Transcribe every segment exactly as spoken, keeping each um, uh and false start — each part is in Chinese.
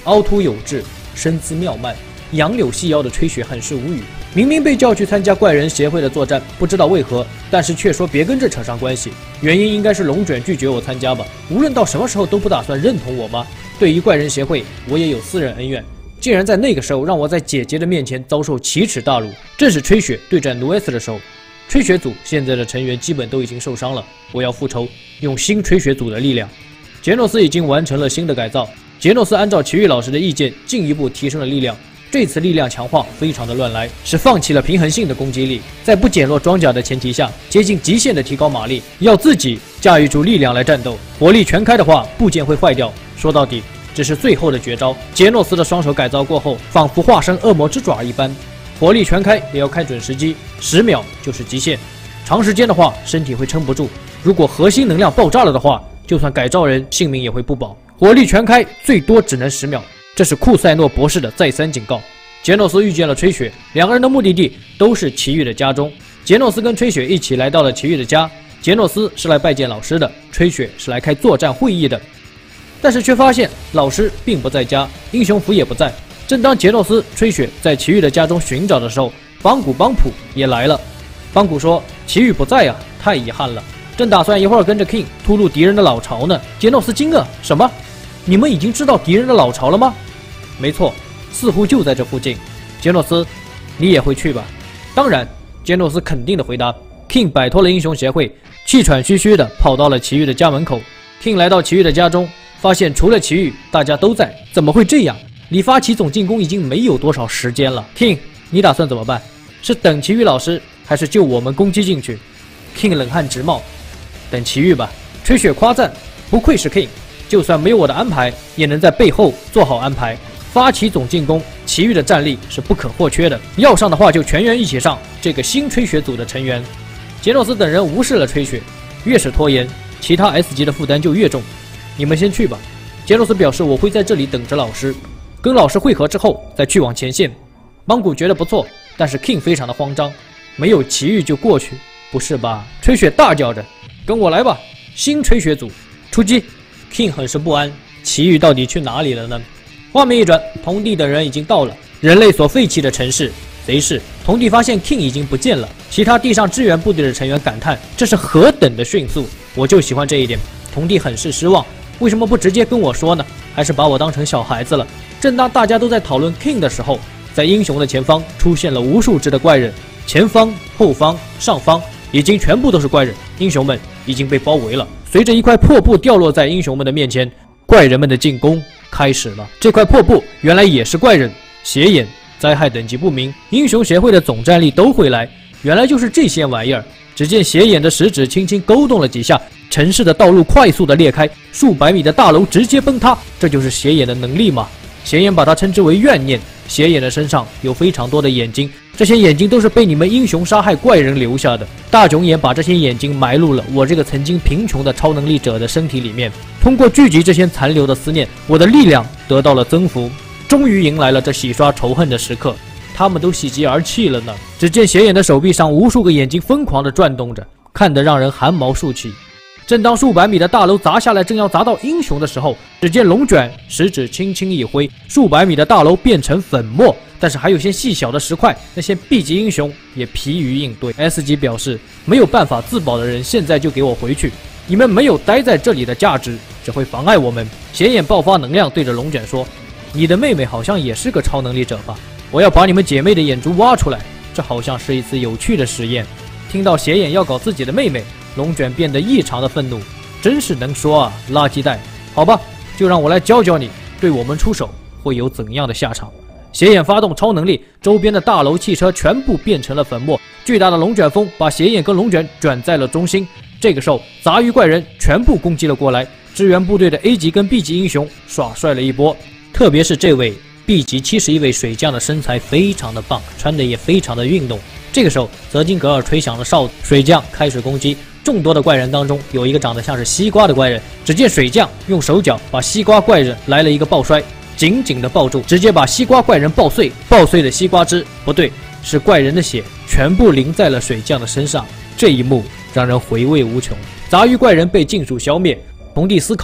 凹凸有致，身姿妙曼，杨柳细腰的吹雪很是无语。明明被叫去参加怪人协会的作战，不知道为何，但是却说别跟这扯上关系。原因应该是龙卷拒绝我参加吧？无论到什么时候都不打算认同我吗？对于怪人协会，我也有私人恩怨。竟然在那个时候让我在姐姐的面前遭受奇耻大辱，正是吹雪对战努埃斯的时候。吹雪组现在的成员基本都已经受伤了，我要复仇，用新吹雪组的力量。杰诺斯已经完成了新的改造，杰诺斯按照奇遇老师的意见，进一步提升了力量。这次力量强化非常的乱来，是放弃了平衡性的攻击力，在不减弱装甲的前提下，接近极限的提高马力，要自己驾驭住力量来战斗。火力全开的话，部件会坏掉。说到底，这是最后的绝招。杰诺斯的双手改造过后，仿佛化身恶魔之爪一般，火力全开也要看准时机，十秒就是极限。长时间的话，身体会撑不住。如果核心能量爆炸了的话，就算改造人性命也会不保。火力全开最多只能十秒。这是库塞诺博士的再三警告。杰诺斯遇见了吹雪，两个人的目的地都是奇遇的家中。杰诺斯跟吹雪一起来到了奇遇的家。杰诺斯是来拜见老师的，吹雪是来开作战会议的。但是却发现老师并不在家，英雄服也不在。正当杰诺斯、吹雪在奇遇的家中寻找的时候，邦古邦普也来了。邦古说：“奇遇不在呀、啊，太遗憾了。”正打算一会儿跟着 King 突入敌人的老巢呢。杰诺斯惊愕：“什么？你们已经知道敌人的老巢了吗？”没错，似乎就在这附近。杰诺斯，你也会去吧？当然，杰诺斯肯定的回答。King 摆脱了英雄协会，气喘吁吁的跑到了奇遇的家门口。King 来到奇遇的家中，发现除了奇遇，大家都在。怎么会这样？离发起总进攻已经没有多少时间了。King， 你打算怎么办？是等奇遇老师，还是救我们攻击进去 ？King 冷汗直冒。等奇遇吧。吹雪夸赞，不愧是 King， 就算没有我的安排，也能在背后做好安排。发起总进攻，奇遇的战力是不可或缺的。要上的话就全员一起上。这个新吹雪组的成员，杰诺斯等人无视了吹雪，越是拖延，其他 S 级的负担就越重。你们先去吧。杰诺斯表示我会在这里等着老师，跟老师会合之后再去往前线。邦古觉得不错，但是 King 非常的慌张，没有奇遇就过去，不是吧？吹雪大叫着：“跟我来吧！新吹雪组出击！” King 很是不安，奇遇到底去哪里了呢？画面一转，童弟等人已经到了人类所废弃的城市贼市。童弟发现 King 已经不见了，其他地上支援部队的成员感叹：“这是何等的迅速！我就喜欢这一点。”童弟很是失望，为什么不直接跟我说呢？还是把我当成小孩子了？正当大家都在讨论 King 的时候，在英雄的前方出现了无数只的怪人，前方、后方、上方已经全部都是怪人，英雄们已经被包围了。随着一块破布掉落在英雄们的面前，怪人们的进攻开始了。这块破布原来也是怪人，邪眼、灾害等级不明，英雄协会的总战力都会来，原来就是这些玩意儿。只见邪眼的食指轻轻勾动了几下，城市的道路快速的裂开，数百米的大楼直接崩塌，这就是邪眼的能力吗？邪眼把它称之为怨念。邪眼的身上有非常多的眼睛，这些眼睛都是被你们英雄杀害怪人留下的。大囧眼把这些眼睛埋入了我这个曾经贫穷的超能力者的身体里面，通过聚集这些残留的思念，我的力量得到了增幅，终于迎来了这洗刷仇恨的时刻。他们都喜极而泣了呢。只见邪眼的手臂上无数个眼睛疯狂地转动着，看得让人汗毛竖起。正当数百米的大楼砸下来，正要砸到英雄的时候，只见龙卷食指轻轻一挥，数百米的大楼变成粉末，但是还有些细小的石块，那些 B 级英雄也疲于应对。S 级表示没有办法自保的人，现在就给我回去，你们没有待在这里的价值，只会妨碍我们。邪眼爆发能量，对着龙卷说：“你的妹妹好像也是个超能力者吧？我要把你们姐妹的眼珠挖出来，这好像是一次有趣的实验。”听到邪眼要搞自己的妹妹，龙卷变得异常的愤怒，真是能说啊，垃圾袋！好吧，就让我来教教你，对我们出手会有怎样的下场。邪眼发动超能力，周边的大楼、汽车全部变成了粉末，巨大的龙卷风把邪眼跟龙卷卷在了中心。这个时候，杂鱼怪人全部攻击了过来，支援部队的 A 级跟 B 级英雄耍帅了一波，特别是这位 B 级七十一位水将的身材非常的棒，穿的也非常的运动。这个时候，泽金格尔吹响了哨子，水将开始攻击。众多的怪人当中，有一个长得像是西瓜的怪人。只见水将用手脚把西瓜怪人来了一个抱摔，紧紧的抱住，直接把西瓜怪人抱碎。抱碎的西瓜汁，不对，是怪人的血，全部淋在了水将的身上。这一幕让人回味无穷。杂鱼怪人被尽数消灭。童弟思考着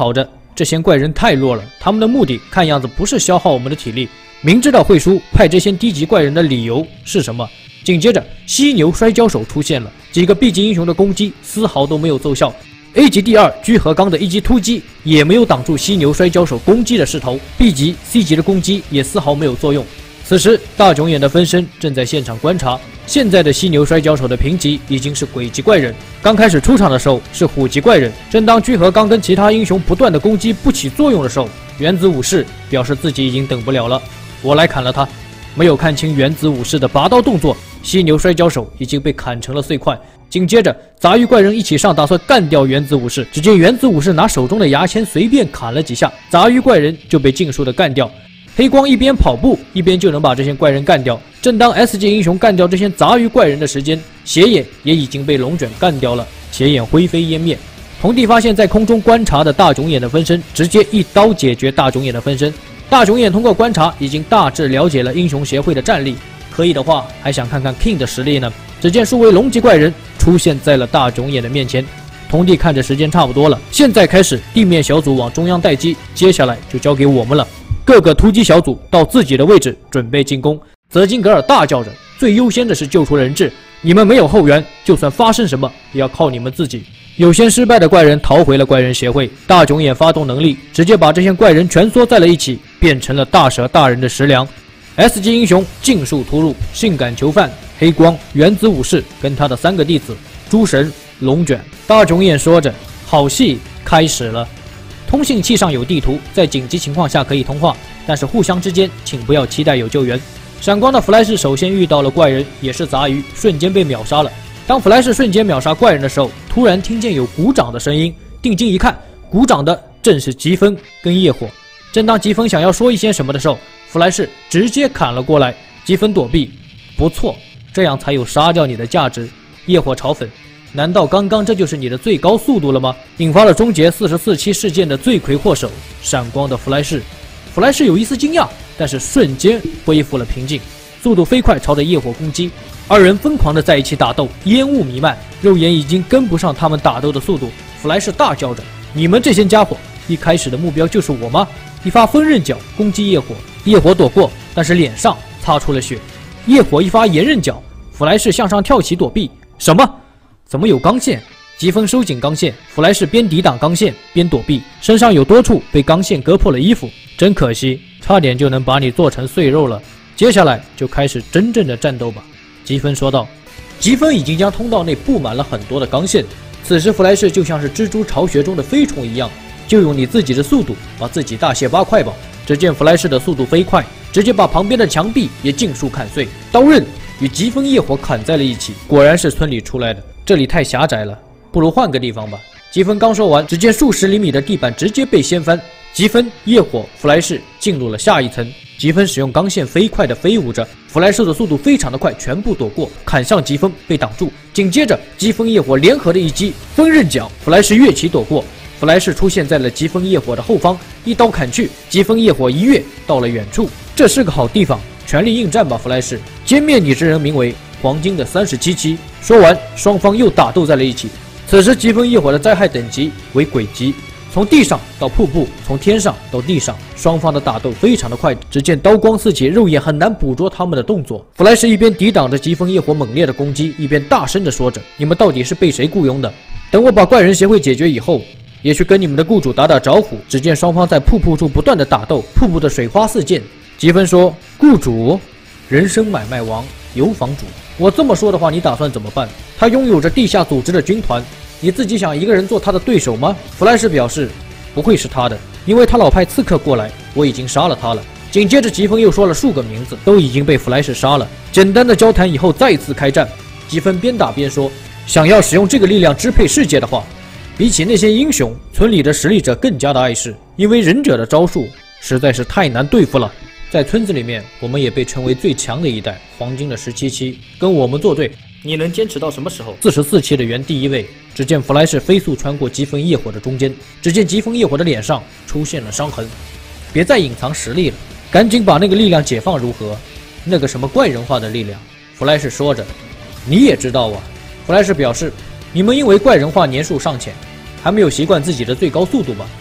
这些怪人太弱了，他们的目的看样子不是消耗我们的体力。明知道会输，派这些低级怪人的理由是什么？紧接着，犀牛摔跤手出现了，几个 B 级英雄的攻击丝毫都没有奏效。A 级第二居和刚的一击突击也没有挡住犀牛摔跤手攻击的势头 ，B 级、C 级的攻击也丝毫没有作用。此时，大囧眼的分身正在现场观察。现在的犀牛摔跤手的评级已经是鬼级怪人，刚开始出场的时候是虎级怪人。正当居和刚跟其他英雄不断的攻击不起作用的时候，原子武士表示自己已经等不了了，我来砍了他。没有看清原子武士的拔刀动作，犀牛摔跤手已经被砍成了碎块。紧接着，杂鱼怪人一起上，打算干掉原子武士。只见原子武士拿手中的牙签随便砍了几下，杂鱼怪人就被尽数的干掉。黑光一边跑步一边就能把这些怪人干掉。正当 S 级英雄干掉这些杂鱼怪人的时间，邪眼也已经被龙卷干掉了，邪眼灰飞烟灭。同地发现在空中观察的大囧眼的分身，直接一刀解决大囧眼的分身。大囧眼通过观察已经大致了解了英雄协会的战力，可以的话还想看看 King 的实力呢。只见数位龙级怪人出现在了大囧眼的面前。同地看着时间差不多了，现在开始地面小组往中央待机，接下来就交给我们了。各个突击小组到自己的位置准备进攻。泽金格尔大叫着，最优先的是救出人质，你们没有后援，就算发生什么也要靠你们自己。有些失败的怪人逃回了怪人协会，大囧眼发动能力，直接把这些怪人蜷缩在了一起，变成了大蛇大人的食粮。S 级英雄尽数突入，性感囚犯黑光、原子武士跟他的三个弟子诸神、龙卷。大囧眼说着，好戏开始了。通信器上有地图，在紧急情况下可以通话，但是互相之间请不要期待有救援。闪光的弗莱士首先遇到了怪人，也是杂鱼，瞬间被秒杀了。当弗莱士瞬间秒杀怪人的时候，突然听见有鼓掌的声音，定睛一看，鼓掌的正是疾风跟夜火。正当疾风想要说一些什么的时候，弗莱士直接砍了过来，疾风躲避，不错，这样才有杀掉你的价值。夜火嘲讽，难道刚刚这就是你的最高速度了吗？引发了终结四十四期事件的罪魁祸首闪光的弗莱士。弗莱士有一丝惊讶，但是瞬间恢复了平静，速度飞快朝着夜火攻击。二人疯狂的在一起打斗，烟雾弥漫，肉眼已经跟不上他们打斗的速度。弗莱士大叫着，你们这些家伙一开始的目标就是我吗？一发锋刃脚攻击夜火，夜火躲过，但是脸上擦出了血。夜火一发炎刃脚，弗莱士向上跳起躲避。什么？怎么有钢线？疾风收紧钢线，弗莱士边抵挡钢线边躲避，身上有多处被钢线割破了衣服，真可惜，差点就能把你做成碎肉了。接下来就开始真正的战斗吧。疾风说道。疾风已经将通道内布满了很多的钢线，此时弗莱士就像是蜘蛛巢穴中的飞虫一样，就用你自己的速度把自己大卸八块吧。只见弗莱士的速度飞快，直接把旁边的墙壁也尽数砍碎，刀刃与疾风业火砍在了一起。果然是村里出来的，这里太狭窄了，不如换个地方吧。疾风刚说完，只见数十厘米的地板直接被掀翻，疾风、业火、弗莱士进入了下一层。疾风使用钢线飞快地飞舞着，弗莱士的速度非常的快，全部躲过，砍向疾风被挡住。紧接着，疾风业火联合的一击，锋刃脚，弗莱士跃起躲过。弗莱士出现在了疾风业火的后方，一刀砍去，疾风业火一跃到了远处。这是个好地方，全力应战吧，弗莱士！歼灭你之人名为黄金的三十七期。说完，双方又打斗在了一起。此时，疾风业火的灾害等级为鬼级。从地上到瀑布，从天上到地上，双方的打斗非常的快。只见刀光四起，肉眼很难捕捉他们的动作。弗莱士一边抵挡着疾风业火猛烈的攻击，一边大声地说着：“你们到底是被谁雇佣的？等我把怪人协会解决以后，也去跟你们的雇主打打招呼。”只见双方在瀑布处不断的打斗，瀑布的水花四溅。疾风说：“雇主，人生买卖王，有房主。我这么说的话，你打算怎么办？他拥有着地下组织的军团。”你自己想一个人做他的对手吗？弗莱士表示，不会是他的，因为他老派刺客过来，我已经杀了他了。紧接着，疾风又说了数个名字，都已经被弗莱士杀了。简单的交谈以后，再次开战。疾风边打边说，想要使用这个力量支配世界的话，比起那些英雄，村里的实力者更加的碍事，因为忍者的招数实在是太难对付了。在村子里面，我们也被称为最强的一代，黄金的十七期，跟我们作对。你能坚持到什么时候？四十四期的原第一位。只见弗莱士飞速穿过疾风业火的中间，只见疾风业火的脸上出现了伤痕。别再隐藏实力了，赶紧把那个力量解放如何？那个什么怪人化的力量。弗莱士说着，你也知道啊。弗莱士表示，你们因为怪人化年数尚浅，还没有习惯自己的最高速度吧？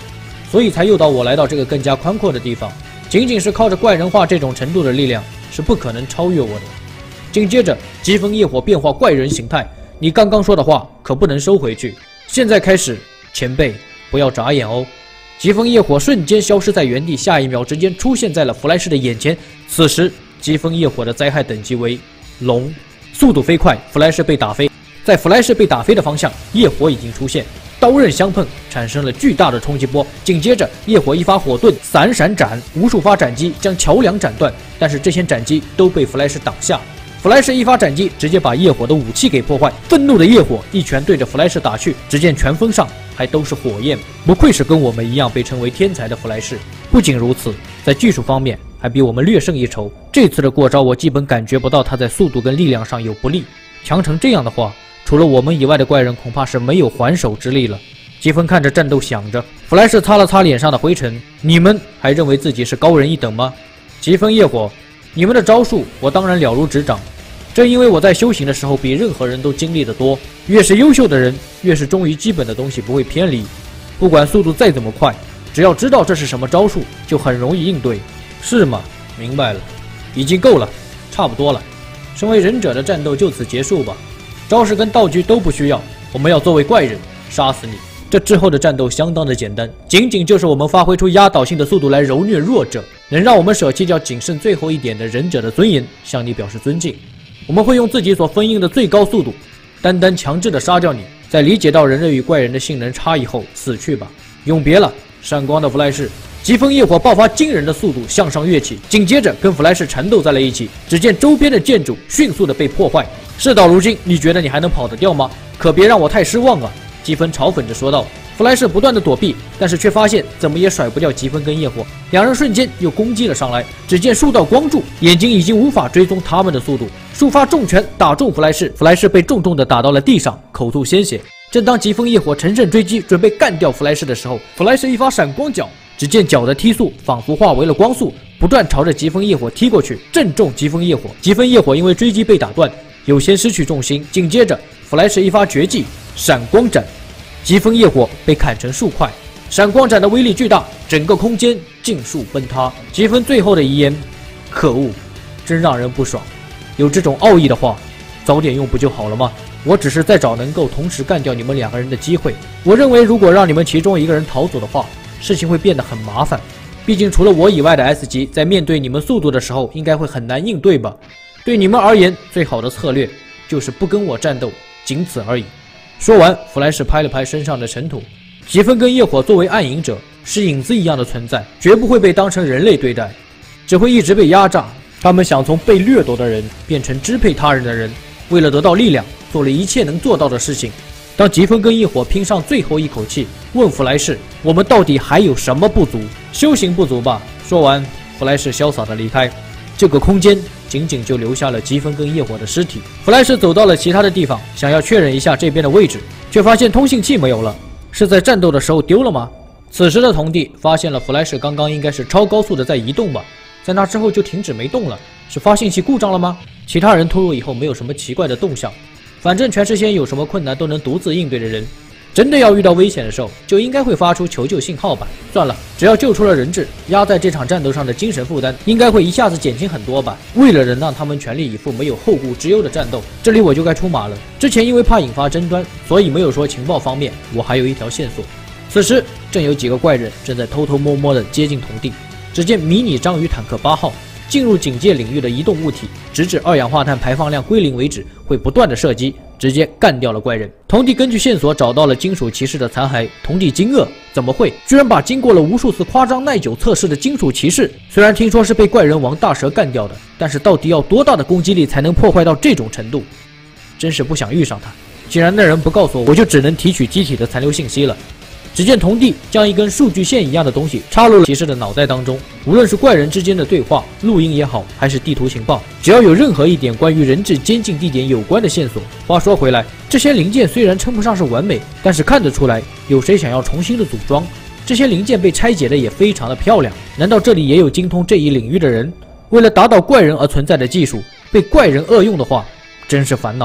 所以才诱导我来到这个更加宽阔的地方。仅仅是靠着怪人化这种程度的力量，是不可能超越我的。紧接着，疾风业火变化怪人形态，你刚刚说的话可不能收回去。现在开始，前辈不要眨眼哦。疾风业火瞬间消失在原地，下一秒之间出现在了弗莱士的眼前。此时，疾风业火的灾害等级为龙，速度飞快，弗莱士被打飞。在弗莱士被打飞的方向，业火已经出现。刀刃相碰，产生了巨大的冲击波。紧接着，业火一发火盾散闪斩，无数发斩击将桥梁斩断，但是这些斩击都被弗莱士挡下。弗莱士一发斩击，直接把业火的武器给破坏。愤怒的业火一拳对着弗莱士打去，只见拳锋上还都是火焰。不愧是跟我们一样被称为天才的弗莱士。不仅如此，在技术方面还比我们略胜一筹。这次的过招，我基本感觉不到他在速度跟力量上有不利。强成这样的话，除了我们以外的怪人恐怕是没有还手之力了。疾风看着战斗想着，弗莱士擦了擦脸上的灰尘，你们还认为自己是高人一等吗？疾风业火，你们的招数我当然了如指掌，正因为我在修行的时候比任何人都经历得多，越是优秀的人越是忠于基本的东西不会偏离，不管速度再怎么快，只要知道这是什么招数就很容易应对。是吗？明白了，已经够了，差不多了。身为忍者的战斗就此结束吧，招式跟道具都不需要，我们要作为怪人杀死你。这之后的战斗相当的简单，仅仅就是我们发挥出压倒性的速度来揉虐弱者，能让我们舍弃掉仅剩最后一点的忍者的尊严，向你表示尊敬。我们会用自己所封印的最高速度，单单强制的杀掉你。在理解到人类与怪人的性能差异后，死去吧，永别了。闪光的弗莱士，疾风业火爆发惊人的速度向上跃起，紧接着跟弗莱士缠斗在了一起。只见周边的建筑迅速的被破坏。事到如今，你觉得你还能跑得掉吗？可别让我太失望啊！疾风嘲讽着说道。弗莱士不断的躲避，但是却发现怎么也甩不掉疾风跟业火，两人瞬间又攻击了上来。只见数道光柱，眼睛已经无法追踪他们的速度，数发重拳打中弗莱士，弗莱士被重重的打到了地上，口吐鲜血。正当疾风业火乘胜追击，准备干掉弗莱士的时候，弗莱士一发闪光脚，只见脚的踢速仿佛化为了光速，不断朝着疾风业火踢过去，正中疾风业火。疾风业火因为追击被打断，有些失去重心。紧接着，弗莱士一发绝技闪光斩，疾风业火被砍成数块。闪光斩的威力巨大，整个空间尽数崩塌。疾风最后的遗言：可恶，真让人不爽。有这种奥义的话，早点用不就好了吗？我只是在找能够同时干掉你们两个人的机会。我认为，如果让你们其中一个人逃走的话，事情会变得很麻烦。毕竟除了我以外的 S 级，在面对你们速度的时候，应该会很难应对吧？对你们而言，最好的策略就是不跟我战斗，仅此而已。说完，弗莱士拍了拍身上的尘土。疾风跟业火作为暗影者，是影子一样的存在，绝不会被当成人类对待，只会一直被压榨。他们想从被掠夺的人变成支配他人的人，为了得到力量，做了一切能做到的事情。当疾风跟业火拼上最后一口气，问弗莱士：“我们到底还有什么不足？修行不足吧？”说完，弗莱士潇洒的离开。这个空间仅仅就留下了疾风跟业火的尸体。弗莱士走到了其他的地方，想要确认一下这边的位置，却发现通信器没有了，是在战斗的时候丢了吗？此时的童弟发现了弗莱士刚刚应该是超高速的在移动吧，在那之后就停止没动了，是发信息故障了吗？其他人突入以后没有什么奇怪的动向，反正全世间有什么困难都能独自应对的人，真的要遇到危险的时候，就应该会发出求救信号吧。算了，只要救出了人质，压在这场战斗上的精神负担应该会一下子减轻很多吧。为了能让他们全力以赴、没有后顾之忧的战斗，这里我就该出马了。之前因为怕引发争端，所以没有说情报方面我还有一条线索。此时正有几个怪人正在偷偷摸摸地接近童弟，只见迷你章鱼坦克八号进入警戒领域的移动物体，直至二氧化碳排放量归零为止，会不断的射击，直接干掉了怪人。童弟根据线索找到了金属骑士的残骸，童弟惊愕，怎么会？居然把经过了无数次夸张耐久测试的金属骑士，虽然听说是被怪人王大蛇干掉的，但是到底要多大的攻击力才能破坏到这种程度？真是不想遇上他。既然那人不告诉我，我就只能提取机体的残留信息了。只见童弟将一根数据线一样的东西插入了骑士的脑袋当中，无论是怪人之间的对话、录音也好，还是地图情报，只要有任何一点关于人质监禁地点有关的线索。话说回来，这些零件虽然称不上是完美，但是看得出来有谁想要重新的组装。这些零件被拆解的也非常的漂亮，难道这里也有精通这一领域的人？为了打倒怪人而存在的技术，被怪人恶用的话，真是烦恼。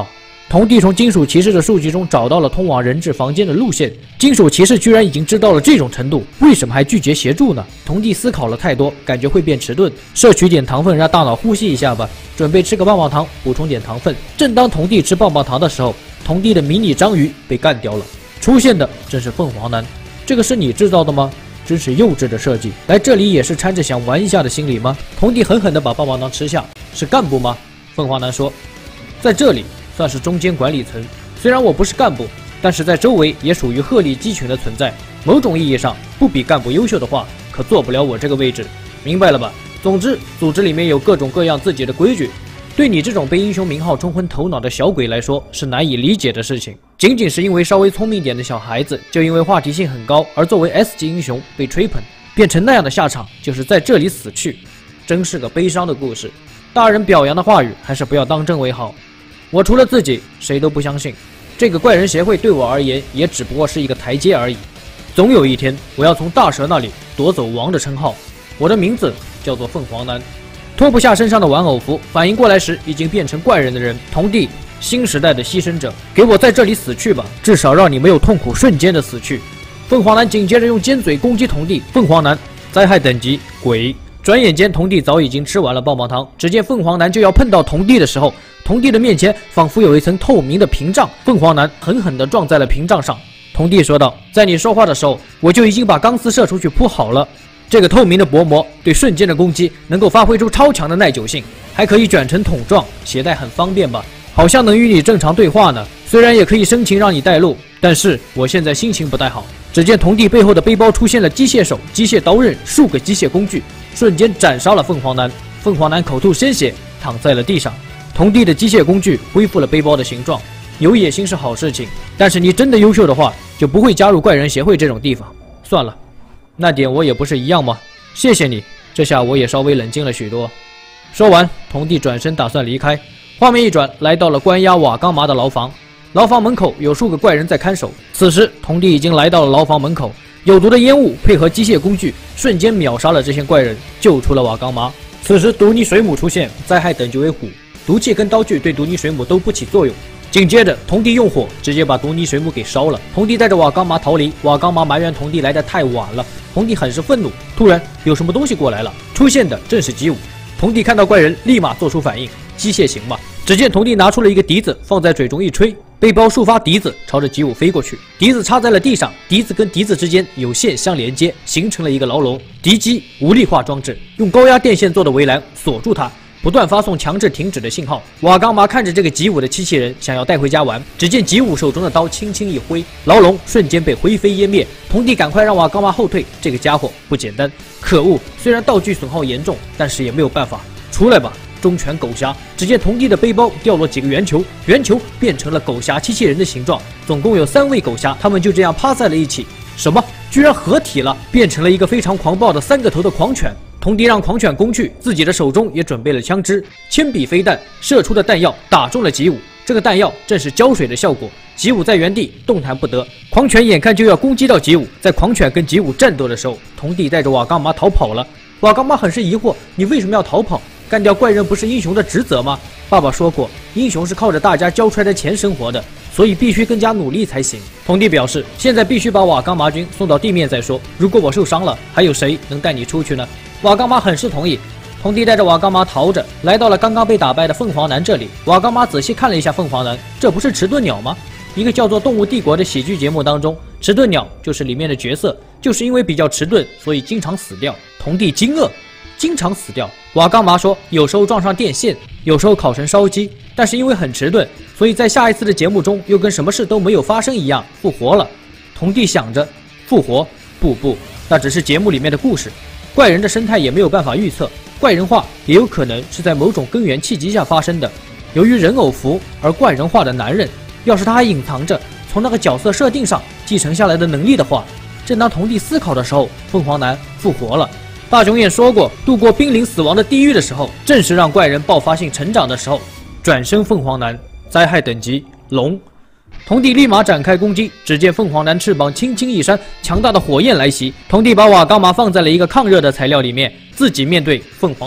童帝从金属骑士的数据中找到了通往人质房间的路线。金属骑士居然已经知道了这种程度，为什么还拒绝协助呢？童帝思考了太多，感觉会变迟钝，摄取点糖分让大脑呼吸一下吧。准备吃个棒棒糖，补充点糖分。正当童帝吃棒棒糖的时候，童帝的迷你章鱼被干掉了。出现的正是凤凰男，这个是你制造的吗？真是幼稚的设计。来这里也是掺着想玩一下的心理吗？童帝狠狠地把棒棒糖吃下，是干部吗？凤凰男说，在这里算是中间管理层，虽然我不是干部，但是在周围也属于鹤立鸡群的存在。某种意义上，不比干部优秀的话，可做不了我这个位置，明白了吧？总之，组织里面有各种各样自己的规矩，对你这种被英雄名号冲昏头脑的小鬼来说，是难以理解的事情。仅仅是因为稍微聪明点的小孩子，就因为话题性很高而作为 S 级英雄被吹捧，变成那样的下场，就是在这里死去，真是个悲伤的故事。大人表扬的话语还是不要当真为好。我除了自己，谁都不相信。这个怪人协会对我而言，也只不过是一个台阶而已。总有一天，我要从大蛇那里夺走王的称号。我的名字叫做凤凰男。脱不下身上的玩偶服，反应过来时，已经变成怪人的人。童帝，新时代的牺牲者，给我在这里死去吧，至少让你没有痛苦瞬间的死去。凤凰男紧接着用尖嘴攻击童帝。凤凰男，灾害等级鬼。转眼间，童帝早已经吃完了棒棒糖。只见凤凰男就要碰到童帝的时候，童帝的面前仿佛有一层透明的屏障，凤凰男狠狠地撞在了屏障上。童帝说道：“在你说话的时候，我就已经把钢丝射出去铺好了。这个透明的薄膜对瞬间的攻击能够发挥出超强的耐久性，还可以卷成筒状，携带很方便吧？好像能与你正常对话呢。虽然也可以申请让你带路，但是我现在心情不太好。”只见童帝背后的背包出现了机械手、机械刀刃、数个机械工具，瞬间斩杀了凤凰男。凤凰男口吐鲜血，躺在了地上。童帝的机械工具恢复了背包的形状。有野心是好事情，但是你真的优秀的话，就不会加入怪人协会这种地方。算了，那点我也不是一样吗？谢谢你，这下我也稍微冷静了许多。说完，童帝转身打算离开。画面一转，来到了关押瓦岗麻的牢房。牢房门口有数个怪人在看守。此时，童帝已经来到了牢房门口。有毒的烟雾配合机械工具，瞬间秒杀了这些怪人，救出了瓦岗麻。此时，毒泥水母出现，灾害等级为虎，毒气跟刀具对毒泥水母都不起作用。紧接着，童帝用火直接把毒泥水母给烧了。童帝带着瓦岗麻逃离，瓦岗麻埋怨童帝来得太晚了。童帝很是愤怒，突然有什么东西过来了，出现的正是吉武。童帝看到怪人，立马做出反应，机械型吧。只见童帝拿出了一个笛子，放在嘴中一吹，背包触发笛子，朝着吉武飞过去。笛子插在了地上，笛子跟笛子之间有线相连接，形成了一个牢笼。敌机无力化装置用高压电线做的围栏锁住它，不断发送强制停止的信号。瓦岗麻看着这个吉武的机器人，想要带回家玩。只见吉武手中的刀轻轻一挥，牢笼瞬间被灰飞烟灭。童帝赶快让瓦岗麻后退，这个家伙不简单。可恶，虽然道具损耗严重，但是也没有办法。出来吧，忠犬狗侠！只见童帝的背包掉落几个圆球，圆球变成了狗侠机器人的形状。总共有三位狗侠，他们就这样趴在了一起。什么？居然合体了，变成了一个非常狂暴的三个头的狂犬。童帝让狂犬攻去，自己的手中也准备了枪支，铅笔飞弹射出的弹药打中了吉武。这个弹药正是胶水的效果，吉武在原地动弹不得。狂犬眼看就要攻击到吉武，在狂犬跟吉武战斗的时候，童帝带着瓦岗麻逃跑了。瓦岗麻很是疑惑，你为什么要逃跑？干掉怪人不是英雄的职责吗？爸爸说过，英雄是靠着大家交出来的钱生活的，所以必须更加努力才行。童帝表示，现在必须把瓦岗麻军送到地面再说。如果我受伤了，还有谁能带你出去呢？瓦岗麻很是同意。童帝带着瓦岗麻逃着，来到了刚刚被打败的凤凰男这里。瓦岗麻仔细看了一下凤凰男，这不是迟钝鸟吗？一个叫做《动物帝国》的喜剧节目当中，迟钝鸟就是里面的角色，就是因为比较迟钝，所以经常死掉。童帝惊愕，经常死掉。瓦岗麻说，有时候撞上电线，有时候烤成烧鸡，但是因为很迟钝，所以在下一次的节目中又跟什么事都没有发生一样复活了。童帝想着，复活？不不，那只是节目里面的故事。怪人的生态也没有办法预测，怪人化也有可能是在某种根源契机下发生的。由于人偶服而怪人化的男人，要是他还隐藏着从那个角色设定上继承下来的能力的话，正当童帝思考的时候，凤凰男复活了。大雄也说过，度过濒临死亡的地狱的时候，正是让怪人爆发性成长的时候。转身凤凰男，灾害等级龙。童帝立马展开攻击，只见凤凰男翅膀轻轻一扇，强大的火焰来袭。童帝把瓦岗麻放在了一个抗热的材料里面，自己面对凤凰男。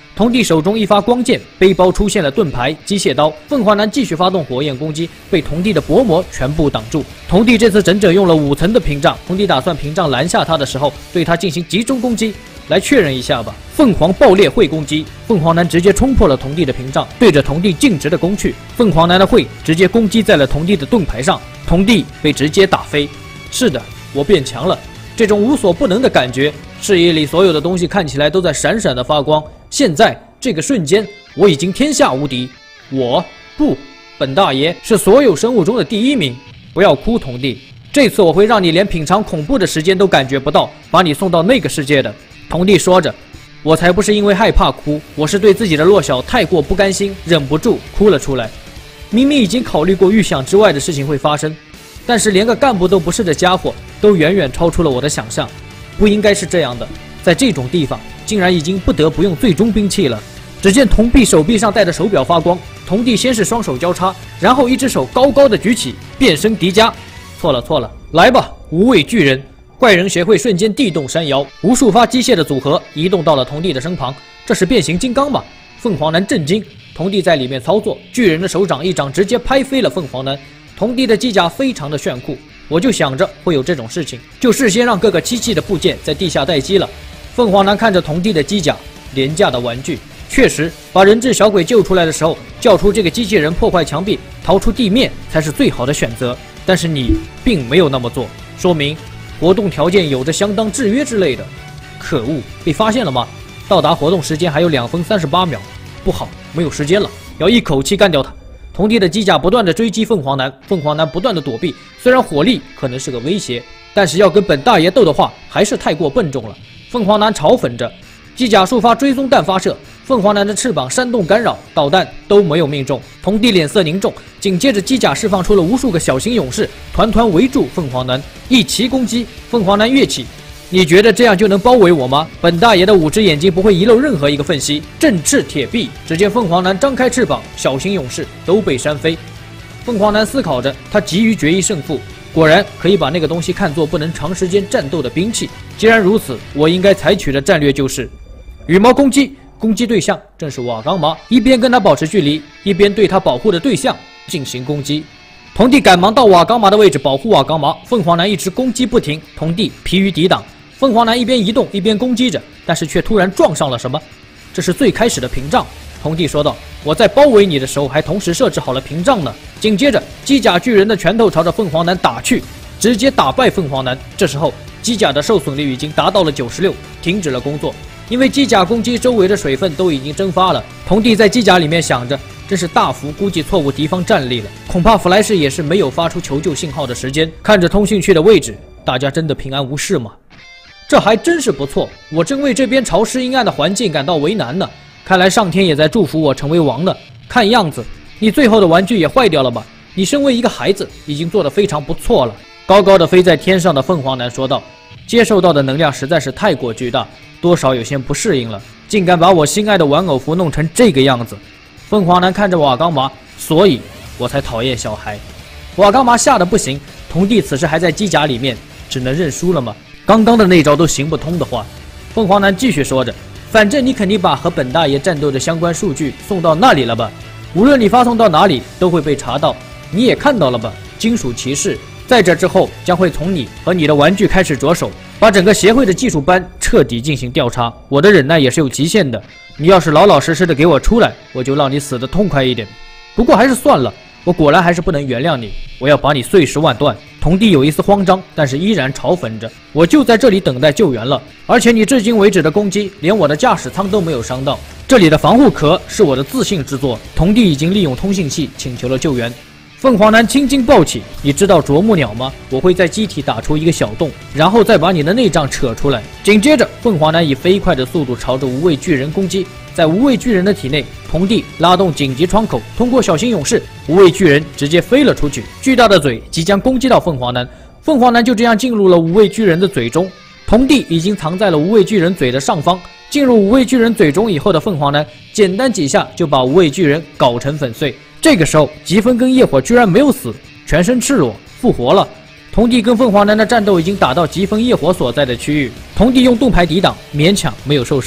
童帝手中一发光剑，背包出现了盾牌、机械刀。凤凰男继续发动火焰攻击，被童帝的薄膜全部挡住。童帝这次整整用了五层的屏障。童帝打算屏障拦下他的时候，对他进行集中攻击。来确认一下吧，凤凰爆裂会攻击。凤凰男直接冲破了童帝的屏障，对着童帝径直的攻去。凤凰男的会直接攻击在了童帝的盾牌上，童帝被直接打飞。是的，我变强了，这种无所不能的感觉，视野里所有的东西看起来都在闪闪的发光。现在这个瞬间，我已经天下无敌。我不，本大爷是所有生物中的第一名。不要哭，童帝，这次我会让你连品尝恐怖的时间都感觉不到，把你送到那个世界的。童帝说着，我才不是因为害怕哭，我是对自己的弱小太过不甘心，忍不住哭了出来。明明已经考虑过预想之外的事情会发生，但是连个干部都不是的家伙，都远远超出了我的想象。不应该是这样的，在这种地方，竟然已经不得不用最终兵器了。只见童臂手臂上戴的手表发光，童帝先是双手交叉，然后一只手高高的举起，变身迪迦。错了错了，来吧，无畏巨人！怪人协会瞬间地动山摇，无数发机械的组合移动到了童帝的身旁。这是变形金刚吗？凤凰男震惊。童帝在里面操作，巨人的手掌一掌直接拍飞了凤凰男。童帝的机甲非常的炫酷，我就想着会有这种事情，就事先让各个机器的部件在地下待机了。凤凰男看着童帝的机甲，廉价的玩具。确实，把人质小鬼救出来的时候，叫出这个机器人破坏墙壁，逃出地面才是最好的选择。但是你并没有那么做，说明活动条件有着相当制约之类的。可恶，被发现了吗？到达活动时间还有两分三十八秒，不好，没有时间了，要一口气干掉他。童帝的机甲不断的追击凤凰男，凤凰男不断的躲避。虽然火力可能是个威胁，但是要跟本大爷斗的话，还是太过笨重了。凤凰男嘲讽着，机甲数发追踪弹发射。凤凰男的翅膀煽动干扰，导弹都没有命中。童帝脸色凝重，紧接着机甲释放出了无数个小型勇士，团团围住凤凰男，一齐攻击。凤凰男跃起，你觉得这样就能包围我吗？本大爷的五只眼睛不会遗漏任何一个缝隙。振翅铁臂，只见凤凰男张开翅膀，小型勇士都被扇飞。凤凰男思考着，他急于决一胜负。果然可以把那个东西看作不能长时间战斗的兵器。既然如此，我应该采取的战略就是羽毛攻击。攻击对象正是瓦岗麻，一边跟他保持距离，一边对他保护的对象进行攻击。童帝赶忙到瓦岗麻的位置保护瓦岗麻，凤凰男一直攻击不停，童帝疲于抵挡。凤凰男一边移动一边攻击着，但是却突然撞上了什么？这是最开始的屏障。童帝说道：“我在包围你的时候，还同时设置好了屏障呢。”紧接着，机甲巨人的拳头朝着凤凰男打去，直接打败凤凰男。这时候，机甲的受损率已经达到了九十六，停止了工作。因为机甲攻击周围的水分都已经蒸发了，童帝在机甲里面想着，真是大幅估计错误敌方战力了。恐怕弗莱士也是没有发出求救信号的时间。看着通讯区的位置，大家真的平安无事吗？这还真是不错，我正为这边潮湿阴暗的环境感到为难呢。看来上天也在祝福我成为王呢。看样子，你最后的玩具也坏掉了吧？你身为一个孩子，已经做得非常不错了。高高的飞在天上的凤凰男说道，接受到的能量实在是太过巨大。多少有些不适应了，竟敢把我心爱的玩偶服弄成这个样子。凤凰男看着瓦岗麻，所以我才讨厌小孩。瓦岗麻吓得不行，童帝此时还在机甲里面，只能认输了吗？刚刚的那招都行不通的话，凤凰男继续说着，反正你肯定把和本大爷战斗的相关数据送到那里了吧？无论你发送到哪里，都会被查到。你也看到了吧？金属骑士在这之后将会从你和你的玩具开始着手，把整个协会的技术班彻底进行调查。我的忍耐也是有极限的，你要是老老实实的给我出来，我就让你死得痛快一点。不过还是算了，我果然还是不能原谅你，我要把你碎尸万段。童帝有一丝慌张，但是依然嘲讽着，我就在这里等待救援了，而且你至今为止的攻击连我的驾驶舱都没有伤到，这里的防护壳是我的自信之作。童帝已经利用通信器请求了救援。凤凰男青筋暴起，你知道啄木鸟吗？我会在机体打出一个小洞，然后再把你的内脏扯出来。紧接着，凤凰男以飞快的速度朝着无畏巨人攻击。在无畏巨人的体内，童帝拉动紧急窗口，通过小型勇士，无畏巨人直接飞了出去。巨大的嘴即将攻击到凤凰男，凤凰男就这样进入了无畏巨人的嘴中。童帝已经藏在了无畏巨人嘴的上方。进入无畏巨人嘴中以后的凤凰男，简单几下就把无畏巨人搞成粉碎。这个时候，疾风跟业火居然没有死，全身赤裸复活了。童帝跟凤凰男的战斗已经打到疾风业火所在的区域，童帝用盾牌抵挡，勉强没有受伤。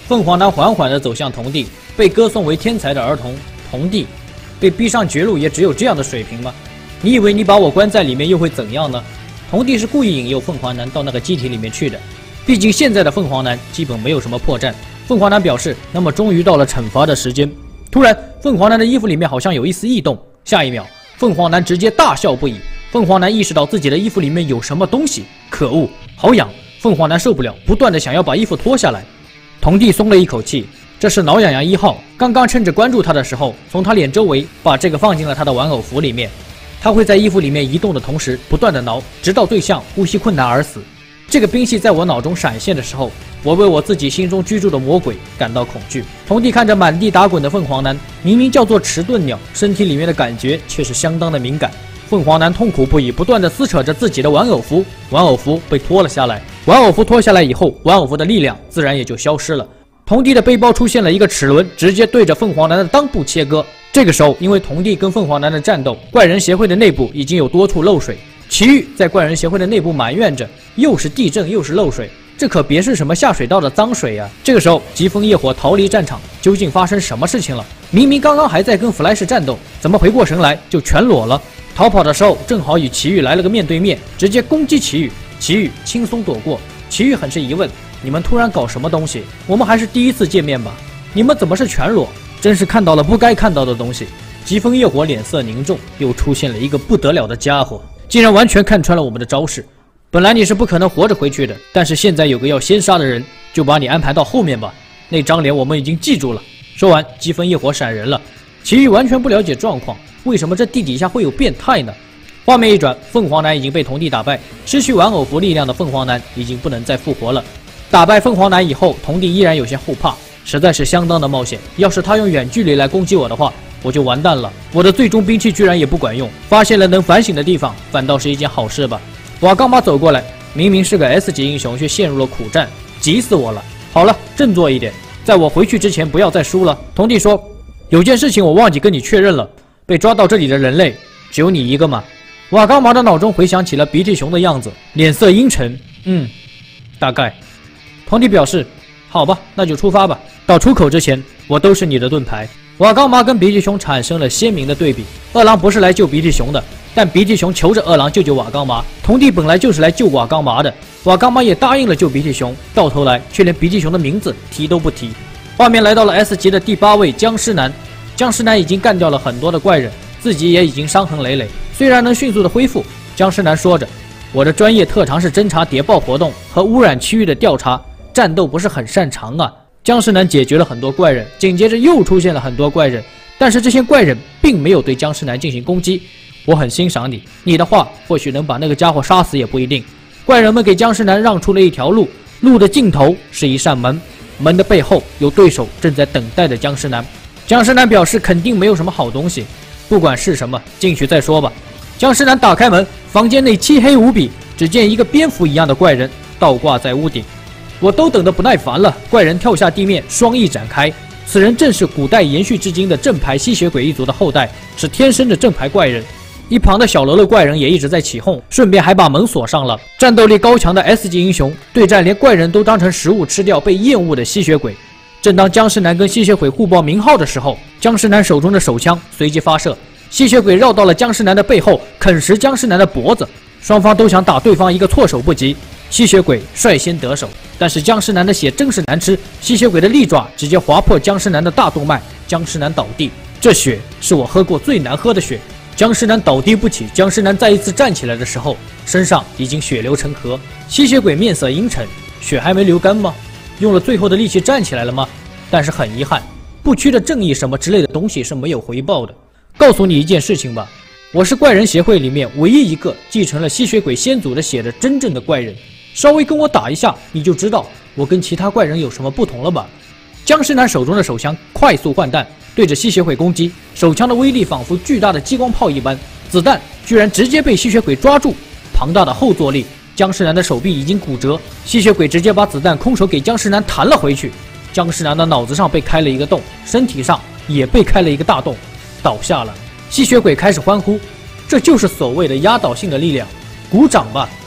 凤凰男缓缓地走向童帝，被歌颂为天才的儿童童帝，被逼上绝路也只有这样的水平吗？你以为你把我关在里面又会怎样呢？童帝是故意引诱凤凰男到那个机体里面去的，毕竟现在的凤凰男基本没有什么破绽。凤凰男表示，那么终于到了惩罚的时间。突然，凤凰男的衣服里面好像有一丝异动，下一秒，凤凰男直接大笑不已。凤凰男意识到自己的衣服里面有什么东西，可恶，好痒！凤凰男受不了，不断的想要把衣服脱下来。童帝松了一口气，这是挠痒痒一号，刚刚趁着关注他的时候，从他脸周围把这个放进了他的玩偶服里面。他会在衣服里面移动的同时，不断的挠，直到对象呼吸困难而死。这个兵器在我脑中闪现的时候，我为我自己心中居住的魔鬼感到恐惧。童帝看着满地打滚的凤凰男，明明叫做迟钝鸟，身体里面的感觉却是相当的敏感。凤凰男痛苦不已，不断的撕扯着自己的玩偶服，玩偶服被脱了下来。玩偶服脱下来以后，玩偶服的力量自然也就消失了。童帝的背包出现了一个齿轮，直接对着凤凰男的裆部切割。这个时候，因为童帝跟凤凰男的战斗，怪人协会的内部已经有多处漏水。奇遇在怪人协会的内部埋怨着，又是地震又是漏水，这可别是什么下水道的脏水呀！这个时候，疾风业火逃离战场，究竟发生什么事情了？明明刚刚还在跟弗莱士战斗，怎么回过神来就全裸了？逃跑的时候正好与奇遇来了个面对面，直接攻击奇遇，奇遇轻松躲过。奇遇很是疑问：你们突然搞什么东西？我们还是第一次见面吧？你们怎么是全裸？真是看到了不该看到的东西。疾风业火脸色凝重，又出现了一个不得了的家伙，竟然完全看穿了我们的招式。本来你是不可能活着回去的，但是现在有个要先杀的人，就把你安排到后面吧。那张脸我们已经记住了。说完，疾风业火闪人了。奇遇完全不了解状况，为什么这地底下会有变态呢？画面一转，凤凰男已经被童帝打败，失去玩偶服力量的凤凰男已经不能再复活了。打败凤凰男以后，童帝依然有些后怕，实在是相当的冒险。要是他用远距离来攻击我的话，我就完蛋了。我的最终兵器居然也不管用，发现了能反省的地方，反倒是一件好事吧。瓦岗马走过来，明明是个 S 级英雄，却陷入了苦战，急死我了。好了，振作一点，在我回去之前不要再输了。童帝说，有件事情我忘记跟你确认了，被抓到这里的人类只有你一个吗？瓦岗马的脑中回想起了鼻涕熊的样子，脸色阴沉。嗯，大概。童帝表示，好吧，那就出发吧。到出口之前，我都是你的盾牌。瓦岗马跟鼻涕熊产生了鲜明的对比。二郎不是来救鼻涕熊的，但鼻涕熊求着二郎救救瓦岗马。童帝本来就是来救瓦岗马的，瓦岗马也答应了救鼻涕熊，到头来却连鼻涕熊的名字提都不提。画面来到了 S 级的第八位僵尸男，僵尸男已经干掉了很多的怪人，自己也已经伤痕累累，虽然能迅速的恢复。僵尸男说着，我的专业特长是侦查谍报活动和污染区域的调查，战斗不是很擅长啊。僵尸男解决了很多怪人，紧接着又出现了很多怪人，但是这些怪人并没有对僵尸男进行攻击。我很欣赏你，你的话或许能把那个家伙杀死也不一定。怪人们给僵尸男让出了一条路，路的尽头是一扇门，门的背后有对手正在等待着僵尸男。僵尸男表示肯定没有什么好东西，不管是什么，进去再说吧。僵尸男打开门，房间内漆黑无比，只见一个蝙蝠一样的怪人倒挂在屋顶。我都等得不耐烦了，怪人跳下地面，双翼展开。此人正是古代延续至今的正牌吸血鬼一族的后代，是天生的正牌怪人。一旁的小喽啰怪人也一直在起哄，顺便还把门锁上了。战斗力高强的 S 级英雄对战连怪人都当成食物吃掉、被厌恶的吸血鬼。正当僵尸男跟吸血鬼互报名号的时候，僵尸男手中的手枪随即发射，吸血鬼绕到了僵尸男的背后，啃食僵尸男的脖子。双方都想打对方一个措手不及，吸血鬼率先得手，但是僵尸男的血真是难吃，吸血鬼的利爪直接划破僵尸男的大动脉，僵尸男倒地。这血是我喝过最难喝的血。僵尸男倒地不起，僵尸男再一次站起来的时候，身上已经血流成河。吸血鬼面色阴沉，血还没流干吗？用了最后的力气站起来了吗？但是很遗憾，不屈的正义什么之类的东西是没有回报的。告诉你一件事情吧，我是怪人协会里面唯一一个继承了吸血鬼先祖的血的真正的怪人。稍微跟我打一下，你就知道我跟其他怪人有什么不同了吧？僵尸男手中的手枪快速换弹，对着吸血鬼攻击，手枪的威力仿佛巨大的激光炮一般，子弹居然直接被吸血鬼抓住，庞大的后坐力，僵尸男的手臂已经骨折，吸血鬼直接把子弹空手给僵尸男弹了回去，僵尸男的脑子上被开了一个洞，身体上也被开了一个大洞，倒下了。吸血鬼开始欢呼，这就是所谓的压倒性的力量，鼓掌吧！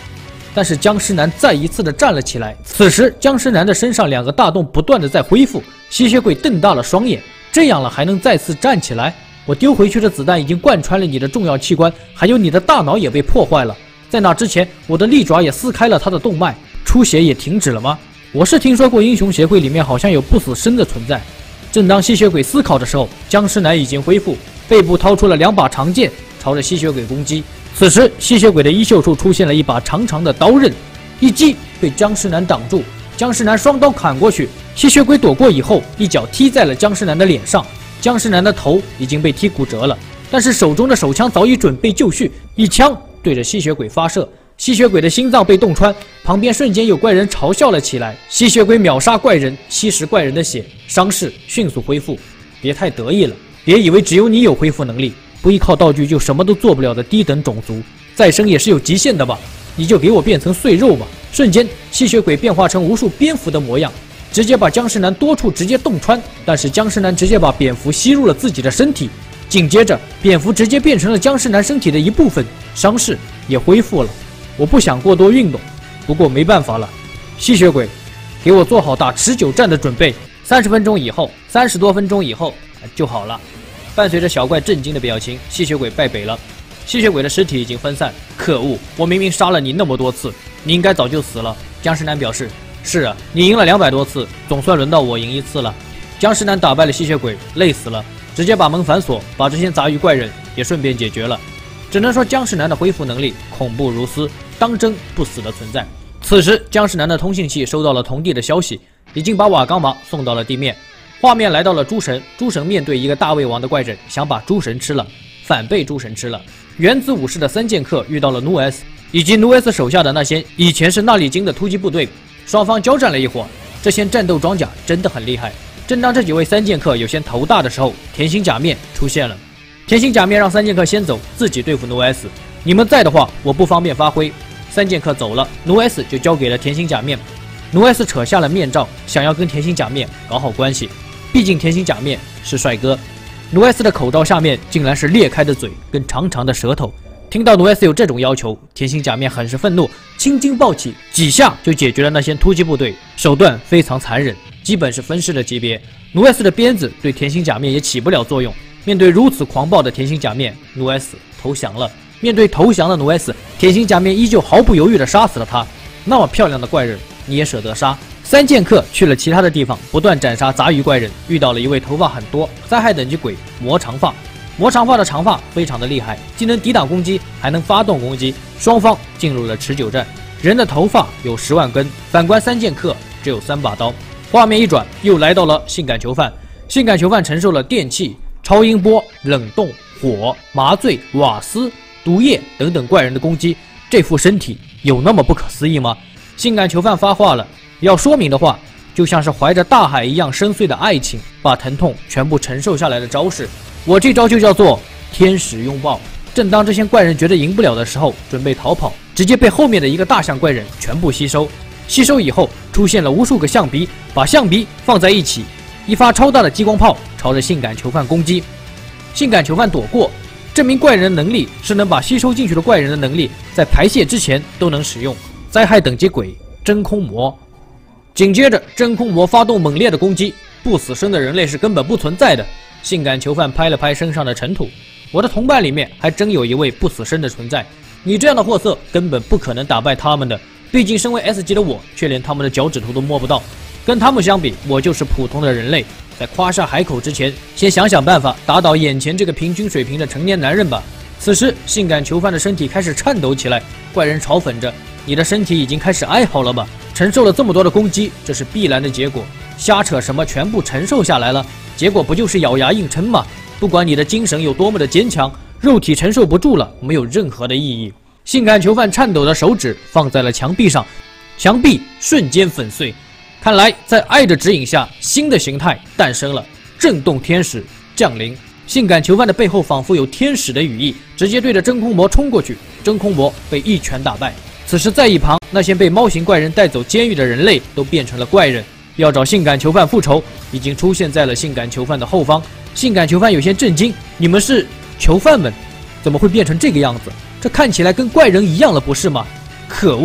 但是僵尸男再一次的站了起来。此时僵尸男的身上两个大洞不断的在恢复，吸血鬼瞪大了双眼，这样了还能再次站起来？我丢回去的子弹已经贯穿了你的重要器官，还有你的大脑也被破坏了。在那之前，我的利爪也撕开了他的动脉，出血也停止了吗？我是听说过英雄协会里面好像有不死身的存在。正当吸血鬼思考的时候，僵尸男已经恢复，背部掏出了两把长剑，朝着吸血鬼攻击。此时，吸血鬼的衣袖处出现了一把长长的刀刃，一击被僵尸男挡住。僵尸男双刀砍过去，吸血鬼躲过以后，一脚踢在了僵尸男的脸上。僵尸男的头已经被踢骨折了，但是手中的手枪早已准备就绪，一枪对着吸血鬼发射。吸血鬼的心脏被洞穿，旁边瞬间有怪人嘲笑了起来。吸血鬼秒杀怪人，吸食怪人的血，伤势迅速恢复。别太得意了，别以为只有你有恢复能力，不依靠道具就什么都做不了的低等种族，再生也是有极限的吧？你就给我变成碎肉吧！瞬间，吸血鬼变化成无数蝙蝠的模样，直接把僵尸男多处直接洞穿。但是僵尸男直接把蝙蝠吸入了自己的身体，紧接着蝙蝠直接变成了僵尸男身体的一部分，伤势也恢复了。我不想过多运动，不过没办法了。吸血鬼，给我做好打持久战的准备。三十分钟以后，三十多分钟以后就好了。伴随着小怪震惊的表情，吸血鬼败北了。吸血鬼的尸体已经分散。可恶，我明明杀了你那么多次，你应该早就死了。僵尸男表示：是啊，你赢了两百多次，总算轮到我赢一次了。僵尸男打败了吸血鬼，累死了，直接把门反锁，把这些杂鱼怪人也顺便解决了。只能说僵尸男的恢复能力恐怖如斯，当真不死的存在。此时，僵尸男的通信器收到了同地的消息，已经把瓦岗麻送到了地面。画面来到了诸神，诸神面对一个大胃王的怪人，想把诸神吃了，反被诸神吃了。原子武士的三剑客遇到了努 S， 以及努 S 手下的那些以前是纳里金的突击部队，双方交战了一会儿。这些战斗装甲真的很厉害。正当这几位三剑客有些头大的时候，甜心假面出现了。甜心假面让三剑客先走，自己对付努 S。你们在的话，我不方便发挥。三剑客走了，努 S 就交给了甜心假面。努 S 扯下了面罩，想要跟甜心假面搞好关系，毕竟甜心假面是帅哥。努 S 的口罩下面竟然是裂开的嘴跟长长的舌头。听到努 S 有这种要求，甜心假面很是愤怒，青筋暴起，几下就解决了那些突击部队，手段非常残忍，基本是分尸的级别。努 S 的鞭子对甜心假面也起不了作用。面对如此狂暴的甜心假面，努 S 投降了。面对投降的努 S， 甜心假面依旧毫不犹豫地杀死了他。那么漂亮的怪人，你也舍得杀？三剑客去了其他的地方，不断斩杀杂鱼怪人，遇到了一位头发很多、灾害等级鬼魔长发。魔长发的长发非常的厉害，既能抵挡攻击，还能发动攻击。双方进入了持久战。人的头发有十万根，反观三剑客只有三把刀。画面一转，又来到了性感囚犯。性感囚犯承受了电气、超音波、冷冻、火、麻醉、瓦斯、毒液等等怪人的攻击，这副身体有那么不可思议吗？性感囚犯发话了，要说明的话，就像是怀着大海一样深邃的爱情，把疼痛全部承受下来的招式。我这招就叫做天使拥抱。正当这些怪人觉得赢不了的时候，准备逃跑，直接被后面的一个大象怪人全部吸收。吸收以后，出现了无数个象鼻，把象鼻放在一起，一发超大的激光炮朝着性感囚犯攻击。性感囚犯躲过，证明怪人的能力是能把吸收进去的怪人的能力在排泄之前都能使用。灾害等级鬼真空魔，紧接着真空魔发动猛烈的攻击，不死身的人类是根本不存在的。性感囚犯拍了拍身上的尘土，我的同伴里面还真有一位不死身的存在，你这样的货色根本不可能打败他们的，毕竟身为 S 级的我却连他们的脚趾头都摸不到，跟他们相比，我就是普通的人类。在夸下海口之前，先想想办法打倒眼前这个平均水平的成年男人吧。此时性感囚犯的身体开始颤抖起来，怪人嘲讽着，你的身体已经开始哀嚎了吧？承受了这么多的攻击，这是必然的结果，瞎扯什么全部承受下来了，结果不就是咬牙硬撑吗？不管你的精神有多么的坚强，肉体承受不住了，没有任何的意义。性感囚犯颤抖的手指放在了墙壁上，墙壁瞬间粉碎。看来在爱的指引下，新的形态诞生了，震动天使降临。性感囚犯的背后仿佛有天使的羽翼，直接对着真空魔冲过去，真空魔被一拳打败。此时在一旁，那些被猫形怪人带走监狱的人类都变成了怪人，要找性感囚犯复仇，已经出现在了性感囚犯的后方。性感囚犯有些震惊，你们是囚犯们，怎么会变成这个样子？这看起来跟怪人一样了，不是吗？可恶，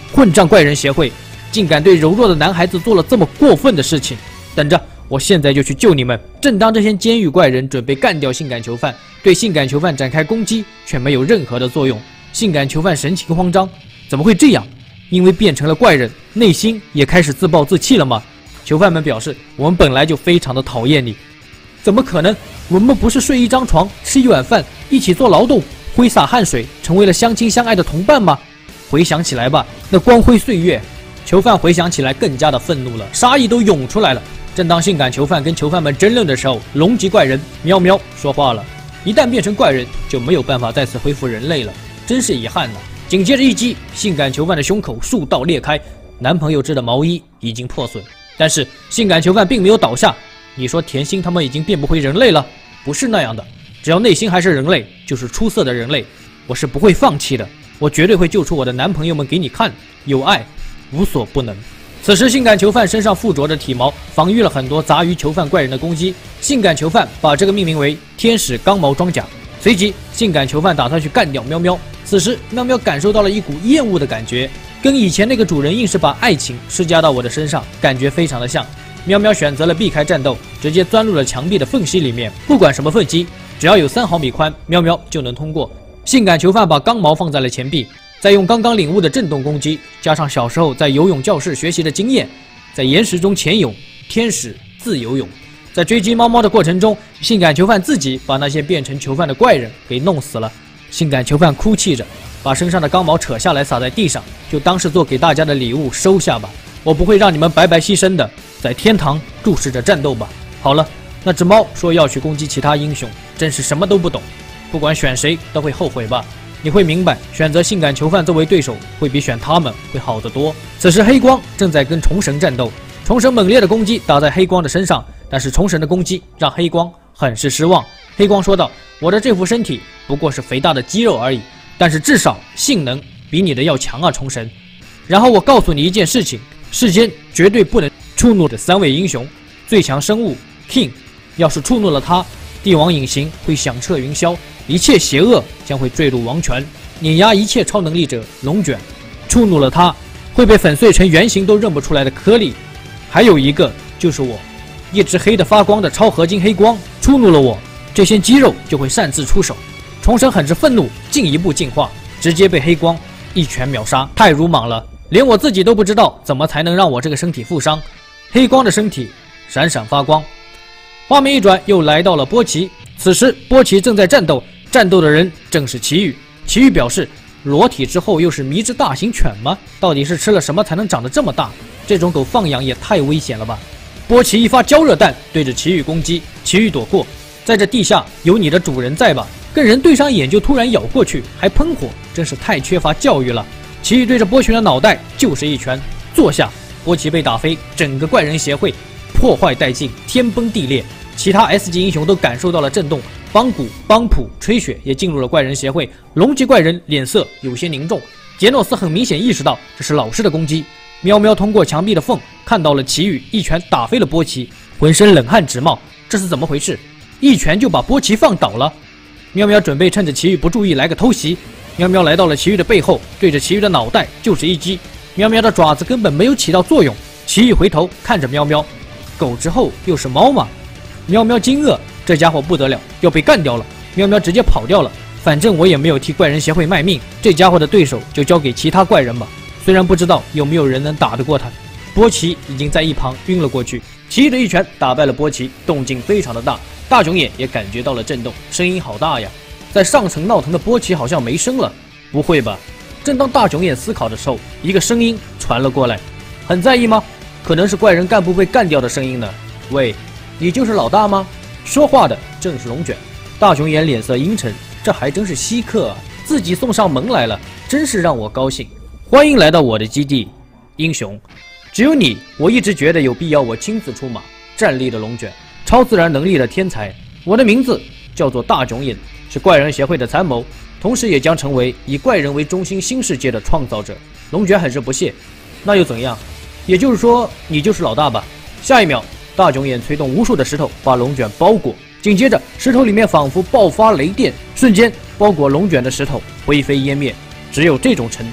混账怪人协会，竟敢对柔弱的男孩子做了这么过分的事情！等着，我现在就去救你们！正当这些监狱怪人准备干掉性感囚犯，对性感囚犯展开攻击，却没有任何的作用。性感囚犯神情慌张，怎么会这样？因为变成了怪人，内心也开始自暴自弃了吗？囚犯们表示，我们本来就非常的讨厌你。怎么可能？我们不是睡一张床，吃一碗饭，一起做劳动，挥洒汗水，成为了相亲相爱的同伴吗？回想起来吧，那光辉岁月。囚犯回想起来更加的愤怒了，杀意都涌出来了。正当性感囚犯跟囚犯们争论的时候，龙级怪人喵喵说话了。一旦变成怪人，就没有办法再次恢复人类了，真是遗憾呐。紧接着一击，性感囚犯的胸口数道裂开，男朋友织的毛衣已经破损，但是性感囚犯并没有倒下。你说甜心他们已经变不回人类了？不是那样的，只要内心还是人类，就是出色的人类。我是不会放弃的，我绝对会救出我的男朋友们给你看，有爱无所不能。此时性感囚犯身上附着着体毛，防御了很多杂鱼囚犯怪人的攻击。性感囚犯把这个命名为天使钢毛装甲。随即性感囚犯打算去干掉喵喵，此时喵喵感受到了一股厌恶的感觉，跟以前那个主人硬是把爱情施加到我的身上，感觉非常的像。喵喵选择了避开战斗，直接钻入了墙壁的缝隙里面。不管什么缝隙，只要有三毫米宽，喵喵就能通过。性感囚犯把钢毛放在了前臂，再用刚刚领悟的震动攻击，加上小时候在游泳教室学习的经验，在岩石中潜泳，天使自由泳。在追击猫猫的过程中，性感囚犯自己把那些变成囚犯的怪人给弄死了。性感囚犯哭泣着，把身上的钢毛扯下来撒在地上，就当是做给大家的礼物收下吧。我不会让你们白白牺牲的，在天堂注视着战斗吧。好了，那只猫说要去攻击其他英雄，真是什么都不懂。不管选谁都会后悔吧。你会明白，选择性感囚犯作为对手，会比选他们会好得多。此时黑光正在跟虫神战斗，虫神猛烈的攻击打在黑光的身上，但是虫神的攻击让黑光很是失望。黑光说道：“我的这副身体不过是肥大的肌肉而已，但是至少性能比你的要强啊，虫神。然后我告诉你一件事情。”世间绝对不能触怒的三位英雄，最强生物 King， 要是触怒了他，帝王隐形会响彻云霄，一切邪恶将会坠入王权，碾压一切超能力者龙卷，触怒了他，会被粉碎成原形都认不出来的颗粒。还有一个就是我，一只黑的发光的超合金黑光，触怒了我，这些肌肉就会擅自出手。虫神很是愤怒，进一步进化，直接被黑光一拳秒杀，太鲁莽了。连我自己都不知道怎么才能让我这个身体负伤。黑光的身体闪闪发光。画面一转，又来到了波奇。此时波奇正在战斗，战斗的人正是奇遇。奇遇表示，裸体之后又是迷之大型犬吗？到底是吃了什么才能长得这么大？这种狗放养也太危险了吧！波奇一发焦热弹对着奇遇攻击，奇遇躲过。在这地下有你的主人在吧？跟人对上眼就突然咬过去，还喷火，真是太缺乏教育了。奇遇对着波奇的脑袋就是一拳，坐下，波奇被打飞，整个怪人协会破坏殆尽，天崩地裂。其他 S 级英雄都感受到了震动，邦古、邦普、吹雪也进入了怪人协会。龙级怪人脸色有些凝重，杰诺斯很明显意识到这是老师的攻击。喵喵通过墙壁的缝看到了奇遇一拳打飞了波奇，浑身冷汗直冒，这是怎么回事？一拳就把波奇放倒了。喵喵准备趁着奇遇不注意来个偷袭。喵喵来到了奇遇的背后，对着奇遇的脑袋就是一击。喵喵的爪子根本没有起到作用。奇遇回头看着喵喵，狗之后又是猫吗？喵喵惊愕，这家伙不得了，要被干掉了。喵喵直接跑掉了。反正我也没有替怪人协会卖命，这家伙的对手就交给其他怪人吧。虽然不知道有没有人能打得过他。波奇已经在一旁晕了过去。奇遇的一拳打败了波奇，动静非常的大。大囧眼也感觉到了震动，声音好大呀。在上层闹腾的波奇好像没声了，不会吧？正当大囧眼思考的时候，一个声音传了过来。很在意吗？可能是怪人干部被干掉的声音呢。喂，你就是老大吗？说话的正是龙卷。大囧眼脸色阴沉，这还真是稀客啊，自己送上门来了，真是让我高兴。欢迎来到我的基地，英雄。只有你，我一直觉得有必要我亲自出马。站立的龙卷，超自然能力的天才。我的名字叫做大囧眼。是怪人协会的参谋，同时也将成为以怪人为中心新世界的创造者。龙卷很是不屑，那又怎样？也就是说，你就是老大吧？下一秒，大囧眼催动无数的石头把龙卷包裹，紧接着石头里面仿佛爆发雷电，瞬间包裹龙卷的石头灰飞烟灭。只有这种程度吗？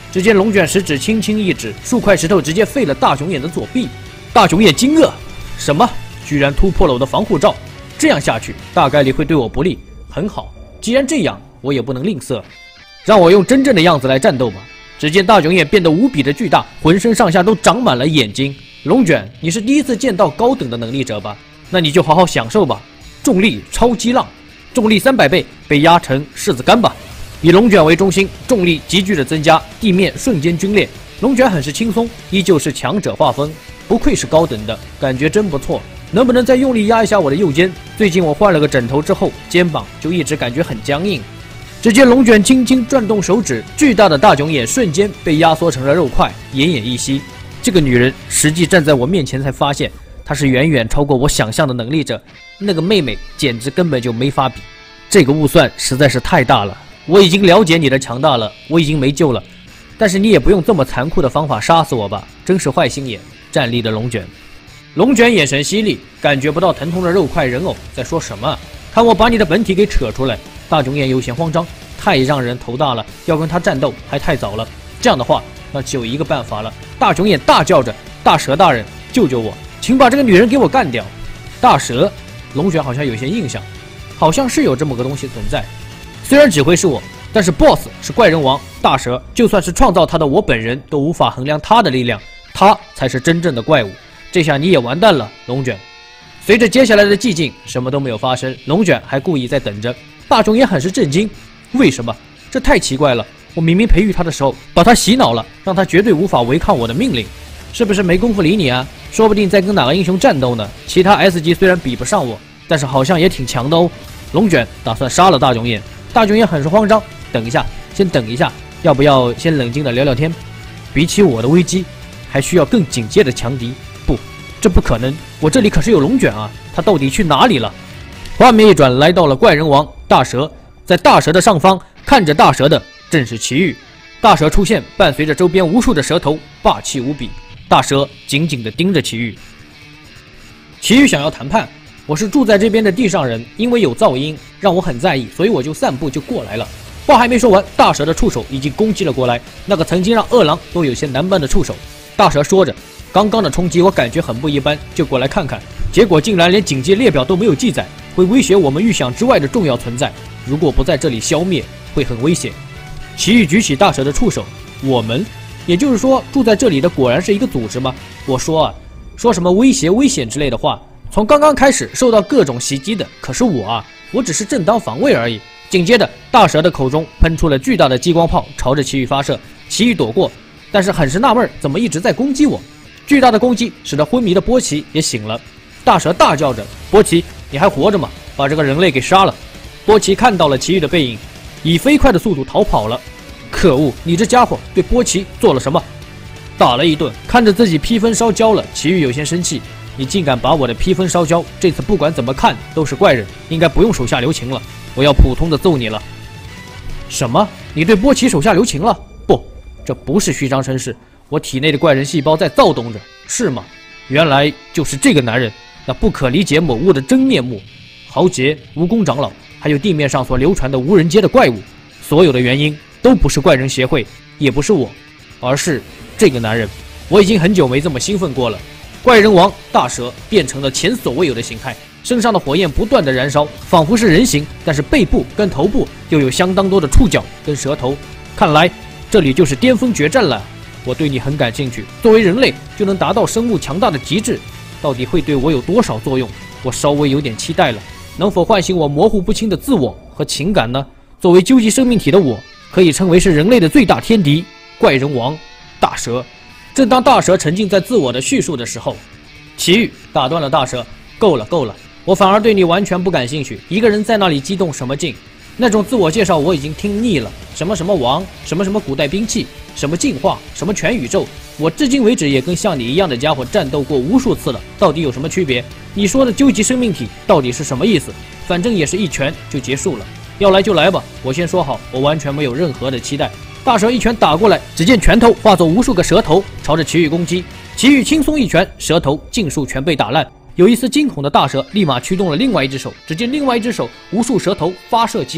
只见龙卷食指轻轻一指，数块石头直接废了大熊眼的左臂。大熊眼惊愕：什么？居然突破了我的防护罩！这样下去，大概率会对我不利。很好，既然这样，我也不能吝啬，让我用真正的样子来战斗吧。只见大熊眼变得无比的巨大，浑身上下都长满了眼睛。龙卷，你是第一次见到高等的能力者吧？那你就好好享受吧。重力超激浪，重力三百倍，被压成柿子干吧。以龙卷为中心，重力急剧的增加，地面瞬间皲裂。龙卷很是轻松，依旧是强者画风，不愧是高等的，感觉真不错。能不能再用力压一下我的右肩？最近我换了个枕头之后，肩膀就一直感觉很僵硬。只见龙卷轻轻转动手指，巨大的大熊眼瞬间被压缩成了肉块，奄奄一息。这个女人实际站在我面前才发现，她是远远超过我想象的能力者。那个妹妹简直根本就没法比，这个误算实在是太大了。我已经了解你的强大了，我已经没救了，但是你也不用这么残酷的方法杀死我吧，真是坏心眼。站立的龙卷，龙卷眼神犀利，感觉不到疼痛的肉块人偶在说什么。看我把你的本体给扯出来！大熊眼有些慌张，太让人头大了，要跟他战斗还太早了。这样的话，那只有一个办法了。大熊眼大叫着：“大蛇大人，救救我，请把这个女人给我干掉！”大蛇，龙卷好像有些印象，好像是有这么个东西存在。虽然指挥是我，但是 boss 是怪人王大蛇，就算是创造他的我本人都无法衡量他的力量，他才是真正的怪物。这下你也完蛋了，龙卷。随着接下来的寂静，什么都没有发生，龙卷还故意在等着。大熊也很是震惊，为什么？这太奇怪了！我明明培育他的时候把他洗脑了，让他绝对无法违抗我的命令，是不是没工夫理你啊？说不定在跟哪个英雄战斗呢？其他 S 级虽然比不上我，但是好像也挺强的哦。龙卷打算杀了大熊眼，大熊眼很是慌张。等一下，先等一下，要不要先冷静的聊聊天？比起我的危机，还需要更警戒的强敌。不，这不可能！我这里可是有龙卷啊，他到底去哪里了？画面一转，来到了怪人王大蛇，在大蛇的上方，看着大蛇的正是奇遇。大蛇出现，伴随着周边无数的蛇头，霸气无比。大蛇紧紧地盯着奇遇。奇遇想要谈判，我是住在这边的地上人，因为有噪音让我很在意，所以我就散步就过来了。话还没说完，大蛇的触手已经攻击了过来，那个曾经让二郎都有些难办的触手。大蛇说着，刚刚的冲击我感觉很不一般，就过来看看，结果竟然连警戒列表都没有记载，会威胁我们预想之外的重要存在，如果不在这里消灭会很危险。奇遇举起大蛇的触手，我们也就是说住在这里的果然是一个组织吗？我说啊，说什么威胁危险之类的话，从刚刚开始受到各种袭击的可是我啊，我只是正当防卫而已。紧接着大蛇的口中喷出了巨大的激光炮，朝着奇遇发射。奇遇躲过，但是很是纳闷，怎么一直在攻击我？巨大的攻击使得昏迷的波奇也醒了。大蛇大叫着：“波奇，你还活着吗？把这个人类给杀了！”波奇看到了奇遇的背影，以飞快的速度逃跑了。可恶，你这家伙对波奇做了什么？打了一顿，看着自己披风烧焦了，奇遇有些生气。你竟敢把我的披风烧焦，这次不管怎么看都是怪人，应该不用手下留情了，我要普通的揍你了。什么？你对波奇手下留情了？不，这不是虚张声势，我体内的怪人细胞在躁动着，是吗？原来就是这个男人，那不可理解某物的真面目。豪杰、蜈蚣长老，还有地面上所流传的无人街的怪物，所有的原因都不是怪人协会，也不是我，而是这个男人。我已经很久没这么兴奋过了。怪人王大蛇变成了前所未有的形态，身上的火焰不断的燃烧，仿佛是人形，但是背部跟头部又有相当多的触角跟舌头。看来这里就是巅峰决战了。我对你很感兴趣，作为人类就能达到生物强大的极致，到底会对我有多少作用？我稍微有点期待了，能否唤醒我模糊不清的自我和情感呢？作为究极生命体的我，可以称为是人类的最大天敌——怪人王大蛇。正当大蛇沉浸在自我的叙述的时候，奇遇打断了大蛇：“够了，够了，我反而对你完全不感兴趣。一个人在那里激动什么劲？那种自我介绍我已经听腻了，什么什么王，什么什么古代兵器，什么进化，什么全宇宙。我至今为止也跟像你一样的家伙战斗过无数次了，到底有什么区别？你说的究极生命体到底是什么意思？反正也是一拳就结束了。要来就来吧，我先说好，我完全没有任何的期待。”大蛇一拳打过来，只见拳头化作无数个蛇头，朝着奇遇攻击。奇遇轻松一拳，蛇头尽数全被打烂。有一丝惊恐的大蛇立马驱动了另外一只手，只见另外一只手无数蛇头发射激光，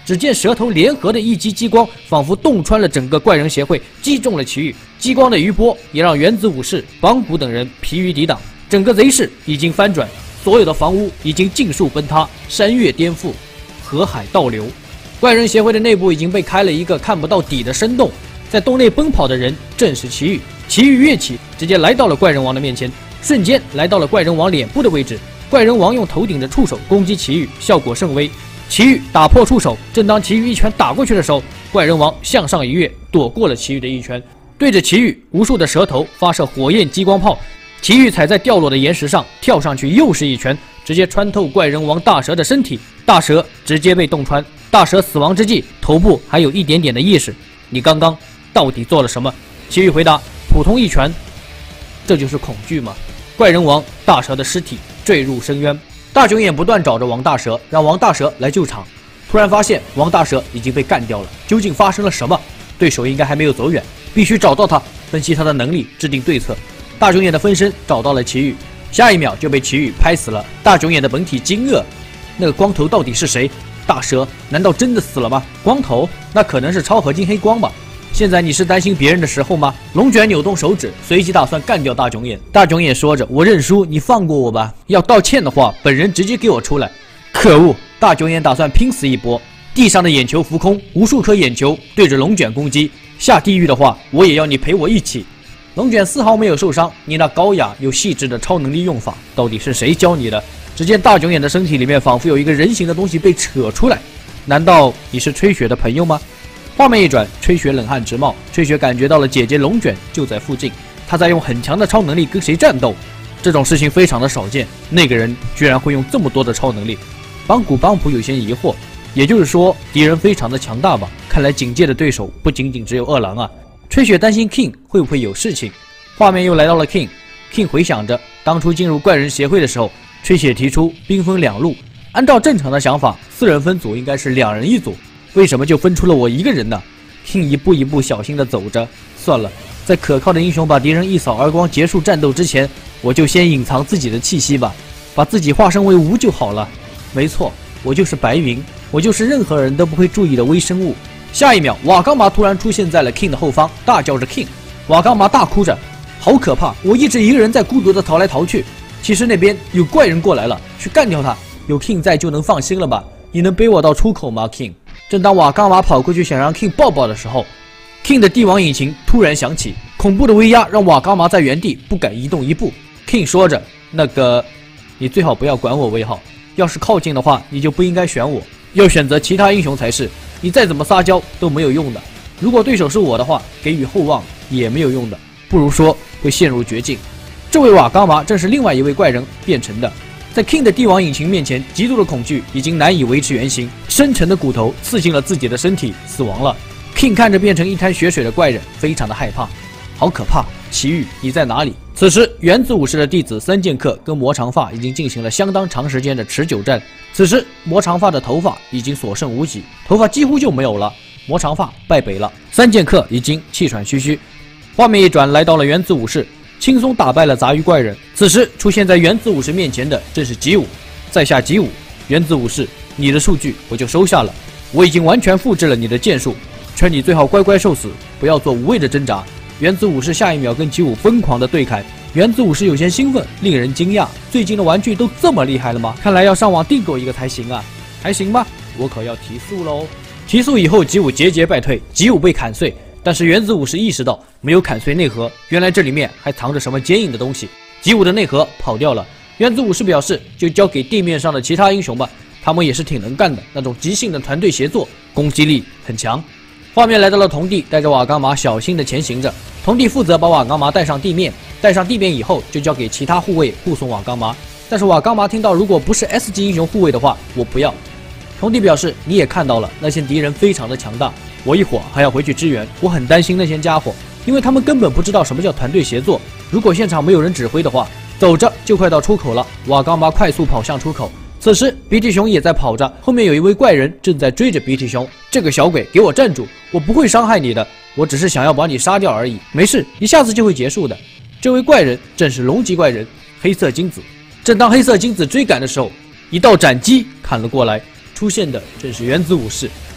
只见蛇头联合的一击激光，仿佛洞穿了整个怪人协会，击中了奇遇。激光的余波也让原子武士、邦古等人疲于抵挡，整个贼市已经翻转，所有的房屋已经尽数崩塌，山岳颠覆，河海倒流。怪人协会的内部已经被开了一个看不到底的深洞，在洞内奔跑的人正是奇遇。奇遇跃起，直接来到了怪人王的面前，瞬间来到了怪人王脸部的位置。怪人王用头顶的触手攻击奇遇，效果甚微。奇遇打破触手，正当奇遇一拳打过去的时候，怪人王向上一跃，躲过了奇遇的一拳，对着奇遇无数的蛇头发射火焰激光炮。奇遇踩在掉落的岩石上，跳上去又是一拳，直接穿透怪人王大蛇的身体，大蛇直接被洞穿。大蛇死亡之际，头部还有一点点的意识。你刚刚到底做了什么？奇遇回答：普通一拳。这就是恐惧吗？怪人王大蛇的尸体坠入深渊。大囧眼不断找着王大蛇，让王大蛇来救场。突然发现王大蛇已经被干掉了，究竟发生了什么？对手应该还没有走远，必须找到他，分析他的能力，制定对策。大囧眼的分身找到了奇遇，下一秒就被奇遇拍死了。大囧眼的本体惊愕，那个光头到底是谁？大蛇难道真的死了吗？光头那可能是超合金黑光吧。现在你是担心别人的时候吗？龙卷扭动手指，随即打算干掉大囧眼。大囧眼说着：“我认输，你放过我吧。要道歉的话，本人直接给我出来。”可恶！大囧眼打算拼死一搏。地上的眼球浮空，无数颗眼球对着龙卷攻击。下地狱的话，我也要你陪我一起。龙卷丝毫没有受伤，你那高雅又细致的超能力用法，到底是谁教你的？只见大囧眼的身体里面仿佛有一个人形的东西被扯出来。难道你是吹雪的朋友吗？画面一转，吹雪冷汗直冒。吹雪感觉到了姐姐龙卷就在附近，她在用很强的超能力跟谁战斗？这种事情非常的少见，那个人居然会用这么多的超能力。邦古邦普有些疑惑，也就是说敌人非常的强大吧？看来警戒的对手不仅仅只有二郎啊。吹雪担心 King 会不会有事情。画面又来到了 King，King King 回想着当初进入怪人协会的时候，吹雪提出兵分两路，按照正常的想法，四人分组应该是两人一组。为什么就分出了我一个人呢 ？King 一步一步小心地走着。算了，在可靠的英雄把敌人一扫而光结束战斗之前，我就先隐藏自己的气息吧，把自己化身为无就好了。没错，我就是白云，我就是任何人都不会注意的微生物。下一秒，瓦岗麻突然出现在了 King 的后方，大叫着 King。瓦岗麻大哭着，好可怕！我一直一个人在孤独地逃来逃去，其实那边有怪人过来了，去干掉他。有 King 在就能放心了吧？你能背我到出口吗 ，King？正当瓦岗麻跑过去想让 King 抱抱的时候 ，King 的帝王引擎突然响起，恐怖的威压让瓦岗麻在原地不敢移动一步。King 说着：“那个，你最好不要管我为好，要是靠近的话，你就不应该选我，要选择其他英雄才是。你再怎么撒娇都没有用的。如果对手是我的话，给予厚望也没有用的，不如说会陷入绝境。”这位瓦岗麻正是另外一位怪人变成的。在 King 的帝王引擎面前，极度的恐惧已经难以维持原形，深沉的骨头刺进了自己的身体，死亡了。King 看着变成一滩血水的怪人，非常的害怕，好可怕！奇遇，你在哪里？此时，原子武士的弟子三剑客跟魔长发已经进行了相当长时间的持久战。此时，魔长发的头发已经所剩无几，头发几乎就没有了。魔长发败北了，三剑客已经气喘吁吁。画面一转，来到了原子武士。轻松打败了杂鱼怪人。此时出现在原子武士面前的正是吉武，在下吉武。原子武士，你的数据我就收下了，我已经完全复制了你的剑术，劝你最好乖乖受死，不要做无谓的挣扎。原子武士下一秒跟吉武疯狂的对砍，原子武士有些兴奋，令人惊讶，最近的玩具都这么厉害了吗？看来要上网订购一个才行啊。还行吧，我可要提速喽。提速以后，吉武节节败退，吉武被砍碎。但是原子武士意识到没有砍碎内核，原来这里面还藏着什么坚硬的东西。吉武的内核跑掉了，原子武士表示就交给地面上的其他英雄吧，他们也是挺能干的，那种即兴的团队协作，攻击力很强。画面来到了童帝，带着瓦岗麻小心的前行着。童帝负责把瓦岗麻带上地面，带上地面以后就交给其他护卫护送瓦岗麻。但是瓦岗麻听到如果不是 S 级英雄护卫的话，我不要。童帝表示你也看到了，那些敌人非常的强大。我一会儿还要回去支援，我很担心那些家伙，因为他们根本不知道什么叫团队协作。如果现场没有人指挥的话，走着就快到出口了。瓦岗麻快速跑向出口，此时鼻涕熊也在跑着，后面有一位怪人正在追着鼻涕熊。这个小鬼，给我站住！我不会伤害你的，我只是想要把你杀掉而已。没事，一下子就会结束的。这位怪人正是龙级怪人黑色金子。正当黑色金子追赶的时候，一道斩击砍了过来，出现的正是原子武士。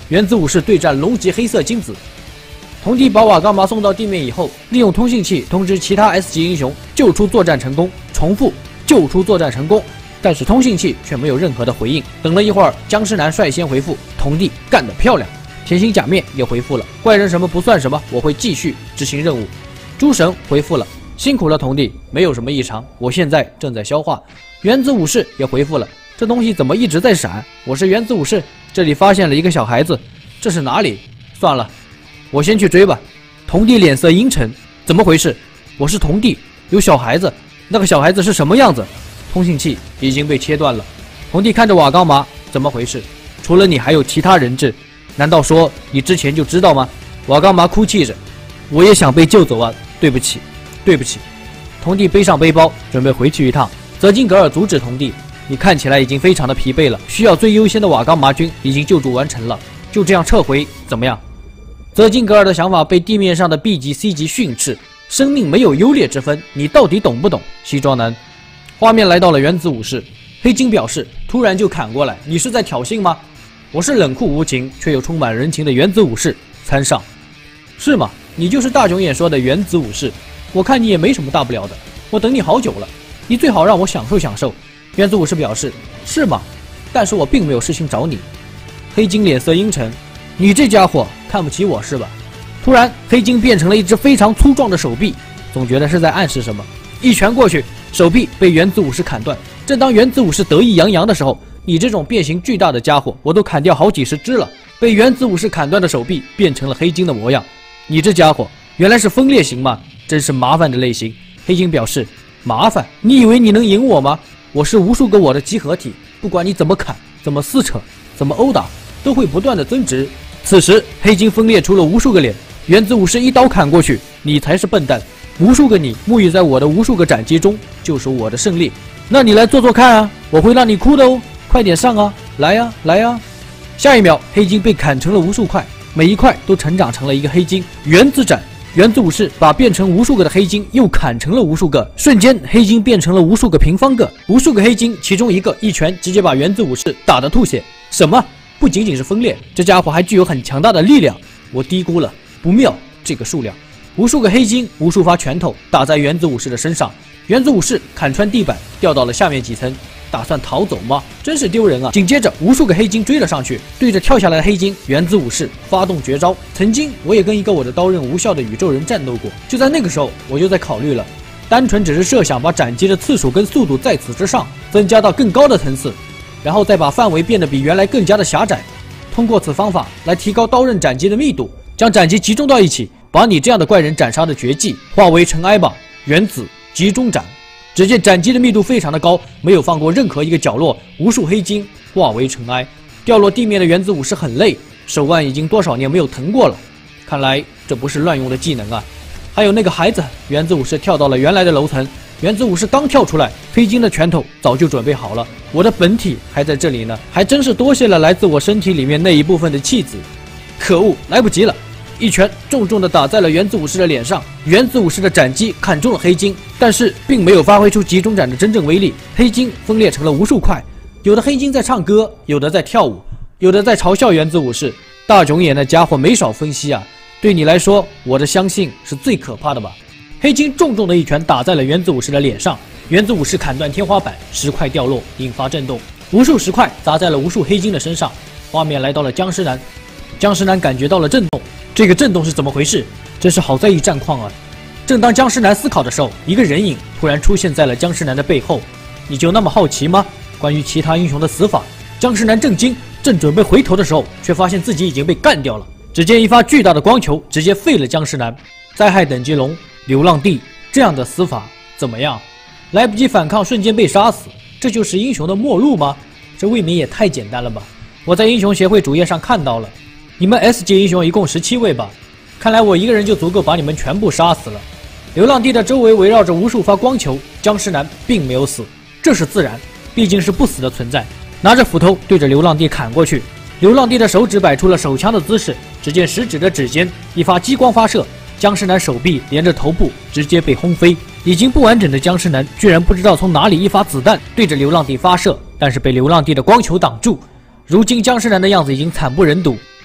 原子武士对战龙级黑色金子。童弟把瓦岗麻送到地面以后，利用通信器通知其他 S 级英雄救出作战成功。重复，救出作战成功。但是通信器却没有任何的回应。等了一会儿，僵尸男率先回复：“童弟干得漂亮。”甜心假面也回复了：“怪人什么不算什么，我会继续执行任务。”诸神回复了：“辛苦了，童弟，没有什么异常，我现在正在消化。”原子武士也回复了：“这东西怎么一直在闪？我是原子武士，这里发现了一个小孩子，这是哪里？算了，我先去追吧。”童弟脸色阴沉：“怎么回事？我是童弟，有小孩子，那个小孩子是什么样子？”通信器已经被切断了。童弟看着瓦岗麻：“怎么回事？除了你还有其他人质？难道说你之前就知道吗？”瓦岗麻哭泣着：“我也想被救走啊，对不起，对不起。”童弟背上背包准备回去一趟。泽金格尔阻止童弟：“你看起来已经非常的疲惫了，需要最优先的瓦岗麻军已经救助完成了，就这样撤回怎么样？”泽金格尔的想法被地面上的 B 级 C 级训斥：“生命没有优劣之分，你到底懂不懂？”西装男。画面来到了原子武士，黑金表示：“突然就砍过来，你是在挑衅吗？”我是冷酷无情却又充满人情的原子武士，参上。是吗？你就是大囧眼说的原子武士，我看你也没什么大不了的，我等你好久了，你最好让我享受享受。原子武士表示：“是吗？但是我并没有事情找你。”黑金脸色阴沉：“你这家伙看不起我是吧？”突然，黑金变成了一只非常粗壮的手臂，总觉得是在暗示什么。一拳过去，手臂被原子武士砍断。正当原子武士得意洋洋的时候，你这种变形巨大的家伙，我都砍掉好几十只了。被原子武士砍断的手臂变成了黑金的模样。你这家伙原来是分裂型吗？真是麻烦的类型。黑金表示：“麻烦？你以为你能赢我吗？我是无数个我的集合体，不管你怎么砍、怎么撕扯、怎么殴打，都会不断的增值。”此时，黑金分裂出了无数个脸，原子武士一刀砍过去，你才是笨蛋。无数个你沐浴在我的无数个斩击中，就属我的胜利。那你来做做看啊，我会让你哭的哦！快点上啊，来呀、啊，来呀、啊！下一秒，黑金被砍成了无数块，每一块都成长成了一个黑金。原子斩，原子武士把变成无数个的黑金又砍成了无数个，瞬间黑金变成了无数个平方个，无数个黑金，其中一个一拳直接把原子武士打得吐血。什么？不仅仅是分裂，这家伙还具有很强大的力量，我低估了，不妙，这个数量。无数个黑金，无数发拳头打在原子武士的身上，原子武士砍穿地板，掉到了下面几层，打算逃走吗？真是丢人啊！紧接着，无数个黑金追了上去，对着跳下来的黑金，原子武士发动绝招。曾经我也跟一个我的刀刃无效的宇宙人战斗过，就在那个时候，我就在考虑了，单纯只是设想把斩击的次数跟速度在此之上增加到更高的层次，然后再把范围变得比原来更加的狭窄，通过此方法来提高刀刃斩击的密度，将斩击集中到一起。把你这样的怪人斩杀的绝技化为尘埃吧，原子集中斩。只见斩击的密度非常的高，没有放过任何一个角落，无数黑金化为尘埃，掉落地面的原子武士很累，手腕已经多少年没有疼过了，看来这不是乱用的技能啊。还有那个孩子，原子武士跳到了原来的楼层，原子武士刚跳出来，黑金的拳头早就准备好了，我的本体还在这里呢，还真是多谢了来自我身体里面那一部分的弃子。可恶，来不及了！一拳重重地打在了原子武士的脸上，原子武士的斩击砍中了黑金，但是并没有发挥出集中斩的真正威力，黑金分裂成了无数块，有的黑金在唱歌，有的在跳舞，有的在嘲笑原子武士。大囧眼那家伙没少分析啊，对你来说，我的相信是最可怕的吧？黑金重重的一拳打在了原子武士的脸上，原子武士砍断天花板，石块掉落，引发震动，无数石块砸在了无数黑金的身上。画面来到了僵尸男，僵尸男感觉到了震动。这个震动是怎么回事？真是好在意战况啊！正当僵尸男思考的时候，一个人影突然出现在了僵尸男的背后。你就那么好奇吗？关于其他英雄的死法，僵尸男震惊，正准备回头的时候，却发现自己已经被干掉了。只见一发巨大的光球直接废了僵尸男。灾害等级龙，流浪地，这样的死法怎么样？来不及反抗，瞬间被杀死，这就是英雄的末路吗？这未免也太简单了吧！我在英雄协会主页上看到了。你们 S 级英雄一共十七位吧？看来我一个人就足够把你们全部杀死了。流浪地的周围围绕着无数发光球，僵尸男并没有死，这是自然，毕竟是不死的存在。拿着斧头对着流浪地砍过去，流浪地的手指摆出了手枪的姿势，只见食指的指尖一发激光发射，僵尸男手臂连着头部直接被轰飞。已经不完整的僵尸男居然不知道从哪里一发子弹对着流浪地发射，但是被流浪地的光球挡住。如今僵尸男的样子已经惨不忍睹，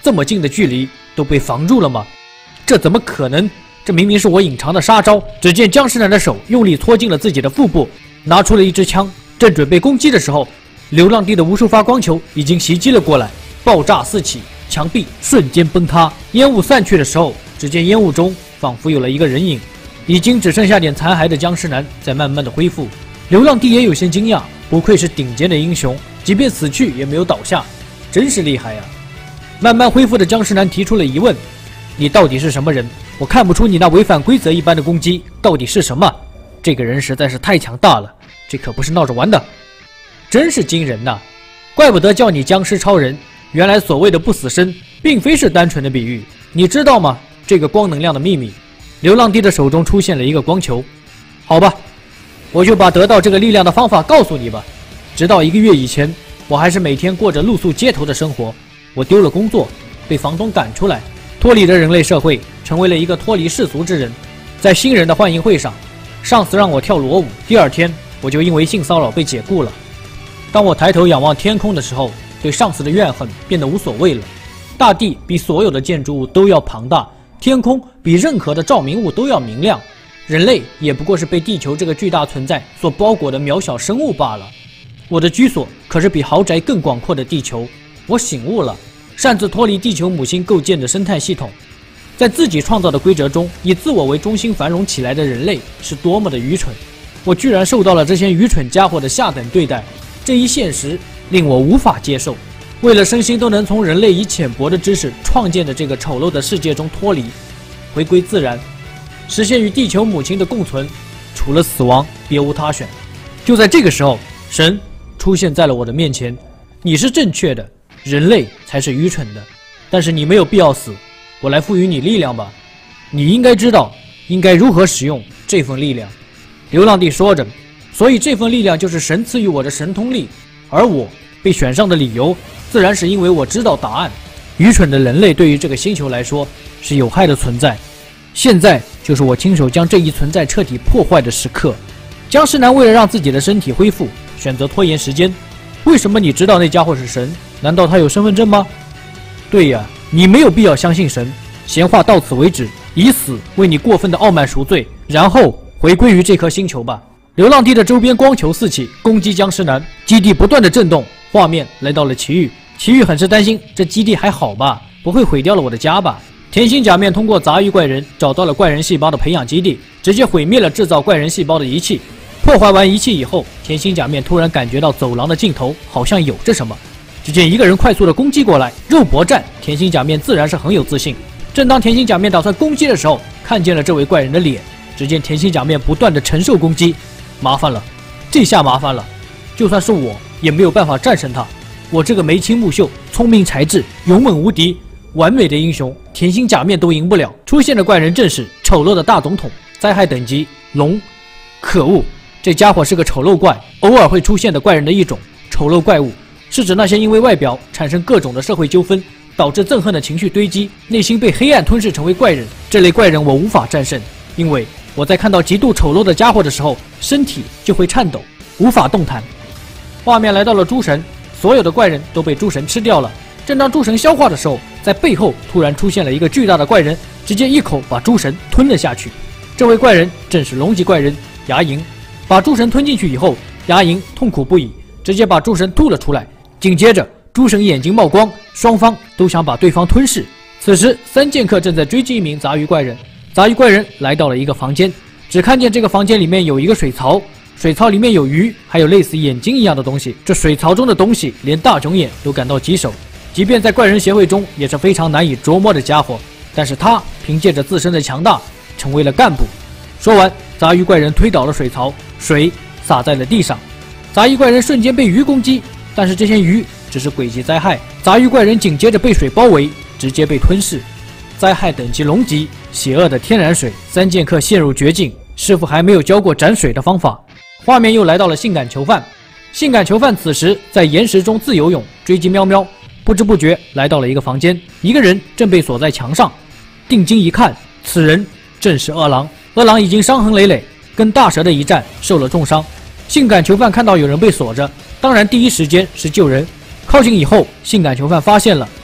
这么近的距离都被防住了吗？这怎么可能？这明明是我隐藏的杀招。只见僵尸男的手用力搓进了自己的腹部，拿出了一支枪，正准备攻击的时候，流浪地的无数发光球已经袭击了过来，爆炸四起，墙壁瞬间崩塌。烟雾散去的时候，只见烟雾中仿佛有了一个人影，已经只剩下点残骸的僵尸男在慢慢的恢复。流浪地也有些惊讶，不愧是顶尖的英雄，即便死去也没有倒下，真是厉害呀！慢慢恢复的僵尸男提出了疑问：你到底是什么人？我看不出你那违反规则一般的攻击到底是什么？这个人实在是太强大了，这可不是闹着玩的，真是惊人呐！怪不得叫你僵尸超人，原来所谓的不死身并非是单纯的比喻。你知道吗？这个光能量的秘密。流浪地的手中出现了一个光球。好吧，我就把得到这个力量的方法告诉你吧。直到一个月以前，我还是每天过着露宿街头的生活。我丢了工作，被房东赶出来，脱离了人类社会，成为了一个脱离世俗之人。在新人的欢迎会上，上司让我跳裸舞，第二天我就因为性骚扰被解雇了。当我抬头仰望天空的时候，对上司的怨恨变得无所谓了。大地比所有的建筑物都要庞大，天空比任何的照明物都要明亮，人类也不过是被地球这个巨大存在所包裹的渺小生物罢了。我的居所可是比豪宅更广阔的地球。我醒悟了，擅自脱离地球母星构建的生态系统，在自己创造的规则中以自我为中心繁荣起来的人类是多么的愚蠢。我居然受到了这些愚蠢家伙的下等对待，这一现实令我无法接受。为了身心都能从人类以浅薄的知识创建的这个丑陋的世界中脱离，回归自然，实现与地球母亲的共存，除了死亡别无他选。就在这个时候，神出现在了我的面前。你是正确的，人类才是愚蠢的，但是你没有必要死，我来赋予你力量吧。你应该知道应该如何使用这份力量。流浪地说着，所以这份力量就是神赐予我的神通力，而我被选上的理由自然是因为我知道答案。愚蠢的人类对于这个星球来说是有害的存在，现在就是我亲手将这一存在彻底破坏的时刻。僵尸男为了让自己的身体恢复，选择拖延时间。为什么你知道那家伙是神？难道他有身份证吗？对呀，你没有必要相信神。闲话到此为止，以死为你过分的傲慢赎罪，然后回归于这颗星球吧。流浪地的周边光球四起，攻击僵尸男，基地不断的震动。画面来到了奇遇，奇遇很是担心，这基地还好吧？不会毁掉了我的家吧？甜心假面通过杂鱼怪人找到了怪人细胞的培养基地，直接毁灭了制造怪人细胞的仪器。破坏完仪器以后，甜心假面突然感觉到走廊的尽头好像有着什么。只见一个人快速的攻击过来，肉搏战，甜心假面自然是很有自信。正当甜心假面打算攻击的时候，看见了这位怪人的脸。只见甜心假面不断的承受攻击，麻烦了，这下麻烦了，就算是我也没有办法战胜他。我这个眉清目秀、聪明才智、勇猛无敌、完美的英雄，甜心假面都赢不了。出现的怪人正是丑陋的大总统，灾害等级龙。可恶！这家伙是个丑陋怪，偶尔会出现的怪人的一种。丑陋怪物是指那些因为外表产生各种的社会纠纷，导致憎恨的情绪堆积，内心被黑暗吞噬成为怪人。这类怪人我无法战胜，因为我在看到极度丑陋的家伙的时候，身体就会颤抖，无法动弹。画面来到了诸神，所有的怪人都被诸神吃掉了。正当诸神消化的时候，在背后突然出现了一个巨大的怪人，直接一口把诸神吞了下去。这位怪人正是龙级怪人牙龈。把诸神吞进去以后，牙龈痛苦不已，直接把诸神吐了出来。紧接着，诸神眼睛冒光，双方都想把对方吞噬。此时，三剑客正在追击一名杂鱼怪人。杂鱼怪人来到了一个房间，只看见这个房间里面有一个水槽，水槽里面有鱼，还有类似眼睛一样的东西。这水槽中的东西，连大囧眼都感到棘手。即便在怪人协会中也是非常难以琢磨的家伙，但是他凭借着自身的强大，成为了干部。说完，杂鱼怪人推倒了水槽，水洒在了地上。杂鱼怪人瞬间被鱼攻击，但是这些鱼只是诡计灾害。杂鱼怪人紧接着被水包围，直接被吞噬。灾害等级龙级，邪恶的天然水。三剑客陷入绝境，师傅还没有教过斩水的方法。画面又来到了性感囚犯。性感囚犯此时在岩石中自由泳，追击喵喵，不知不觉来到了一个房间，一个人正被锁在墙上。定睛一看，此人正是饿狼。饿狼已经伤痕累累，跟大蛇的一战受了重伤。性感囚犯看到有人被锁着，当然第一时间是救人。靠近以后，性感囚犯发现了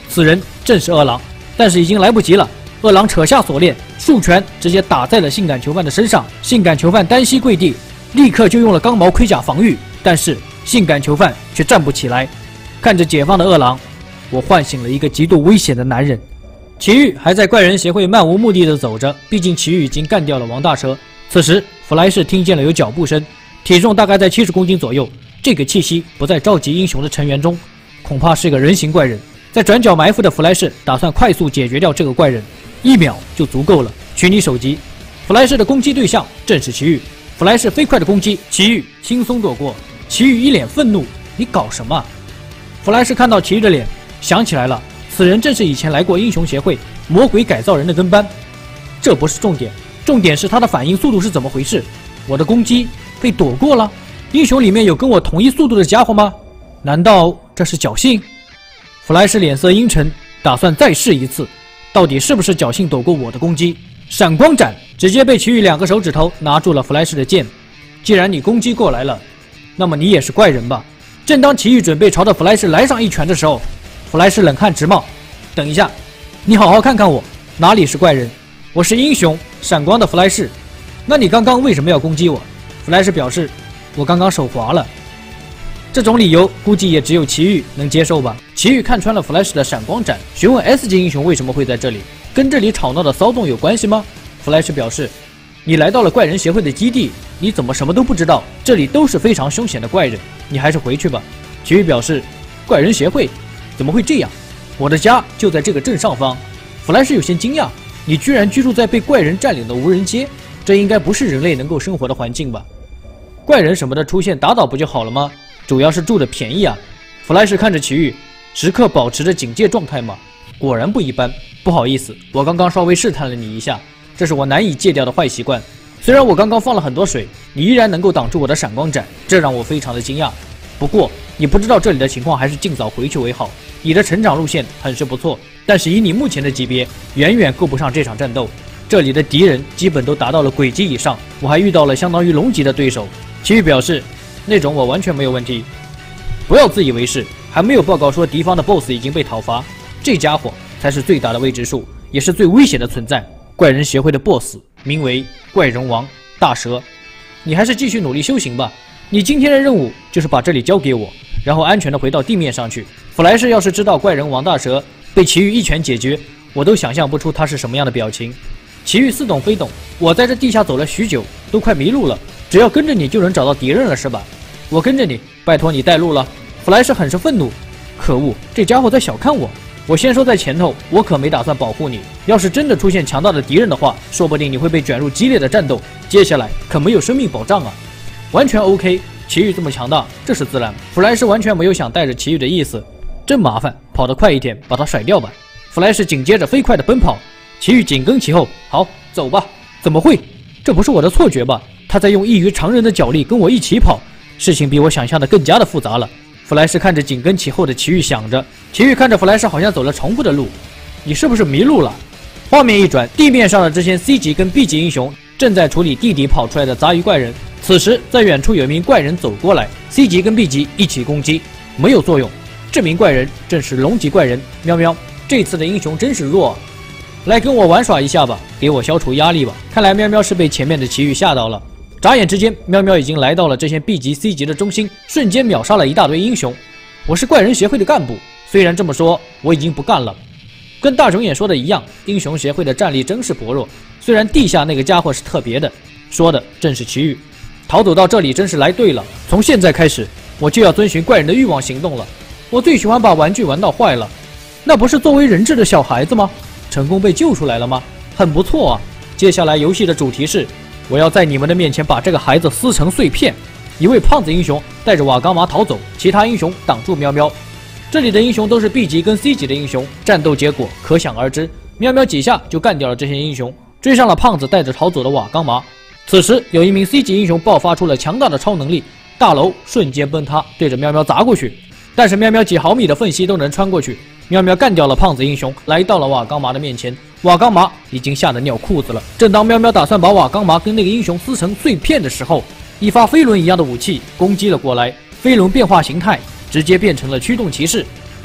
此人正是二郎，但是已经来不及了。二郎扯下锁链，数拳直接打在了性感囚犯的身上。性感囚犯单膝跪地，立刻就用了钢毛盔甲防御，但是性感囚犯却站不起来。看着解放的二郎，我唤醒了一个极度危险的男人。祁煜还在怪人协会漫无目的的走着，毕竟祁煜已经干掉了王大蛇。此时弗莱士听见了有脚步声，体重大概在七十公斤左右，这个气息不在召集英雄的成员中，恐怕是个人形怪人。在转角埋伏的弗莱士打算快速解决掉这个怪人，一秒就足够了。取你首级。弗莱士的攻击对象正是祁煜，弗莱士飞快的攻击，祁煜轻松躲过。祁煜一脸愤怒：“你搞什么？”弗莱士看到祁煜的脸，想起来了，此人正是以前来过英雄协会魔鬼改造人的跟班。这不是重点，重点是他的反应速度是怎么回事？我的攻击被躲过了？英雄里面有跟我同一速度的家伙吗？难道这是侥幸？弗莱士脸色阴沉，打算再试一次，到底是不是侥幸躲过我的攻击？闪光斩直接被祁煜两个手指头拿住了弗莱士的剑。既然你攻击过来了，那么你也是怪人吧？正当祁煜准备朝着弗莱士来上一拳的时候，弗莱士冷汗直冒。等一下，你好好看看我，哪里是怪人？我是英雄闪光的弗莱士。那你刚刚为什么要攻击我？弗莱士表示，我刚刚手滑了。这种理由估计也只有祁煜能接受吧。祁煜看穿了弗莱士的闪光斩，询问 S 级英雄为什么会在这里，跟这里吵闹的骚动有关系吗？弗莱士表示，你来到了怪人协会的基地，你怎么什么都不知道？这里都是非常凶险的怪人，你还是回去吧。祁煜表示，怪人协会怎么会这样？我的家就在这个正上方。弗莱士有些惊讶，你居然居住在被怪人占领的无人街，这应该不是人类能够生活的环境吧？怪人什么的出现打倒不就好了吗？主要是住的便宜啊。弗莱士看着祁煜，时刻保持着警戒状态嘛，果然不一般。不好意思，我刚刚稍微试探了你一下，这是我难以戒掉的坏习惯。虽然我刚刚放了很多水，你依然能够挡住我的闪光斩，这让我非常的惊讶。不过你不知道这里的情况，还是尽早回去为好。你的成长路线很是不错，但是以你目前的级别，远远够不上这场战斗。这里的敌人基本都达到了鬼级以上，我还遇到了相当于龙级的对手。祁煜表示，那种我完全没有问题。不要自以为是，还没有报告说敌方的 B O S S 已经被讨伐，这家伙才是最大的未知数，也是最危险的存在。怪人协会的 B O S S 名为怪人王大蛇，你还是继续努力修行吧。你今天的任务就是把这里交给我，然后安全的回到地面上去。弗莱士要是知道怪人王大蛇被祁煜一拳解决，我都想象不出他是什么样的表情。祁煜似懂非懂，我在这地下走了许久，都快迷路了，只要跟着你就能找到敌人了是吧？我跟着你，拜托你带路了。弗莱士很是愤怒，可恶，这家伙在小看我。我先说在前头，我可没打算保护你。要是真的出现强大的敌人的话，说不定你会被卷入激烈的战斗，接下来可没有生命保障啊。完全 OK， 祁煜这么强大，这是自然。弗莱士完全没有想带着祁煜的意思，真麻烦，跑得快一点，把他甩掉吧。弗莱士紧接着飞快地奔跑，祁煜紧跟其后。好，走吧。怎么会？这不是我的错觉吧？他在用异于常人的脚力跟我一起跑，事情比我想象的更加的复杂了。弗莱士看着紧跟其后的祁煜，想着。祁煜看着弗莱士，好像走了重复的路，你是不是迷路了？画面一转，地面上的这些 C 级跟 B 级英雄正在处理地底跑出来的杂鱼怪人。此时，在远处有一名怪人走过来 ，C 级跟 B 级一起攻击，没有作用。这名怪人正是龙级怪人喵喵。这次的英雄真是弱啊！来跟我玩耍一下吧，给我消除压力吧。看来喵喵是被前面的祁煜吓到了。眨眼之间，喵喵已经来到了这些 B 级、C 级的中心，瞬间秒杀了一大堆英雄。我是怪人协会的干部，虽然这么说，我已经不干了。跟大熊眼说的一样，英雄协会的战力真是薄弱。虽然地下那个家伙是特别的，说的正是祁煜。逃走到这里真是来对了，从现在开始，我就要遵循怪人的欲望行动了。我最喜欢把玩具玩到坏了，那不是作为人质的小孩子吗？成功被救出来了吗？很不错啊。接下来游戏的主题是，我要在你们的面前把这个孩子撕成碎片。一位胖子英雄带着瓦岗麻逃走，其他英雄挡住喵喵。这里的英雄都是 B 级跟 C 级的英雄，战斗结果可想而知。喵喵几下就干掉了这些英雄，追上了胖子带着逃走的瓦岗麻。此时有一名 C 级英雄爆发出了强大的超能力，大楼瞬间崩塌，对着喵喵砸过去。但是喵喵几毫米的缝隙都能穿过去，喵喵干掉了胖子英雄，来到了瓦岗麻的面前。瓦岗麻已经吓得尿裤子了。正当喵喵打算把瓦岗麻跟那个英雄撕成碎片的时候，一发飞轮一样的武器攻击了过来，飞轮变化形态，直接变成了驱动骑士，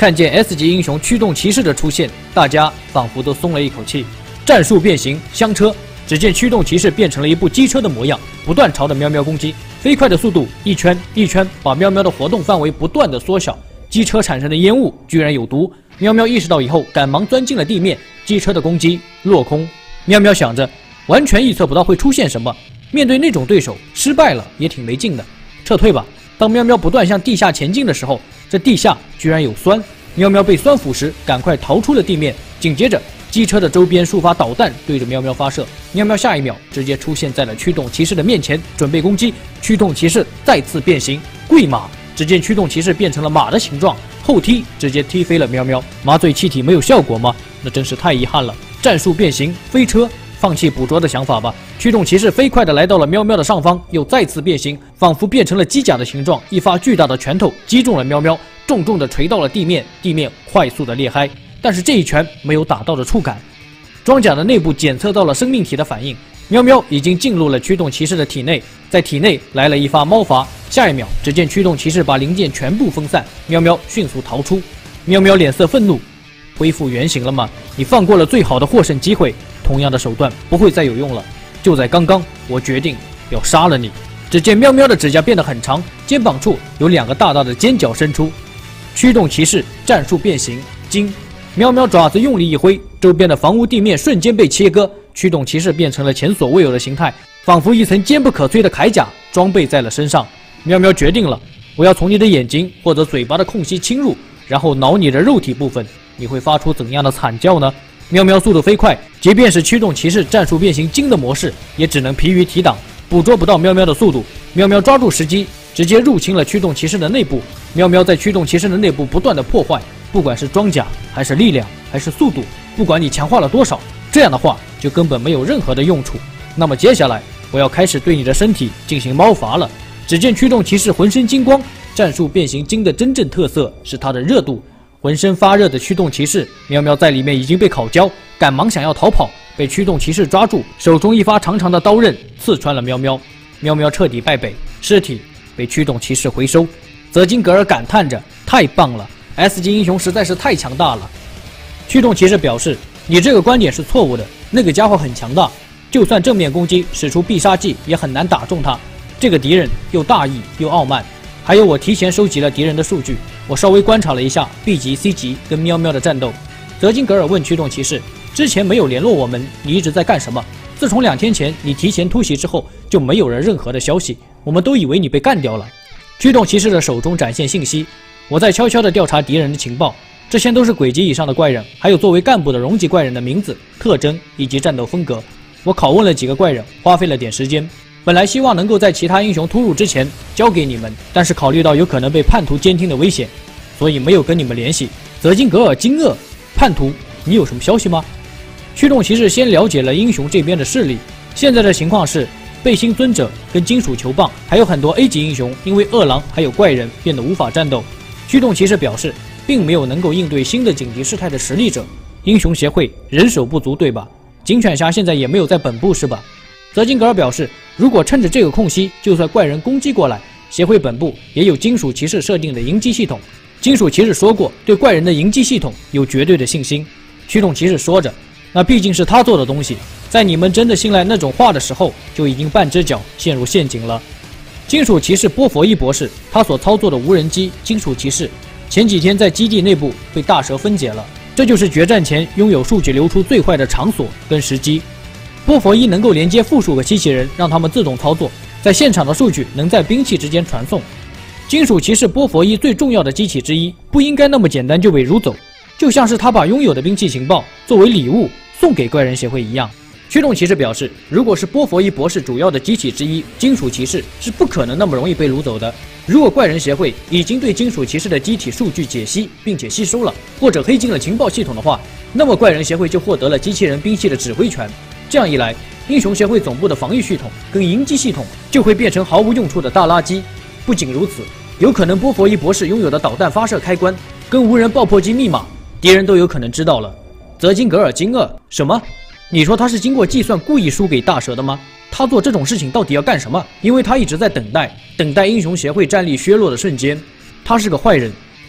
看见 S 级英雄驱动骑士的出现，大家仿佛都松了一口气。战术变形，香车。只见驱动骑士变成了一部机车的模样，不断朝着喵喵攻击。飞快的速度，一圈一圈把喵喵的活动范围不断的缩小。机车产生的烟雾居然有毒，喵喵意识到以后，赶忙钻进了地面。机车的攻击落空。喵喵想着，完全预测不到会出现什么。面对那种对手，失败了也挺没劲的，撤退吧。当喵喵不断向地下前进的时候，这地下居然有酸。喵喵被酸腐蚀，赶快逃出了地面。紧接着，机车的周边数发导弹对着喵喵发射，喵喵下一秒直接出现在了驱动骑士的面前，准备攻击。驱动骑士再次变形，跪马。只见驱动骑士变成了马的形状，后踢直接踢飞了喵喵。麻醉气体没有效果吗？那真是太遗憾了。战术变形，飞车。放弃捕捉的想法吧。驱动骑士飞快地来到了喵喵的上方，又再次变形，仿佛变成了机甲的形状。一发巨大的拳头击中了喵喵，重重地锤到了地面，地面快速地裂开。但是这一拳没有打到的触感。装甲的内部检测到了生命体的反应，喵喵已经进入了驱动骑士的体内，在体内来了一发猫伐。下一秒，只见驱动骑士把零件全部分散，喵喵迅速逃出。喵喵脸色愤怒，恢复原形了吗？你放过了最好的获胜机会。同样的手段不会再有用了。就在刚刚，我决定要杀了你。只见喵喵的指甲变得很长，肩膀处有两个大大的尖角伸出。驱动骑士战术变形，惊！喵喵爪子用力一挥，周边的房屋地面瞬间被切割，驱动骑士变成了前所未有的形态，仿佛一层坚不可摧的铠甲装备在了身上。喵喵决定了，我要从你的眼睛或者嘴巴的空隙侵入，然后挠你的肉体部分，你会发出怎样的惨叫呢？喵喵速度飞快，即便是驱动骑士战术变形金的模式，也只能疲于提挡，捕捉不到喵喵的速度。喵喵抓住时机，直接入侵了驱动骑士的内部。喵喵在驱动骑士的内部不断的破坏，不管是装甲还是力量还是速度，不管你强化了多少，这样的话就根本没有任何的用处。那么接下来我要开始对你的身体进行猫伐了。只见驱动骑士浑身金光，战术变形金的真正特色是它的热度。浑身发热的驱动骑士，喵喵在里面已经被烤焦，赶忙想要逃跑，被驱动骑士抓住，手中一发长长的刀刃刺穿了喵喵。喵喵彻底败北，尸体被驱动骑士回收。泽金格尔感叹着：“太棒了 ，S 级英雄实在是太强大了。”驱动骑士表示：“你这个观点是错误的，那个家伙很强大，就算正面攻击使出必杀技也很难打中他。这个敌人又大意又傲慢。”还有，我提前收集了敌人的数据，我稍微观察了一下 B 级、C 级跟喵喵的战斗。泽金格尔问驱动骑士：“之前没有联络我们，你一直在干什么？自从两天前你提前突袭之后，就没有人任何的消息，我们都以为你被干掉了。”驱动骑士的手中展现信息：“我在悄悄地调查敌人的情报，这些都是鬼级以上的怪人，还有作为干部的荣级怪人的名字、特征以及战斗风格。我拷问了几个怪人，花费了点时间。本来希望能够在其他英雄突入之前交给你们，但是考虑到有可能被叛徒监听的危险，所以没有跟你们联系。”泽金格尔惊愕：“叛徒？你有什么消息吗？”驱动骑士先了解了英雄这边的势力，现在的情况是背心尊者跟金属球棒还有很多 A 级英雄因为饿狼还有怪人变得无法战斗。驱动骑士表示并没有能够应对新的紧急事态的实力者，英雄协会人手不足对吧？警犬侠现在也没有在本部是吧？泽金格尔表示，如果趁着这个空隙，就算怪人攻击过来，协会本部也有金属骑士设定的迎击系统。金属骑士说过，对怪人的迎击系统有绝对的信心。驱动骑士说着，那毕竟是他做的东西，在你们真的信赖那种话的时候，就已经半只脚陷入陷阱了。金属骑士波佛伊博士，他所操作的无人机金属骑士，前几天在基地内部被大蛇分解了，这就是决战前拥有数据流出最坏的场所跟时机。波佛伊能够连接复数个机器人，让他们自动操作，在现场的数据能在兵器之间传送。金属骑士波佛伊最重要的机体之一，不应该那么简单就被掳走，就像是他把拥有的兵器情报作为礼物送给怪人协会一样。驱动骑士表示，如果是波佛伊博士主要的机体之一，金属骑士是不可能那么容易被掳走的。如果怪人协会已经对金属骑士的机体数据解析并且吸收了，或者黑进了情报系统的话，那么怪人协会就获得了机器人兵器的指挥权。这样一来，英雄协会总部的防御系统跟迎击系统就会变成毫无用处的大垃圾。不仅如此，有可能波佛伊博士拥有的导弹发射开关跟无人爆破机密码，敌人都有可能知道了。泽金格尔惊愕：“什么？你说他是经过计算故意输给大蛇的吗？他做这种事情到底要干什么？因为他一直在等待，等待英雄协会战力削弱的瞬间。他是个坏人，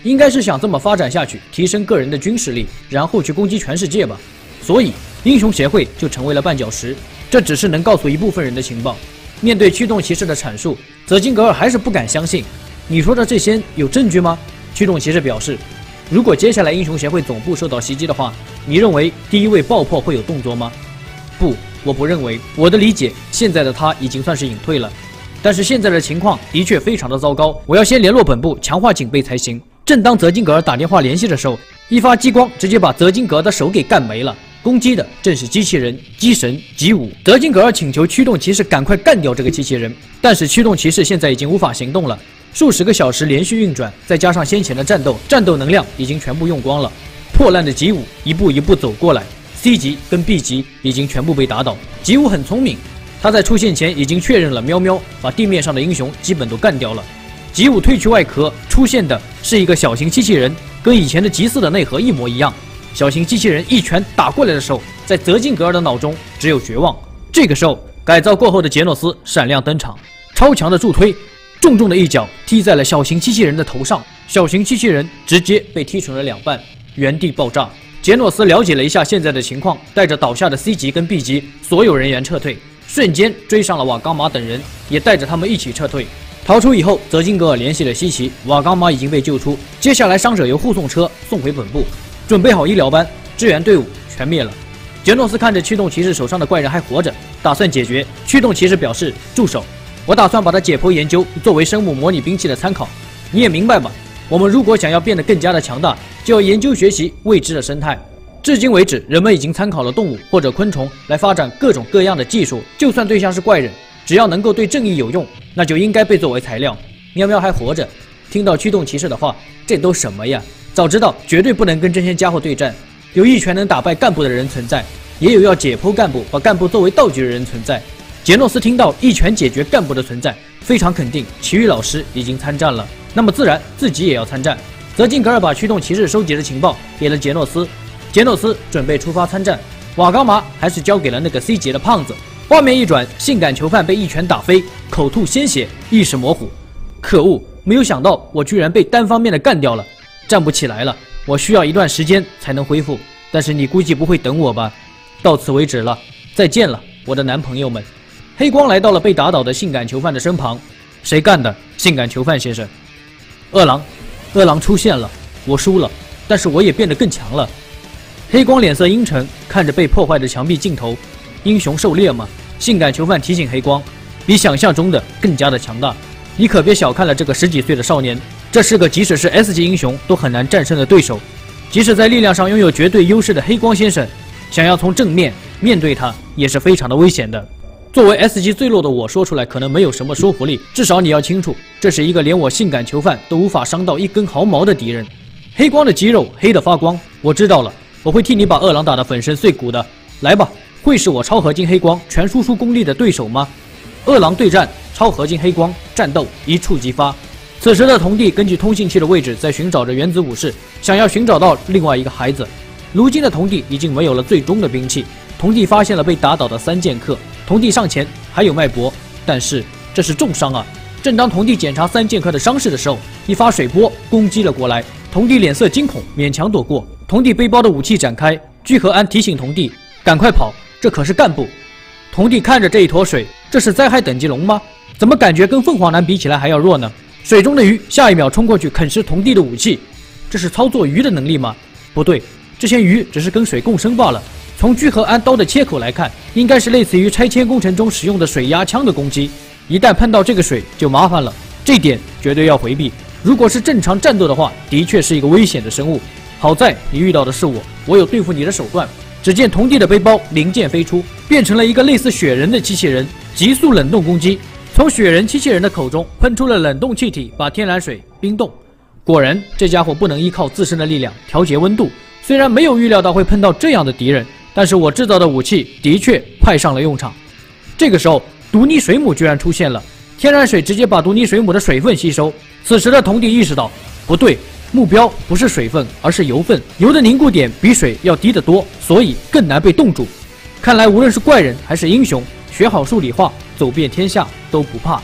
应该是想这么发展下去，提升个人的军事力，然后去攻击全世界吧。所以英雄协会就成为了绊脚石。这只是能告诉一部分人的情报。面对驱动骑士的阐述，泽金格尔还是不敢相信。你说的这些有证据吗？驱动骑士表示，如果接下来英雄协会总部受到袭击的话，你认为第一位爆破会有动作吗？不，我不认为。我的理解，现在的他已经算是隐退了。但是现在的情况的确非常的糟糕，我要先联络本部强化警备才行。正当泽金格尔打电话联系的时候，一发激光直接把泽金格尔的手给干没了。攻击的正是机器人机神吉武。泽金格尔请求驱动骑士赶快干掉这个机器人，但是驱动骑士现在已经无法行动了。数十个小时连续运转，再加上先前的战斗，战斗能量已经全部用光了。破烂的吉武一步一步走过来 ，C 级跟 B 级已经全部被打倒。吉武很聪明，他在出现前已经确认了喵喵，把地面上的英雄基本都干掉了。吉武褪去外壳，出现的是一个小型机器人，跟以前的吉斯的内核一模一样。小型机器人一拳打过来的时候，在泽金格尔的脑中只有绝望。这个时候，改造过后的杰诺斯闪亮登场，超强的助推，重重的一脚踢在了小型机器人的头上，小型机器人直接被踢成了两半，原地爆炸。杰诺斯了解了一下现在的情况，带着倒下的 C 级跟 B 级所有人员撤退，瞬间追上了瓦冈马等人，也带着他们一起撤退。逃出以后，泽金格尔联系了西奇，瓦冈马已经被救出，接下来伤者由护送车送回本部。准备好医疗班，支援队伍全灭了。杰诺斯看着驱动骑士手上的怪人还活着，打算解决。驱动骑士表示住手，我打算把它解剖研究，作为生物模拟兵器的参考。你也明白吧？我们如果想要变得更加的强大，就要研究学习未知的生态。至今为止，人们已经参考了动物或者昆虫来发展各种各样的技术，就算对象是怪人，只要能够对正义有用，那就应该被作为材料。喵喵还活着，听到驱动骑士的话，这都什么呀？早知道绝对不能跟这些家伙对战。有一拳能打败干部的人存在，也有要解剖干部、把干部作为道具的人存在。杰诺斯听到一拳解决干部的存在，非常肯定奇遇老师已经参战了，那么自然自己也要参战。泽金格尔把驱动骑士收集的情报给了杰诺斯，杰诺斯准备出发参战。瓦冈马还是交给了那个 C 级的胖子。画面一转，性感囚犯被一拳打飞，口吐鲜血，意识模糊。可恶，没有想到我居然被单方面的干掉了。站不起来了，我需要一段时间才能恢复，但是你估计不会等我吧？到此为止了，再见了，我的男朋友们。黑光来到了被打倒的性感囚犯的身旁，谁干的？性感囚犯先生。饿狼，饿狼出现了，我输了，但是我也变得更强了。黑光脸色阴沉，看着被破坏的墙壁尽头，英雄狩猎吗？性感囚犯提醒黑光，比想象中的更加的强大。你可别小看了这个十几岁的少年。这是个即使是 S 级英雄都很难战胜的对手，即使在力量上拥有绝对优势的黑光先生，想要从正面面对他也是非常的危险的。作为 S 级最弱的我说出来可能没有什么说服力，至少你要清楚，这是一个连我性感囚犯都无法伤到一根毫毛的敌人。黑光的肌肉黑得发光，我知道了，我会替你把饿狼打得粉身碎骨的。来吧，会是我超合金黑光全输出功力的对手吗？饿狼对战超合金黑光，战斗一触即发。此时的童弟根据通信器的位置在寻找着原子武士，想要寻找到另外一个孩子。如今的童弟已经没有了最终的兵器，童弟发现了被打倒的三剑客，童弟上前还有脉搏，但是这是重伤啊！正当童弟检查三剑客的伤势的时候，一发水波攻击了过来，童弟脸色惊恐，勉强躲过。童弟背包的武器展开，聚合安提醒童弟赶快跑，这可是干部。童弟看着这一坨水，这是灾害等级龙吗？怎么感觉跟凤凰男比起来还要弱呢？水中的鱼下一秒冲过去啃食童弟的武器，这是操作鱼的能力吗？不对，这些鱼只是跟水共生罢了。从聚合安刀的切口来看，应该是类似于拆迁工程中使用的水压枪的攻击，一旦碰到这个水就麻烦了，这点绝对要回避。如果是正常战斗的话，的确是一个危险的生物。好在你遇到的是我，我有对付你的手段。只见童弟的背包零件飞出，变成了一个类似雪人的机器人，急速冷冻攻击。从雪人机器人的口中喷出了冷冻气体，把天然水冰冻。果然，这家伙不能依靠自身的力量调节温度。虽然没有预料到会碰到这样的敌人，但是我制造的武器的确派上了用场。这个时候，毒泥水母居然出现了，天然水直接把毒泥水母的水分吸收。此时的童弟意识到，不对，目标不是水分，而是油分。油的凝固点比水要低得多，所以更难被冻住。看来无论是怪人还是英雄，学好数理化，走遍天下都不怕。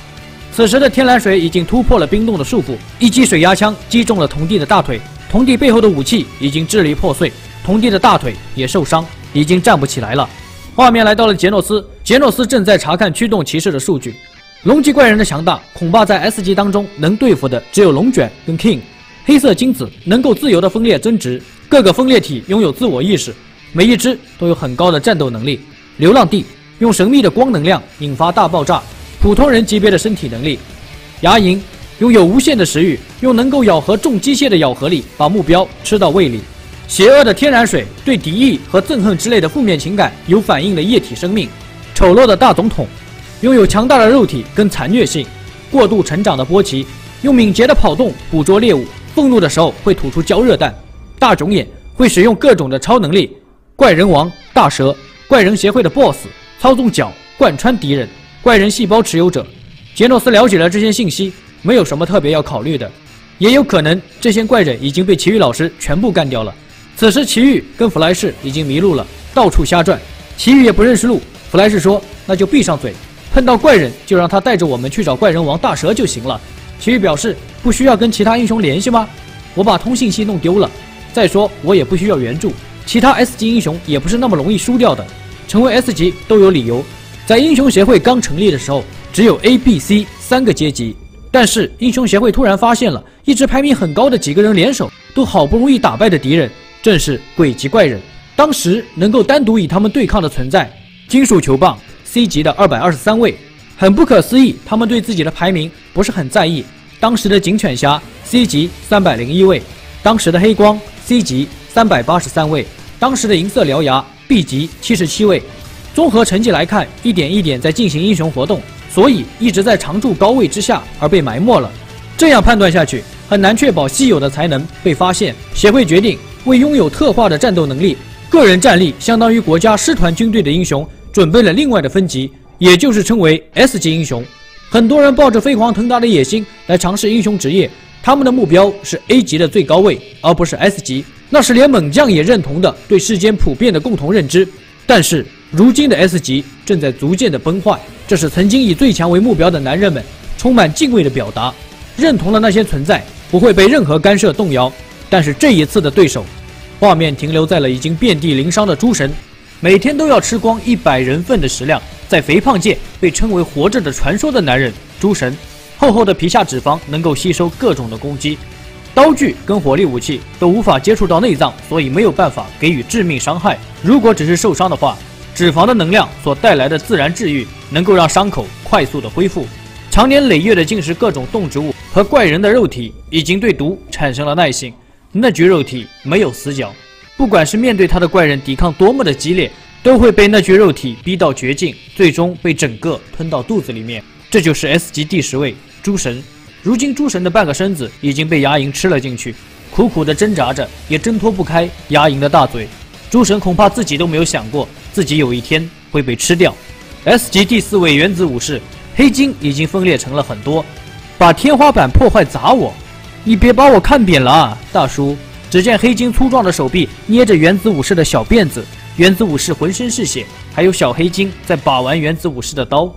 此时的天蓝水已经突破了冰冻的束缚，一击水压枪击中了童帝的大腿，童帝背后的武器已经支离破碎，童帝的大腿也受伤，已经站不起来了。画面来到了杰诺斯，杰诺斯正在查看驱动骑士的数据。龙级怪人的强大，恐怕在 S 级当中能对付的只有龙卷跟 King。黑色精子能够自由的分裂增值，各个分裂体拥有自我意识，每一只都有很高的战斗能力。流浪地用神秘的光能量引发大爆炸，普通人级别的身体能力。牙龈拥有无限的食欲，用能够咬合重机械的咬合力把目标吃到胃里。邪恶的天然水对敌意和憎恨之类的负面情感有反应的液体生命。丑陋的大总统拥有强大的肉体跟残虐性。过度成长的波奇用敏捷的跑动捕捉猎物，愤怒的时候会吐出焦热弹。大肿眼会使用各种的超能力。怪人王大蛇，怪人协会的 B O S S， 操纵脚贯穿敌人。怪人细胞持有者。杰诺斯了解了这些信息，没有什么特别要考虑的，也有可能这些怪人已经被奇遇老师全部干掉了。此时奇遇跟弗莱士已经迷路了，到处瞎转。奇遇也不认识路，弗莱士说那就闭上嘴，碰到怪人就让他带着我们去找怪人王大蛇就行了。奇遇表示不需要跟其他英雄联系吗？我把通信息弄丢了，再说我也不需要援助，其他 S 级英雄也不是那么容易输掉的，成为 S 级都有理由。在英雄协会刚成立的时候，只有 A、B、C 三个阶级，但是英雄协会突然发现了一直排名很高的几个人联手都好不容易打败的敌人，正是鬼级怪人。当时能够单独与他们对抗的存在，金属球棒 C 级的二百二十三位，很不可思议，他们对自己的排名不是很在意。当时的警犬侠 C 级三百零一位，当时的黑光 C 级三百八十三位，当时的银色獠牙 B 级七十七位。综合成绩来看，一点一点在进行英雄活动，所以一直在常驻高位之下而被埋没了。这样判断下去，很难确保稀有的才能被发现。协会决定为拥有特化的战斗能力、个人战力相当于国家师团军队的英雄准备了另外的分级，也就是称为 S 级英雄。很多人抱着飞黄腾达的野心来尝试英雄职业，他们的目标是 A 级的最高位，而不是 S 级。那是连猛将也认同的对世间普遍的共同认知。但是如今的 S 级正在逐渐的崩坏，这是曾经以最强为目标的男人们充满敬畏的表达，认同了那些存在不会被任何干涉动摇。但是这一次的对手，画面停留在了已经遍地鳞伤的诸神，每天都要吃光一百人份的食量，在肥胖界被称为活着的传说的男人诸神，厚厚的皮下脂肪能够吸收各种的攻击，刀具跟火力武器都无法接触到内脏，所以没有办法给予致命伤害。如果只是受伤的话，脂肪的能量所带来的自然治愈能够让伤口快速的恢复。常年累月的进食各种动植物和怪人的肉体已经对毒产生了耐性。那具肉体没有死角，不管是面对他的怪人抵抗多么的激烈，都会被那具肉体逼到绝境，最终被整个吞到肚子里面。这就是 S 级第十位诸神。如今诸神的半个身子已经被牙龈吃了进去，苦苦的挣扎着，也挣脱不开牙龈的大嘴。诸神恐怕自己都没有想过自己有一天会被吃掉。 S 级第四位原子武士黑金已经分裂成了很多，把天花板破坏砸我，你别把我看扁了啊，大叔。只见黑金粗壮的手臂捏着原子武士的小辫子，原子武士浑身是血，还有小黑金在把玩原子武士的刀。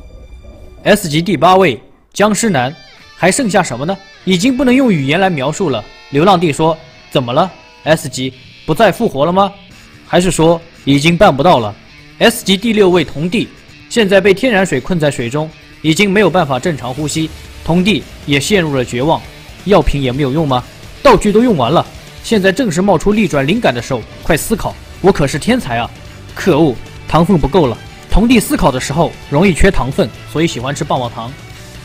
S 级第八位僵尸男，还剩下什么呢？已经不能用语言来描述了。流浪地说，怎么了？ S 级不再复活了吗？还是说已经办不到了？ S 级第六位童帝现在被天然水困在水中，已经没有办法正常呼吸，童帝也陷入了绝望。药品也没有用吗？道具都用完了，现在正是冒出逆转灵感的时候，快思考，我可是天才啊！可恶，糖分不够了。童帝思考的时候容易缺糖分，所以喜欢吃棒棒糖。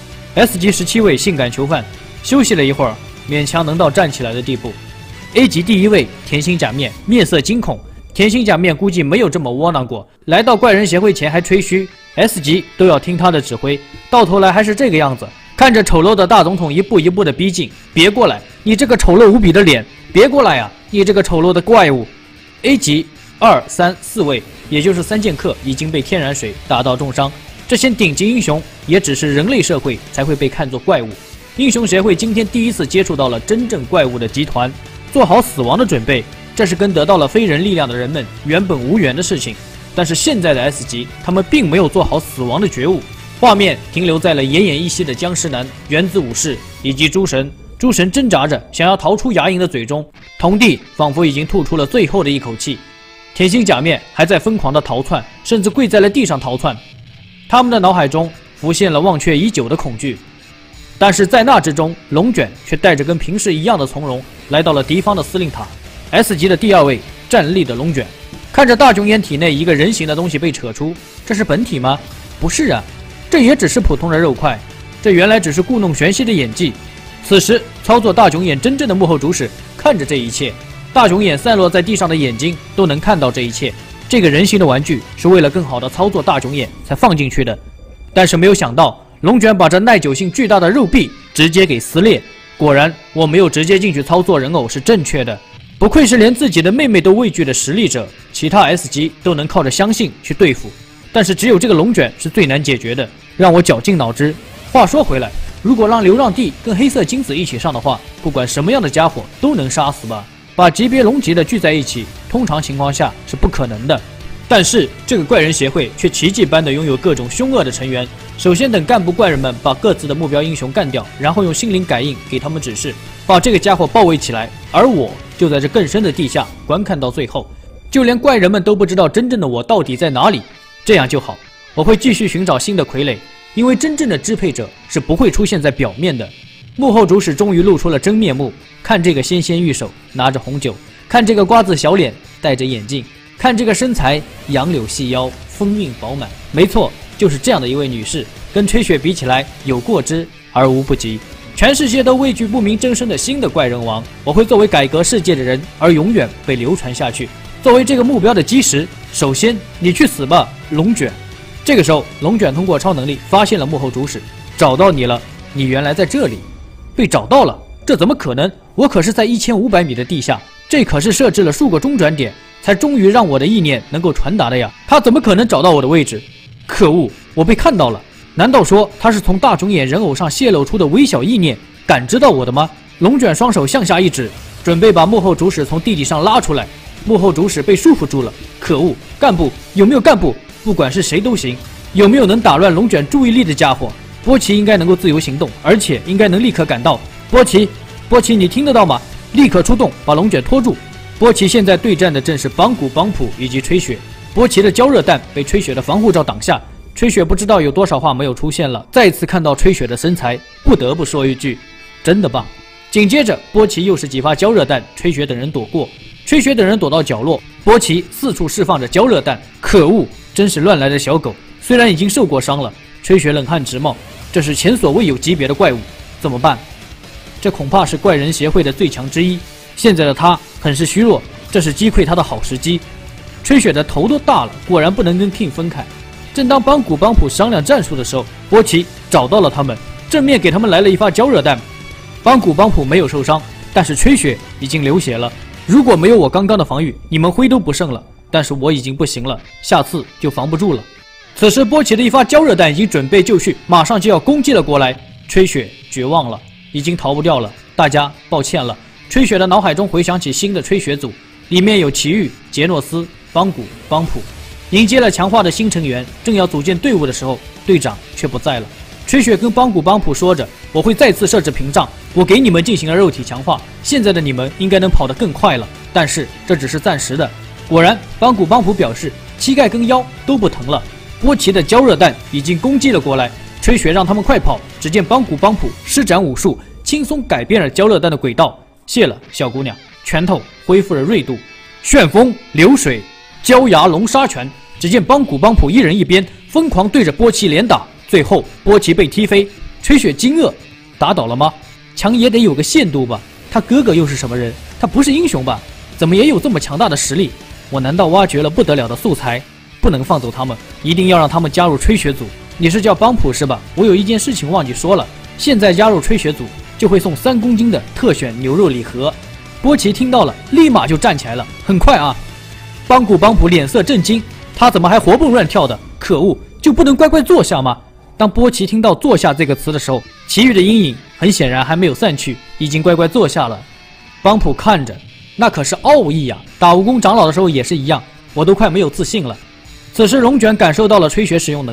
S 级十七位性感囚犯休息了一会儿，勉强能到站起来的地步。 A 级第一位甜心假面面色惊恐，甜心假面估计没有这么窝囊过，来到怪人协会前还吹嘘 S 级都要听他的指挥，到头来还是这个样子。看着丑陋的大总统一步一步的逼近，别过来，你这个丑陋无比的脸，别过来啊，你这个丑陋的怪物。 A 级二三四位，也就是三剑客已经被天然水打到重伤，这些顶级英雄也只是人类社会才会被看作怪物。英雄协会今天第一次接触到了真正怪物的集团，做好死亡的准备，这是跟得到了非人力量的人们原本无缘的事情。但是现在的 S 级，他们并没有做好死亡的觉悟， 画面停留在了奄奄一息的僵尸男、原子武士以及诸神。诸神挣扎着想要逃出牙龈的嘴中，童帝仿佛已经吐出了最后的一口气。铁心假面还在疯狂的逃窜，甚至跪在了地上逃窜。他们的脑海中浮现了忘却已久的恐惧，但是在那之中，龙卷却带着跟平时一样的从容，来到了敌方的司令塔。S 级的第二位站立的龙卷，看着大囧眼体内一个人形的东西被扯出，这是本体吗？不是啊，这也只是普通的肉块，这原来只是故弄玄虚的演技。此时，操作大囧眼真正的幕后主使看着这一切，大囧眼散落在地上的眼睛都能看到这一切。这个人形的玩具是为了更好的操作大囧眼才放进去的，但是没有想到，龙卷把这耐久性巨大的肉壁直接给撕裂。果然，我没有直接进去操作人偶是正确的。不愧是连自己的妹妹都畏惧的实力者，其他 S 级都能靠着相信去对付，但是只有这个龙卷是最难解决的，让我绞尽脑汁。话说回来，如果让流浪地跟黑色金子一起上的话，不管什么样的家伙都能杀死吧。把级别龙级的聚在一起，通常情况下是不可能的。但是这个怪人协会却奇迹般的拥有各种凶恶的成员。首先等干部怪人们把各自的目标英雄干掉，然后用心灵感应给他们指示，把这个家伙包围起来。而我就在这更深的地下观看到最后，就连怪人们都不知道真正的我到底在哪里。这样就好，我会继续寻找新的傀儡，因为真正的支配者是不会出现在表面的。幕后主使终于露出了真面目，看这个纤纤玉手拿着红酒，看这个瓜子小脸戴着眼镜，看这个身材杨柳细腰丰韵饱满。没错，就是这样的一位女士，跟吹雪比起来有过之而无不及。全世界都畏惧不明真身的新的怪人王，我会作为改革世界的人而永远被流传下去，作为这个目标的基石。首先你去死吧，龙卷。这个时候龙卷通过超能力发现了幕后主使，找到你了，你原来在这里。被找到了，这怎么可能？我可是在一千五百米的地下，这可是设置了数个中转点，才终于让我的意念能够传达的呀。他怎么可能找到我的位置？可恶，我被看到了。难道说他是从大囧眼人偶上泄露出的微小意念感知到我的吗？龙卷双手向下一指，准备把幕后主使从地底上拉出来。幕后主使被束缚住了。可恶，干部有没有干部？不管是谁都行，有没有能打乱龙卷注意力的家伙？波奇应该能够自由行动，而且应该能立刻赶到。波奇，波奇，你听得到吗？立刻出动，把龙卷拖住。波奇现在对战的正是绑古、绑普以及吹雪。波奇的焦热弹被吹雪的防护罩挡下，吹雪不知道有多少话没有出现了。再次看到吹雪的身材，不得不说一句，真的棒。紧接着，波奇又是几发焦热弹，吹雪等人躲过。吹雪等人躲到角落，波奇四处释放着焦热弹。可恶，真是乱来的小狗！虽然已经受过伤了，吹雪冷汗直冒。这是前所未有级别的怪物，怎么办？这恐怕是怪人协会的最强之一。现在的他很是虚弱，这是击溃他的好时机。吹雪的头都大了，果然不能跟 King 分开。正当邦古邦普商量战术的时候，波奇找到了他们，正面给他们来了一发焦热弹。邦古邦普没有受伤，但是吹雪已经流血了。如果没有我刚刚的防御，你们灰都不剩了。但是我已经不行了，下次就防不住了。此时波奇的一发焦热弹已经准备就绪，马上就要攻击了过来。吹雪绝望了，已经逃不掉了，大家抱歉了。吹雪的脑海中回想起新的吹雪组，里面有奇遇、杰诺斯、邦古、邦普，迎接了强化的新成员。正要组建队伍的时候，队长却不在了。吹雪跟邦古、邦普说着，我会再次设置屏障，我给你们进行了肉体强化，现在的你们应该能跑得更快了，但是这只是暂时的。果然，邦古、邦普表示膝盖跟腰都不疼了。波奇的焦热弹已经攻击了过来，吹雪让他们快跑。只见邦古邦普施展武术，轻松改变了焦热弹的轨道。谢了，小姑娘。拳头恢复了锐度，旋风流水，焦牙龙沙拳。只见邦古邦普一人一边疯狂对着波奇连打，最后波奇被踢飞。吹雪惊愕，打倒了吗？强也得有个限度吧？他哥哥又是什么人？他不是英雄吧？怎么也有这么强大的实力？我难道挖掘了不得了的素材？不能放走他们，一定要让他们加入吹雪组。你是叫邦普是吧？我有一件事情忘记说了，现在加入吹雪组就会送三公斤的特选牛肉礼盒。波奇听到了，立马就站起来了。很快啊！邦古邦普脸色震惊，他怎么还活蹦乱跳的？可恶，就不能乖乖坐下吗？当波奇听到坐下这个词的时候，其余的阴影很显然还没有散去，已经乖乖坐下了。邦普看着，那可是奥义呀！打蜈蚣长老的时候也是一样，我都快没有自信了。此时龙卷感受到了吹雪使用能力，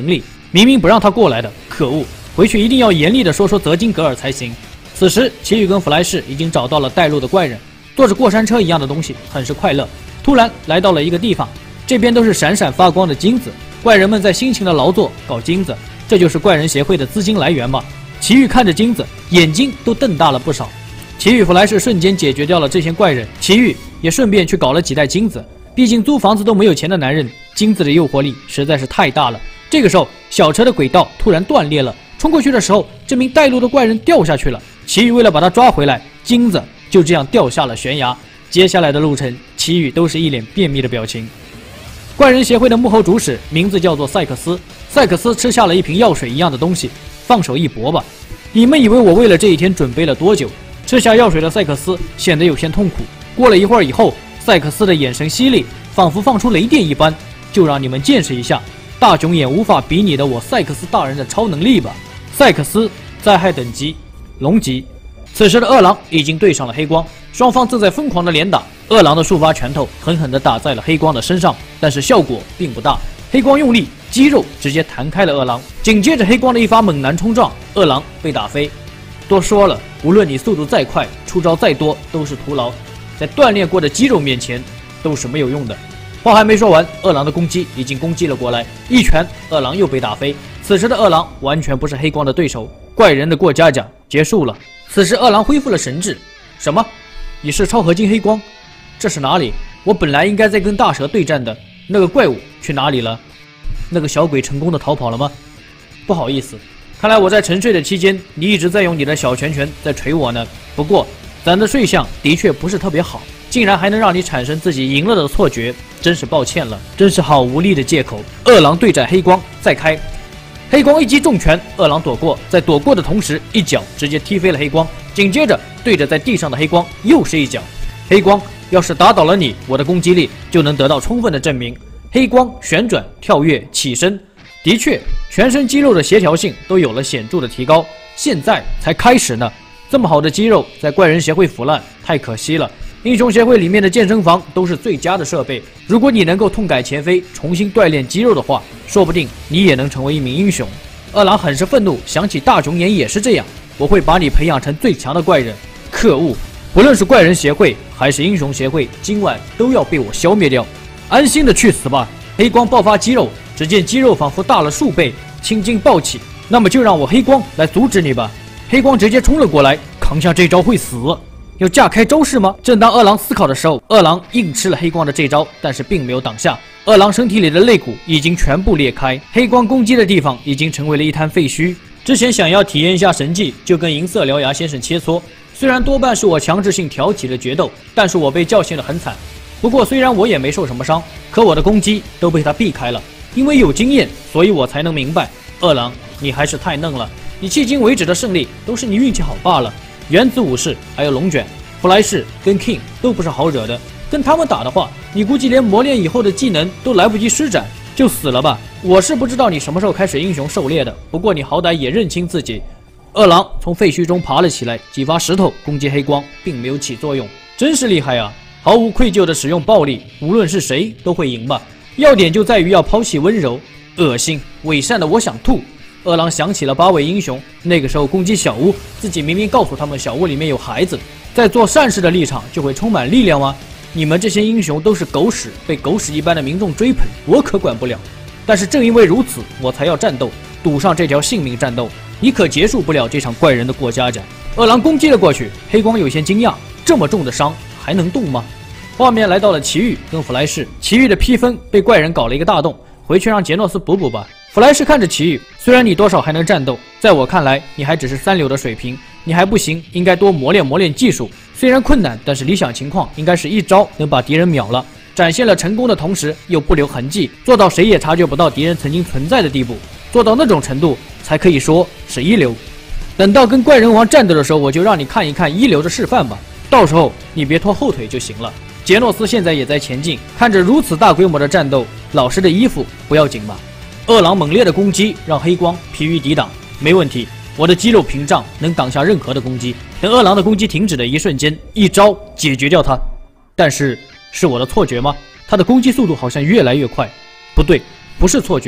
明明不让他过来的，可恶！回去一定要严厉的说说泽金格尔才行。此时，奇遇跟弗莱士已经找到了带路的怪人，坐着过山车一样的东西，很是快乐。突然来到了一个地方，这边都是闪闪发光的金子，怪人们在辛勤的劳作搞金子，这就是怪人协会的资金来源嘛。奇遇看着金子，眼睛都瞪大了不少。奇遇弗莱士瞬间解决掉了这些怪人，奇遇也顺便去搞了几袋金子。毕竟租房子都没有钱的男人，金子的诱惑力实在是太大了。这个时候，小车的轨道突然断裂了，冲过去的时候，这名带路的怪人掉下去了。奇遇为了把他抓回来，金子就这样掉下了悬崖。接下来的路程，奇遇都是一脸便秘的表情。怪人协会的幕后主使名字叫做赛克斯，赛克斯吃下了一瓶药水一样的东西，放手一搏吧。你们以为我为了这一天准备了多久？吃下药水的赛克斯显得有些痛苦。过了一会儿以后，赛克斯的眼神犀利，仿佛放出雷电一般。就让你们见识一下大囧眼无法比拟的我赛克斯大人的超能力吧。赛克斯灾害等级龙级。此时的二郎已经对上了黑光，双方正在疯狂的连打。二郎的束发拳头狠狠地打在了黑光的身上，但是效果并不大。黑光用力，肌肉直接弹开了二郎。紧接着黑光的一发猛男冲撞，二郎被打飞。多说了，无论你速度再快，出招再多，都是徒劳。在锻炼过的肌肉面前，都是没有用的。话还没说完，二郎的攻击已经攻击了过来，一拳，二郎又被打飞。此时的二郎完全不是黑光的对手，怪人的过家家结束了。此时二郎恢复了神智，什么？你是超合金黑光？这是哪里？我本来应该在跟大蛇对战的，那个怪物去哪里了？那个小鬼成功的逃跑了吗？不好意思，看来我在沉睡的期间，你一直在用你的小拳拳在捶我呢。不过咱的睡相的确不是特别好，竟然还能让你产生自己赢了的错觉，真是抱歉了，真是好无力的借口。二郎对战黑光，再开。黑光一击重拳，二郎躲过，在躲过的同时，一脚直接踢飞了黑光。紧接着对着在地上的黑光又是一脚。黑光要是打倒了你，我的攻击力就能得到充分的证明。黑光旋转、跳跃、起身，的确，全身肌肉的协调性都有了显著的提高。现在才开始呢，这么好的肌肉在怪人协会腐烂，太可惜了。英雄协会里面的健身房都是最佳的设备，如果你能够痛改前非，重新锻炼肌肉的话，说不定你也能成为一名英雄。二郎很是愤怒，想起大囧眼也是这样，我会把你培养成最强的怪人。可恶，不论是怪人协会还是英雄协会，今晚都要被我消灭掉。安心的去死吧！黑光爆发肌肉，只见肌肉仿佛大了数倍，青筋暴起。那么就让我黑光来阻止你吧！黑光直接冲了过来，扛下这招会死。要架开招式吗？正当二郎思考的时候，二郎硬吃了黑光的这招，但是并没有挡下。二郎身体里的肋骨已经全部裂开，黑光攻击的地方已经成为了一滩废墟。之前想要体验一下神技，就跟银色獠牙先生切磋，虽然多半是我强制性挑起了决斗，但是我被教训得很惨。不过虽然我也没受什么伤，可我的攻击都被他避开了。因为有经验，所以我才能明白，二郎，你还是太嫩了。你迄今为止的胜利都是你运气好罢了。原子武士还有龙卷、弗莱士跟 King 都不是好惹的，跟他们打的话，你估计连磨练以后的技能都来不及施展，就死了吧。我是不知道你什么时候开始英雄狩猎的，不过你好歹也认清自己。二郎从废墟中爬了起来，几发石头攻击黑光，并没有起作用，真是厉害啊！毫无愧疚的使用暴力，无论是谁都会赢吧。要点就在于要抛弃温柔。恶心，伪善的我想吐。二郎想起了八位英雄，那个时候攻击小屋，自己明明告诉他们小屋里面有孩子，在做善事的立场就会充满力量吗？你们这些英雄都是狗屎，被狗屎一般的民众追捧，我可管不了。但是正因为如此，我才要战斗，赌上这条性命战斗，你可结束不了这场怪人的过家家。二郎攻击了过去，黑光有些惊讶，这么重的伤还能动吗？画面来到了奇遇跟弗莱士，奇遇的披风被怪人搞了一个大洞，回去让杰诺斯补补吧。弗莱士看着奇遇，虽然你多少还能战斗，在我看来你还只是三流的水平，你还不行，应该多磨练磨练技术。虽然困难，但是理想情况应该是一招能把敌人秒了，展现了成功的同时又不留痕迹，做到谁也察觉不到敌人曾经存在的地步，做到那种程度才可以说是一流。等到跟怪人王战斗的时候，我就让你看一看一流的示范吧，到时候你别拖后腿就行了。杰诺斯现在也在前进，看着如此大规模的战斗，老师的衣服不要紧吧？二郎猛烈的攻击让黑光疲于抵挡，没问题，我的肌肉屏障能挡下任何的攻击。等二郎的攻击停止的一瞬间，一招解决掉他。但是是我的错觉吗？他的攻击速度好像越来越快。不对，不是错觉，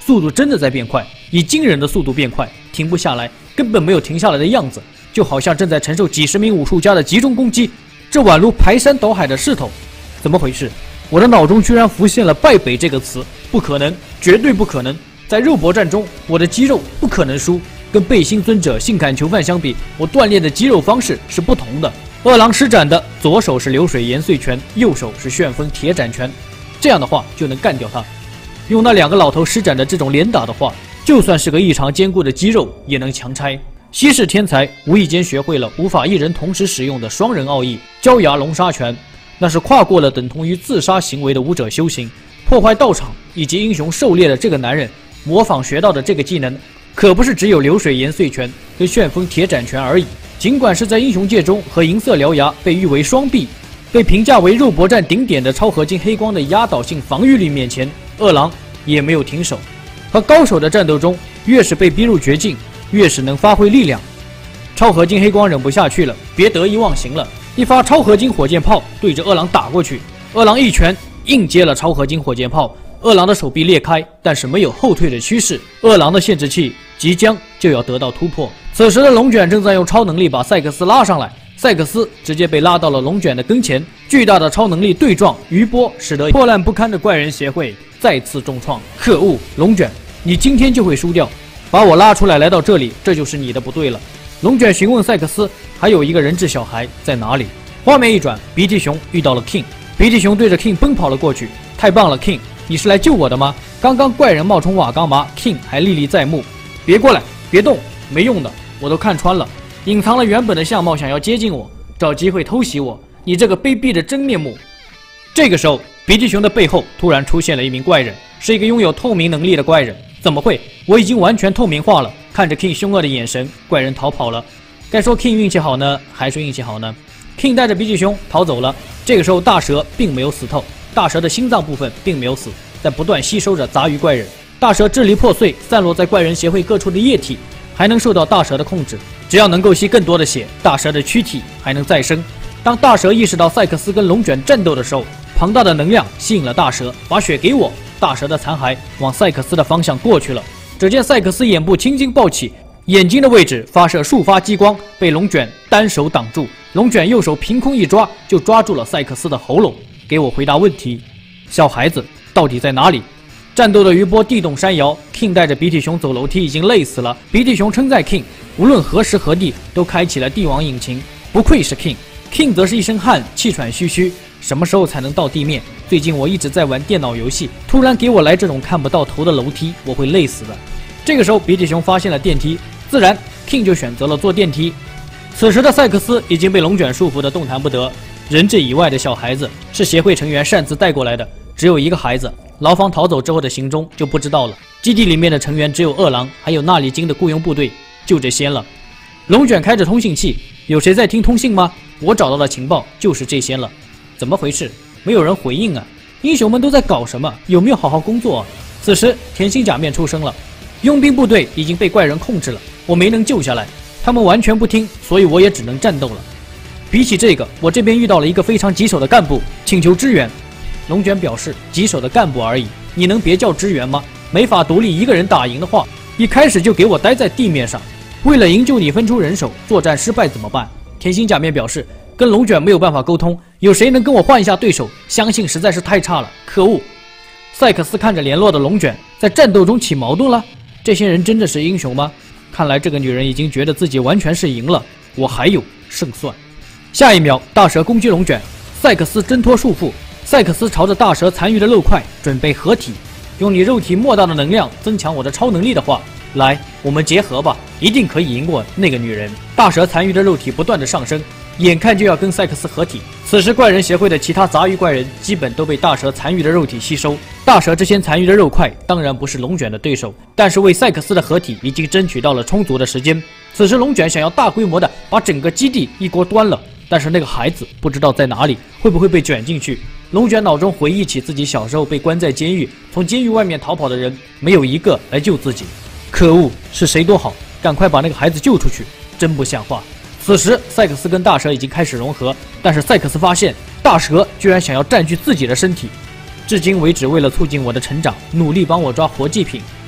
速度真的在变快，以惊人的速度变快，停不下来，根本没有停下来的样子，就好像正在承受几十名武术家的集中攻击，这宛如排山倒海的势头。怎么回事？我的脑中居然浮现了败北这个词，不可能，绝对不可能！在肉搏战中，我的肌肉不可能输。跟背心尊者、性感囚犯相比，我锻炼的肌肉方式是不同的。二郎施展的左手是流水延岁拳，右手是旋风铁斩拳，这样的话就能干掉他。用那两个老头施展的这种连打的话，就算是个异常坚固的肌肉也能强拆。稀世天才无意间学会了无法一人同时使用的双人奥义焦牙龙沙拳，那是跨过了等同于自杀行为的武者修行，破坏道场以及英雄狩猎的这个男人模仿学到的这个技能，可不是只有流水延岁拳跟旋风铁斩拳而已。尽管是在英雄界中和银色獠牙被誉为双臂，被评价为肉搏战顶点的超合金黑光的压倒性防御力面前，二郎也没有停手。和高手的战斗中，越是被逼入绝境，越是能发挥力量。超合金黑光忍不下去了，别得意忘形了，一发超合金火箭炮对着二郎打过去。二郎一拳硬接了超合金火箭炮，二郎的手臂裂开，但是没有后退的趋势。二郎的限制器即将就要得到突破。此时的龙卷正在用超能力把赛克斯拉上来，赛克斯直接被拉到了龙卷的跟前。巨大的超能力对撞余波，使得破烂不堪的怪人协会再次重创。可恶，龙卷，你今天就会输掉！把我拉出来来到这里，这就是你的不对了。龙卷询问赛克斯，还有一个人质小孩在哪里？画面一转，鼻涕熊遇到了 King， 鼻涕熊对着 King 奔跑了过去。太棒了 ，King， 你是来救我的吗？刚刚怪人冒充瓦岗麻 ，King 还历历在目。别过来，别动，没用的，我都看穿了，隐藏了原本的相貌，想要接近我，找机会偷袭我，你这个卑鄙的真面目！这个时候，鼻涕熊的背后突然出现了一名怪人，是一个拥有透明能力的怪人。怎么会？我已经完全透明化了。看着 King 凶恶的眼神，怪人逃跑了。该说 King 运气好呢，还是运气好呢 ？King 带着鼻涕熊逃走了。这个时候，大蛇并没有死透，大蛇的心脏部分并没有死，在不断吸收着杂鱼怪人。大蛇支离破碎，散落在怪人协会各处的液体还能受到大蛇的控制。只要能够吸更多的血，大蛇的躯体还能再生。当大蛇意识到赛克斯跟龙卷战斗的时候，庞大的能量吸引了大蛇，把血给我。大蛇的残骸往赛克斯的方向过去了。只见赛克斯眼部青筋暴起，眼睛的位置发射数发激光，被龙卷单手挡住。龙卷右手凭空一抓，就抓住了赛克斯的喉咙。给我回答问题，小孩子到底在哪里？战斗的余波地动山摇 ，King 带着鼻涕熊走楼梯已经累死了。鼻涕熊称赞 King， 无论何时何地都开启了帝王引擎，不愧是 King。King 则是一身汗，气喘吁吁。什么时候才能到地面？最近我一直在玩电脑游戏，突然给我来这种看不到头的楼梯，我会累死的。这个时候，鼻涕熊发现了电梯，自然 King 就选择了坐电梯。此时的赛克斯已经被龙卷束缚的动弹不得，人质以外的小孩子是协会成员擅自带过来的，只有一个孩子。牢房逃走之后的行踪就不知道了。基地里面的成员只有二郎，还有纳里金的雇佣部队，就这些了。龙卷开着通信器，有谁在听通信吗？我找到的情报就是这些了。怎么回事？没有人回应啊！英雄们都在搞什么？有没有好好工作啊？此时，甜心假面出声了：佣兵部队已经被怪人控制了，我没能救下来，他们完全不听，所以我也只能战斗了。比起这个，我这边遇到了一个非常棘手的干部，请求支援。龙卷表示：棘手的干部而已，你能别叫支援吗？没法独立一个人打赢的话，一开始就给我待在地面上。为了营救你分出人手，作战失败怎么办？甜心假面表示。跟龙卷没有办法沟通，有谁能跟我换一下对手？相信实在是太差了，可恶！赛克斯看着联络的龙卷，在战斗中起矛盾了。这些人真的是英雄吗？看来这个女人已经觉得自己完全是赢了，我还有胜算。下一秒，大蛇攻击龙卷，赛克斯挣脱束缚，赛克斯朝着大蛇残余的肉块准备合体，用你肉体莫大的能量增强我的超能力的话，来，我们结合吧，一定可以赢过那个女人。大蛇残余的肉体不断的上升。眼看就要跟赛克斯合体，此时怪人协会的其他杂鱼怪人基本都被大蛇残余的肉体吸收。大蛇这些残余的肉块当然不是龙卷的对手，但是为赛克斯的合体已经争取到了充足的时间。此时龙卷想要大规模的把整个基地一锅端了，但是那个孩子不知道在哪里，会不会被卷进去？龙卷脑中回忆起自己小时候被关在监狱，从监狱外面逃跑的人没有一个来救自己。可恶，是谁都好，赶快把那个孩子救出去，真不像话。此时，赛克斯跟大蛇已经开始融合，但是赛克斯发现大蛇居然想要占据自己的身体。至今为止，为了促进我的成长，努力帮我抓活祭品，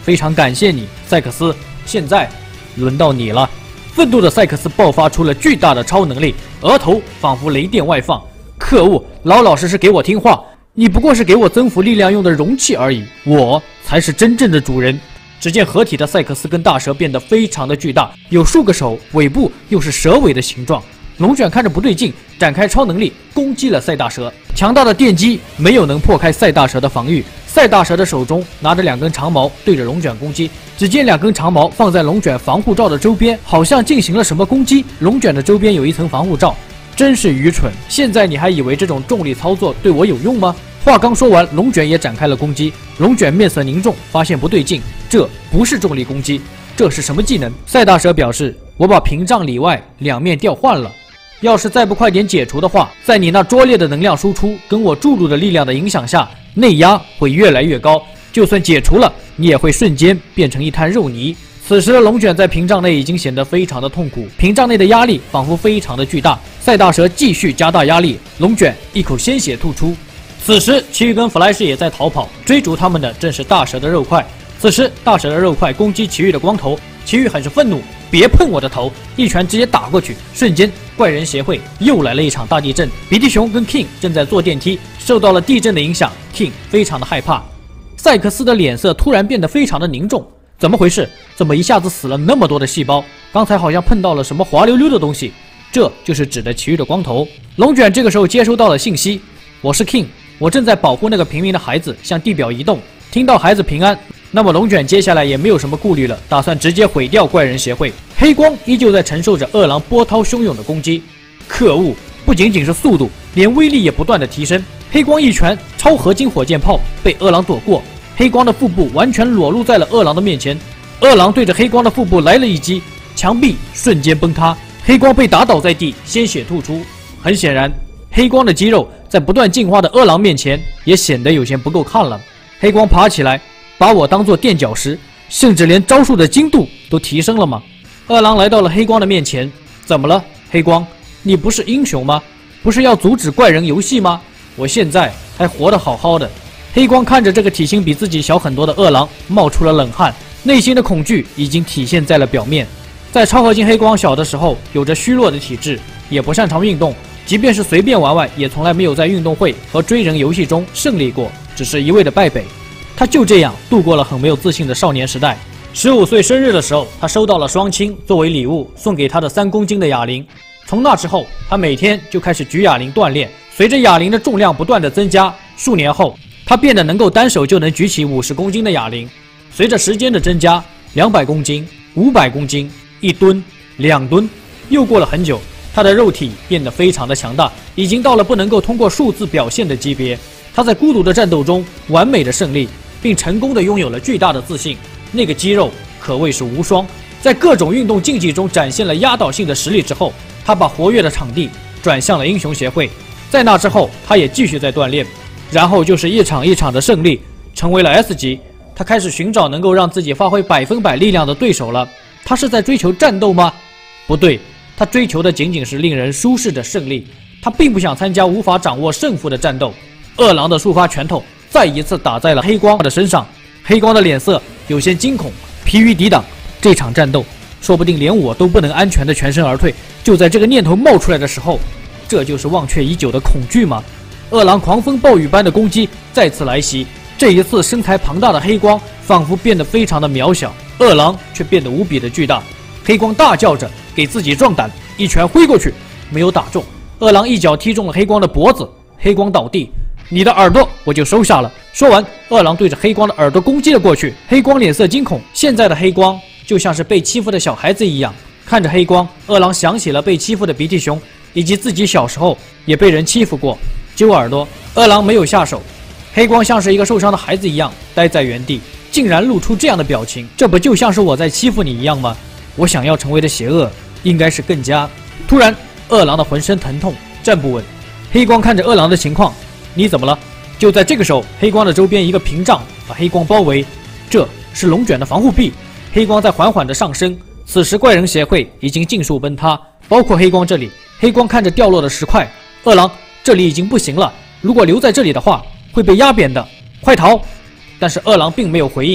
非常感谢你，赛克斯。现在轮到你了。愤怒的赛克斯爆发出了巨大的超能力，额头仿佛雷电外放。可恶，老老实实给我听话！你不过是给我增幅力量用的容器而已，我才是真正的主人。只见合体的赛克斯跟大蛇变得非常的巨大，有数个手，尾部又是蛇尾的形状。龙卷看着不对劲，展开超能力攻击了赛大蛇。强大的电击没有能破开赛大蛇的防御。赛大蛇的手中拿着两根长矛，对着龙卷攻击。只见两根长矛放在龙卷防护罩的周边，好像进行了什么攻击。龙卷的周边有一层防护罩，真是愚蠢！现在你还以为这种重力操作对我有用吗？话刚说完，龙卷也展开了攻击。龙卷面色凝重，发现不对劲，这不是重力攻击，这是什么技能？赛大蛇表示：“我把屏障里外两面调换了。要是再不快点解除的话，在你那拙劣的能量输出跟我注入的力量的影响下，内压会越来越高。就算解除了，你也会瞬间变成一滩肉泥。”此时的龙卷在屏障内已经显得非常的痛苦，屏障内的压力仿佛非常的巨大。赛大蛇继续加大压力，龙卷一口鲜血吐出。此时，奇遇跟弗莱士也在逃跑，追逐他们的正是大蛇的肉块。此时，大蛇的肉块攻击奇遇的光头，奇遇很是愤怒，别碰我的头，一拳直接打过去。瞬间，怪人协会又来了一场大地震。比蒂熊跟 King 正在坐电梯，受到了地震的影响 ，King 非常的害怕。赛克斯的脸色突然变得非常的凝重，怎么回事？怎么一下子死了那么多的细胞？刚才好像碰到了什么滑溜溜的东西，这就是指的奇遇的光头。龙卷这个时候接收到了信息，我是 King， 我正在保护那个平民的孩子向地表移动。听到孩子平安，那么龙卷接下来也没有什么顾虑了，打算直接毁掉怪人协会。黑光依旧在承受着饿狼波涛汹涌的攻击。可恶，不仅仅是速度，连威力也不断的提升。黑光一拳超合金火箭炮被饿狼躲过，黑光的腹部完全裸露在了饿狼的面前。饿狼对着黑光的腹部来了一击，墙壁瞬间崩塌，黑光被打倒在地，鲜血吐出。很显然，黑光的肌肉在不断进化的饿狼面前也显得有些不够看了。黑光爬起来，把我当做垫脚石，甚至连招数的精度都提升了吗？饿狼来到了黑光的面前，怎么了？黑光，你不是英雄吗？不是要阻止怪人游戏吗？我现在还活得好好的。黑光看着这个体型比自己小很多的饿狼，冒出了冷汗，内心的恐惧已经体现在了表面。在超合金黑光小的时候，有着虚弱的体质，也不擅长运动，即便是随便玩玩，也从来没有在运动会和追人游戏中胜利过，只是一味的败北。他就这样度过了很没有自信的少年时代。十五岁生日的时候，他收到了双亲作为礼物送给他的三公斤的哑铃。从那之后，他每天就开始举哑铃锻炼。随着哑铃的重量不断的增加，数年后，他变得能够单手就能举起五十公斤的哑铃。随着时间的增加，两百公斤、五百公斤、一吨、两吨，又过了很久，他的肉体变得非常的强大，已经到了不能够通过数字表现的级别。他在孤独的战斗中完美的胜利，并成功的拥有了巨大的自信。那个肌肉可谓是无双，在各种运动竞技中展现了压倒性的实力之后，他把活跃的场地转向了英雄协会。在那之后，他也继续在锻炼，然后就是一场一场的胜利，成为了 S 级。他开始寻找能够让自己发挥百分百力量的对手了。他是在追求战斗吗？不对，他追求的仅仅是令人舒适的胜利。他并不想参加无法掌握胜负的战斗。饿狼的触发拳头再一次打在了黑光的身上，黑光的脸色有些惊恐，疲于抵挡这场战斗，说不定连我都不能安全的全身而退。就在这个念头冒出来的时候，这就是忘却已久的恐惧吗？饿狼狂风暴雨般的攻击再次来袭，这一次身材庞大的黑光仿佛变得非常的渺小，饿狼却变得无比的巨大。黑光大叫着给自己壮胆，一拳挥过去，没有打中。饿狼一脚踢中了黑光的脖子，黑光倒地。你的耳朵我就收下了。说完，饿狼对着黑光的耳朵攻击了过去。黑光脸色惊恐，现在的黑光就像是被欺负的小孩子一样。看着黑光，饿狼想起了被欺负的鼻涕熊，以及自己小时候也被人欺负过。揪耳朵，饿狼没有下手。黑光像是一个受伤的孩子一样待在原地，竟然露出这样的表情，这不就像是我在欺负你一样吗？我想要成为的邪恶应该是更加……突然，饿狼的浑身疼痛，站不稳。黑光看着饿狼的情况，你怎么了？就在这个时候，黑光的周边一个屏障把黑光包围，这是龙卷的防护壁。黑光在缓缓的上升，此时怪人协会已经尽数崩塌，包括黑光这里。黑光看着掉落的石块，饿狼，这里已经不行了，如果留在这里的话会被压扁的，快逃！但是饿狼并没有回应，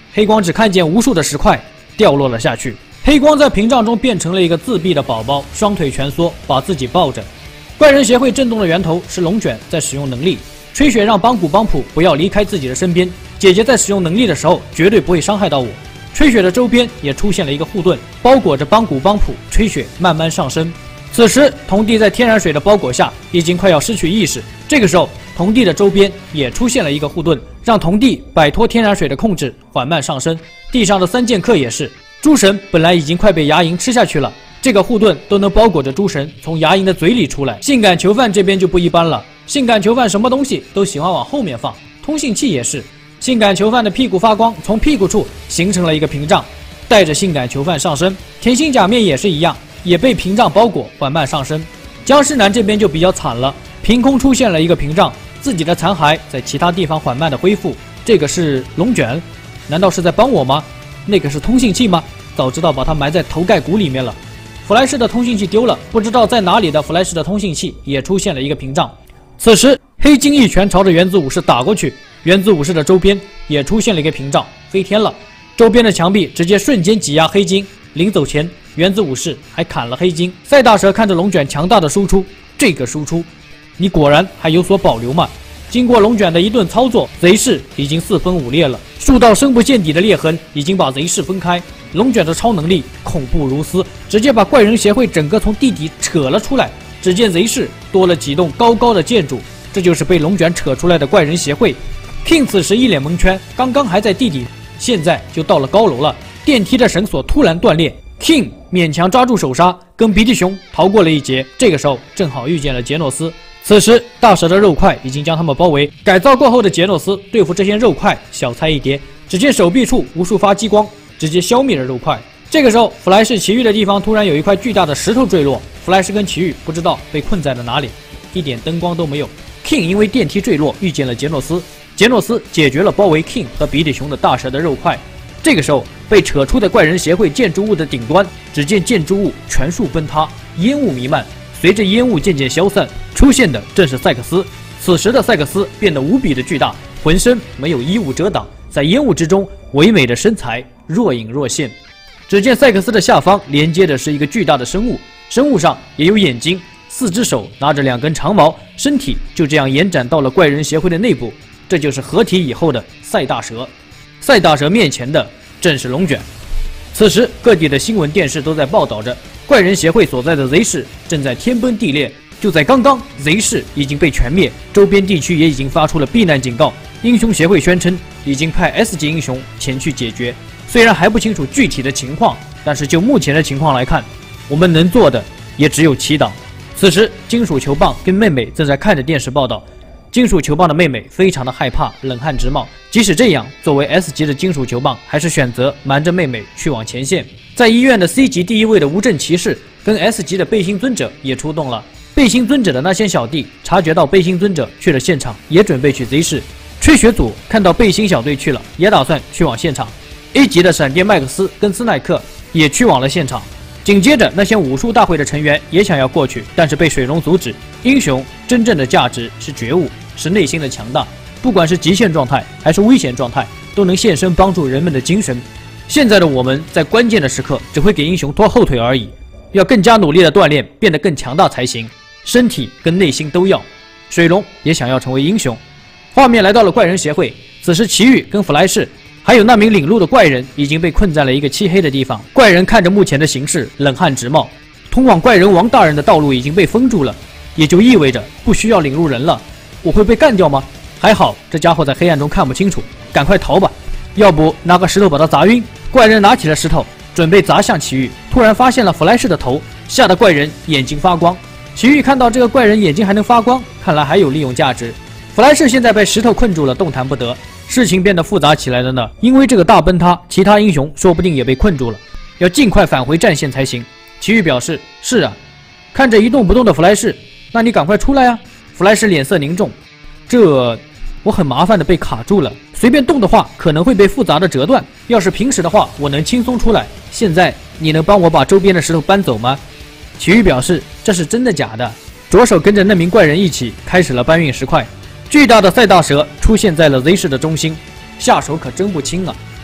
黑光只看见无数的石块掉落了下去。黑光在屏障中变成了一个自闭的宝宝，双腿蜷缩，把自己抱着。怪人协会震动的源头是龙卷在使用能力。吹雪让邦古邦普不要离开自己的身边，姐姐在使用能力的时候绝对不会伤害到我。吹雪的周边也出现了一个护盾，包裹着邦古邦普。吹雪慢慢上升。此时童弟在天然水的包裹下已经快要失去意识。这个时候童弟的周边也出现了一个护盾，让童弟摆脱天然水的控制，缓慢上升。地上的三剑客也是。诸神本来已经快被牙龈吃下去了，这个护盾都能包裹着诸神从牙龈的嘴里出来。性感囚犯这边就不一般了，性感囚犯什么东西都喜欢往后面放，通信器也是。性感囚犯的屁股发光，从屁股处形成了一个屏障，带着性感囚犯上升。甜心假面也是一样，也被屏障包裹，缓慢上升。僵尸男这边就比较惨了，凭空出现了一个屏障，自己的残骸在其他地方缓慢的恢复。这个是龙卷，难道是在帮我吗？那个是通信器吗？早知道把它埋在头盖骨里面了。弗莱士的通信器丢了，不知道在哪里的弗莱士的通信器也出现了一个屏障。此时黑金一拳朝着原子武士打过去，原子武士的周边也出现了一个屏障，飞天了。周边的墙壁直接瞬间挤压黑金。临走前，原子武士还砍了黑金。赛大蛇看着龙卷强大的输出，这个输出，你果然还有所保留吗？经过龙卷的一顿操作，贼势已经四分五裂了，数道深不见底的裂痕已经把贼势分开。龙卷的超能力恐怖如斯，直接把怪人协会整个从地底扯了出来。只见贼势多了几栋高高的建筑，这就是被龙卷扯出来的怪人协会。King 此时一脸蒙圈，刚刚还在地底，现在就到了高楼了。电梯的绳索突然断裂 ，King 勉强抓住手刹，跟鼻涕熊逃过了一劫。这个时候正好遇见了杰诺斯。此时大蛇的肉块已经将他们包围，改造过后的杰诺斯对付这些肉块小菜一碟。只见手臂处无数发激光，直接消灭了肉块。这个时候弗莱士奇遇的地方突然有一块巨大的石头坠落，弗莱士跟奇遇不知道被困在了哪里，一点灯光都没有。King 因为电梯坠落遇见了杰诺斯，杰诺斯解决了包围 King 和比利熊的大蛇的肉块。这个时候被扯出的怪人协会建筑物的顶端，只见建筑物全数崩塌，烟雾弥漫。随着烟雾渐渐消散，出现的正是赛克斯。此时的赛克斯变得无比的巨大，浑身没有衣物遮挡，在烟雾之中唯美的身材若隐若现。只见赛克斯的下方连接的是一个巨大的生物，生物上也有眼睛，四只手拿着两根长矛，身体就这样延展到了怪人协会的内部。这就是合体以后的赛大蛇。赛大蛇面前的正是龙卷。此时各地的新闻电视都在报道着怪人协会所在的贼市正在天崩地裂。就在刚刚，贼市已经被全灭，周边地区也已经发出了避难警告。英雄协会宣称已经派 S 级英雄前去解决，虽然还不清楚具体的情况，但是就目前的情况来看，我们能做的也只有祈祷。此时金属球棒跟妹妹正在看着电视报道，金属球棒的妹妹非常的害怕，冷汗直冒。即使这样，作为 S 级的金属球棒还是选择瞒着妹妹去往前线。在医院的 C 级第一位的无证骑士跟 S 级的背心尊者也出动了。背心尊者的那些小弟察觉到背心尊者去了现场，也准备去贼市。吹雪组看到背心小队去了，也打算去往现场。A 级的闪电麦克斯跟斯奈克也去往了现场。紧接着那些武术大会的成员也想要过去，但是被水龙阻止。英雄真正的价值是觉悟，是内心的强大，不管是极限状态还是危险状态，都能现身帮助人们的精神。现在的我们在关键的时刻只会给英雄拖后腿而已，要更加努力的锻炼，变得更强大才行，身体跟内心都要。水龙也想要成为英雄。画面来到了怪人协会，此时奇遇跟弗莱士还有那名领路的怪人已经被困在了一个漆黑的地方。怪人看着目前的形势，冷汗直冒。通往怪人王大人的道路已经被封住了，也就意味着不需要领路人了。我会被干掉吗？还好这家伙在黑暗中看不清楚，赶快逃吧，要不拿个石头把他砸晕。怪人拿起了石头准备砸向奇遇，突然发现了弗莱士的头，吓得怪人眼睛发光。奇遇看到这个怪人眼睛还能发光，看来还有利用价值。弗莱士现在被石头困住了，动弹不得。事情变得复杂起来了呢，因为这个大崩塌，其他英雄说不定也被困住了，要尽快返回战线才行。奇遇表示是啊。看着一动不动的弗莱士，那你赶快出来啊。弗莱士脸色凝重，这我很麻烦的被卡住了，随便动的话可能会被复杂的折断，要是平时的话我能轻松出来，现在你能帮我把周边的石头搬走吗？奇遇表示这是真的假的，着手跟着那名怪人一起开始了搬运石块。巨大的赛大蛇出现在了 Z 市的中心，下手可真不轻啊！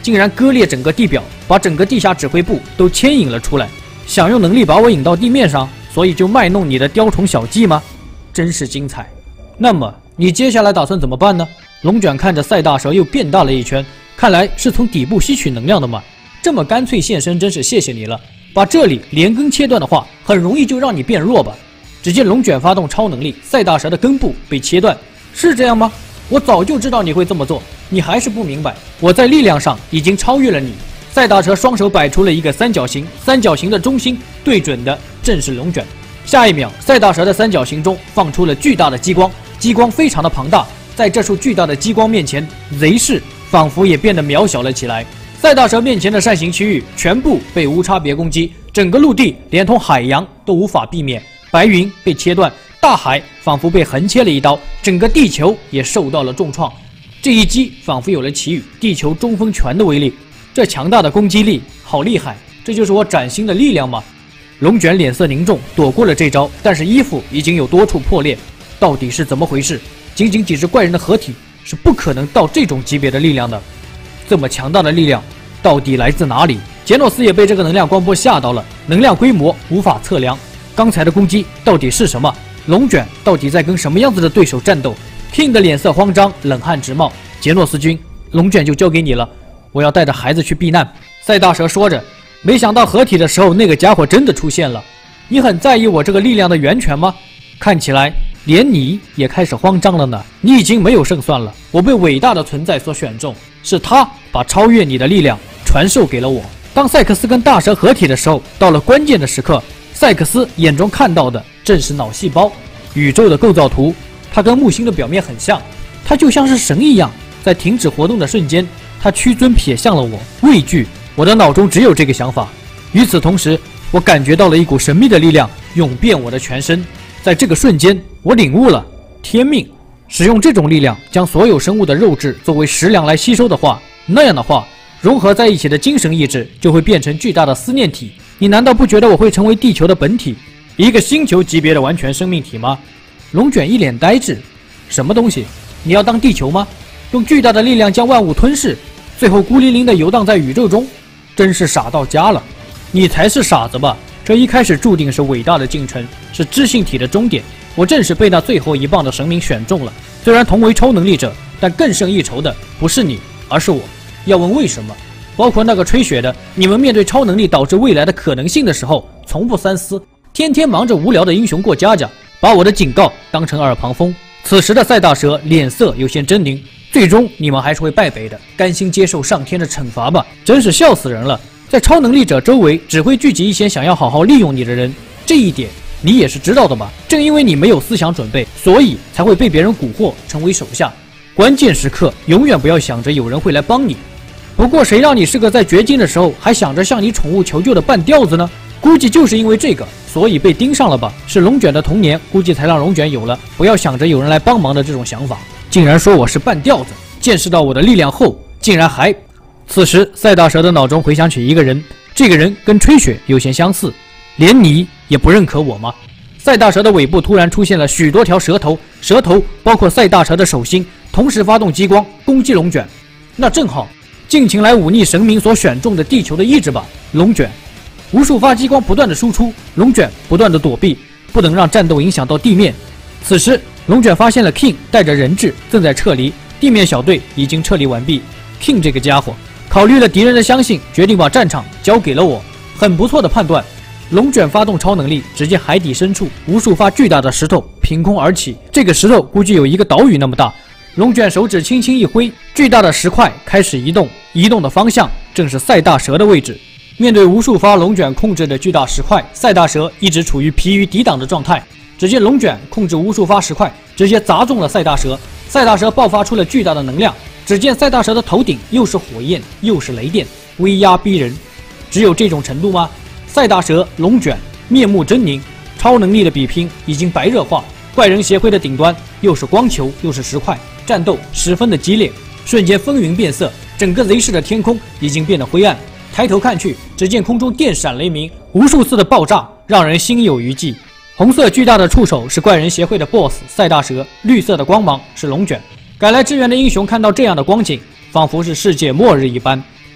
竟然割裂整个地表，把整个地下指挥部都牵引了出来，想用能力把我引到地面上，所以就卖弄你的雕虫小技吗？真是精彩。那么你接下来打算怎么办呢？龙卷看着赛大蛇又变大了一圈，看来是从底部吸取能量的嘛。这么干脆现身，真是谢谢你了。把这里连根切断的话，很容易就让你变弱吧。只见龙卷发动超能力，赛大蛇的根部被切断，是这样吗？我早就知道你会这么做，你还是不明白，我在力量上已经超越了你。赛大蛇双手摆出了一个三角形，三角形的中心对准的正是龙卷。下一秒，赛大蛇的三角形中放出了巨大的激光，激光非常的庞大，在这束巨大的激光面前，贼视仿佛也变得渺小了起来。赛大蛇面前的扇形区域全部被无差别攻击，整个陆地连同海洋都无法避免，白云被切断，大海仿佛被横切了一刀，整个地球也受到了重创。这一击仿佛有了奇语地球中风拳的威力，这强大的攻击力好厉害，这就是我崭新的力量吗？龙卷脸色凝重，躲过了这招，但是衣服已经有多处破裂，到底是怎么回事？仅仅几只怪人的合体是不可能到这种级别的力量的，这么强大的力量到底来自哪里？杰诺斯也被这个能量光波吓到了，能量规模无法测量，刚才的攻击到底是什么？龙卷到底在跟什么样子的对手战斗？ King 的脸色慌张，冷汗直冒。杰诺斯君，龙卷就交给你了，我要带着孩子去避难。赛大蛇说着，没想到合体的时候，那个家伙真的出现了。你很在意我这个力量的源泉吗？看起来连你也开始慌张了呢。你已经没有胜算了，我被伟大的存在所选中，是他把超越你的力量传授给了我。当赛克斯跟大蛇合体的时候，到了关键的时刻，赛克斯眼中看到的正是脑细胞。宇宙的构造图，它跟木星的表面很像，它就像是神一样，在停止活动的瞬间，它屈尊瞥向了我，畏惧。我的脑中只有这个想法。与此同时，我感觉到了一股神秘的力量涌遍我的全身。在这个瞬间，我领悟了天命。使用这种力量将所有生物的肉质作为食粮来吸收的话，那样的话，融合在一起的精神意志就会变成巨大的思念体。你难道不觉得我会成为地球的本体，一个星球级别的完全生命体吗？龙卷一脸呆滞，什么东西？你要当地球吗？用巨大的力量将万物吞噬，最后孤零零地游荡在宇宙中，真是傻到家了。你才是傻子吧？这一开始注定是伟大的进程，是知性体的终点。我正是被那最后一棒的神明选中了。虽然同为超能力者，但更胜一筹的不是你，而是我。要问为什么？包括那个吹雪的，你们面对超能力导致未来的可能性的时候，从不三思，天天忙着无聊的英雄过家家，把我的警告当成耳旁风。此时的赛大蛇脸色有些狰狞，最终你们还是会败北的，甘心接受上天的惩罚吧！真是笑死人了。在超能力者周围只会聚集一些想要好好利用你的人，这一点你也是知道的吧？正因为你没有思想准备，所以才会被别人蛊惑成为手下。关键时刻永远不要想着有人会来帮你。不过谁让你是个在绝境的时候还想着向你宠物求救的半吊子呢？估计就是因为这个，所以被盯上了吧？是龙卷的童年，估计才让龙卷有了不要想着有人来帮忙的这种想法。竟然说我是半吊子，见识到我的力量后，竟然还……此时赛大蛇的脑中回想起一个人，这个人跟吹雪有些相似，连你也不认可我吗？赛大蛇的尾部突然出现了许多条蛇头，蛇头包括赛大蛇的手心，同时发动激光攻击龙卷。那正好，尽情来忤逆神明所选中的地球的意志吧！龙卷，无数发激光不断的输出，龙卷不断的躲避，不能让战斗影响到地面。此时，龙卷发现了 King 带着人质正在撤离，地面小队已经撤离完毕。King 这个家伙考虑了敌人的相信，决定把战场交给了我，很不错的判断。龙卷发动超能力，只见海底深处无数发巨大的石头凭空而起，这个石头估计有一个岛屿那么大。龙卷手指轻轻一挥，巨大的石块开始移动，移动的方向正是赛大蛇的位置。面对无数发龙卷控制的巨大石块，赛大蛇一直处于疲于抵挡的状态。只见龙卷控制无数发石块，直接砸中了赛大蛇，赛大蛇爆发出了巨大的能量。只见赛大蛇的头顶又是火焰又是雷电，威压逼人。只有这种程度吗？赛大蛇、龙卷面目狰狞，超能力的比拼已经白热化。怪人协会的顶端又是光球又是石块，战斗十分的激烈。瞬间风云变色，整个贼市的天空已经变得灰暗。抬头看去，只见空中电闪雷鸣，无数次的爆炸让人心有余悸。红色巨大的触手是怪人协会的 B O S S 赛大蛇，绿色的光芒是龙卷。赶来支援的英雄看到这样的光景，仿佛是世界末日一般。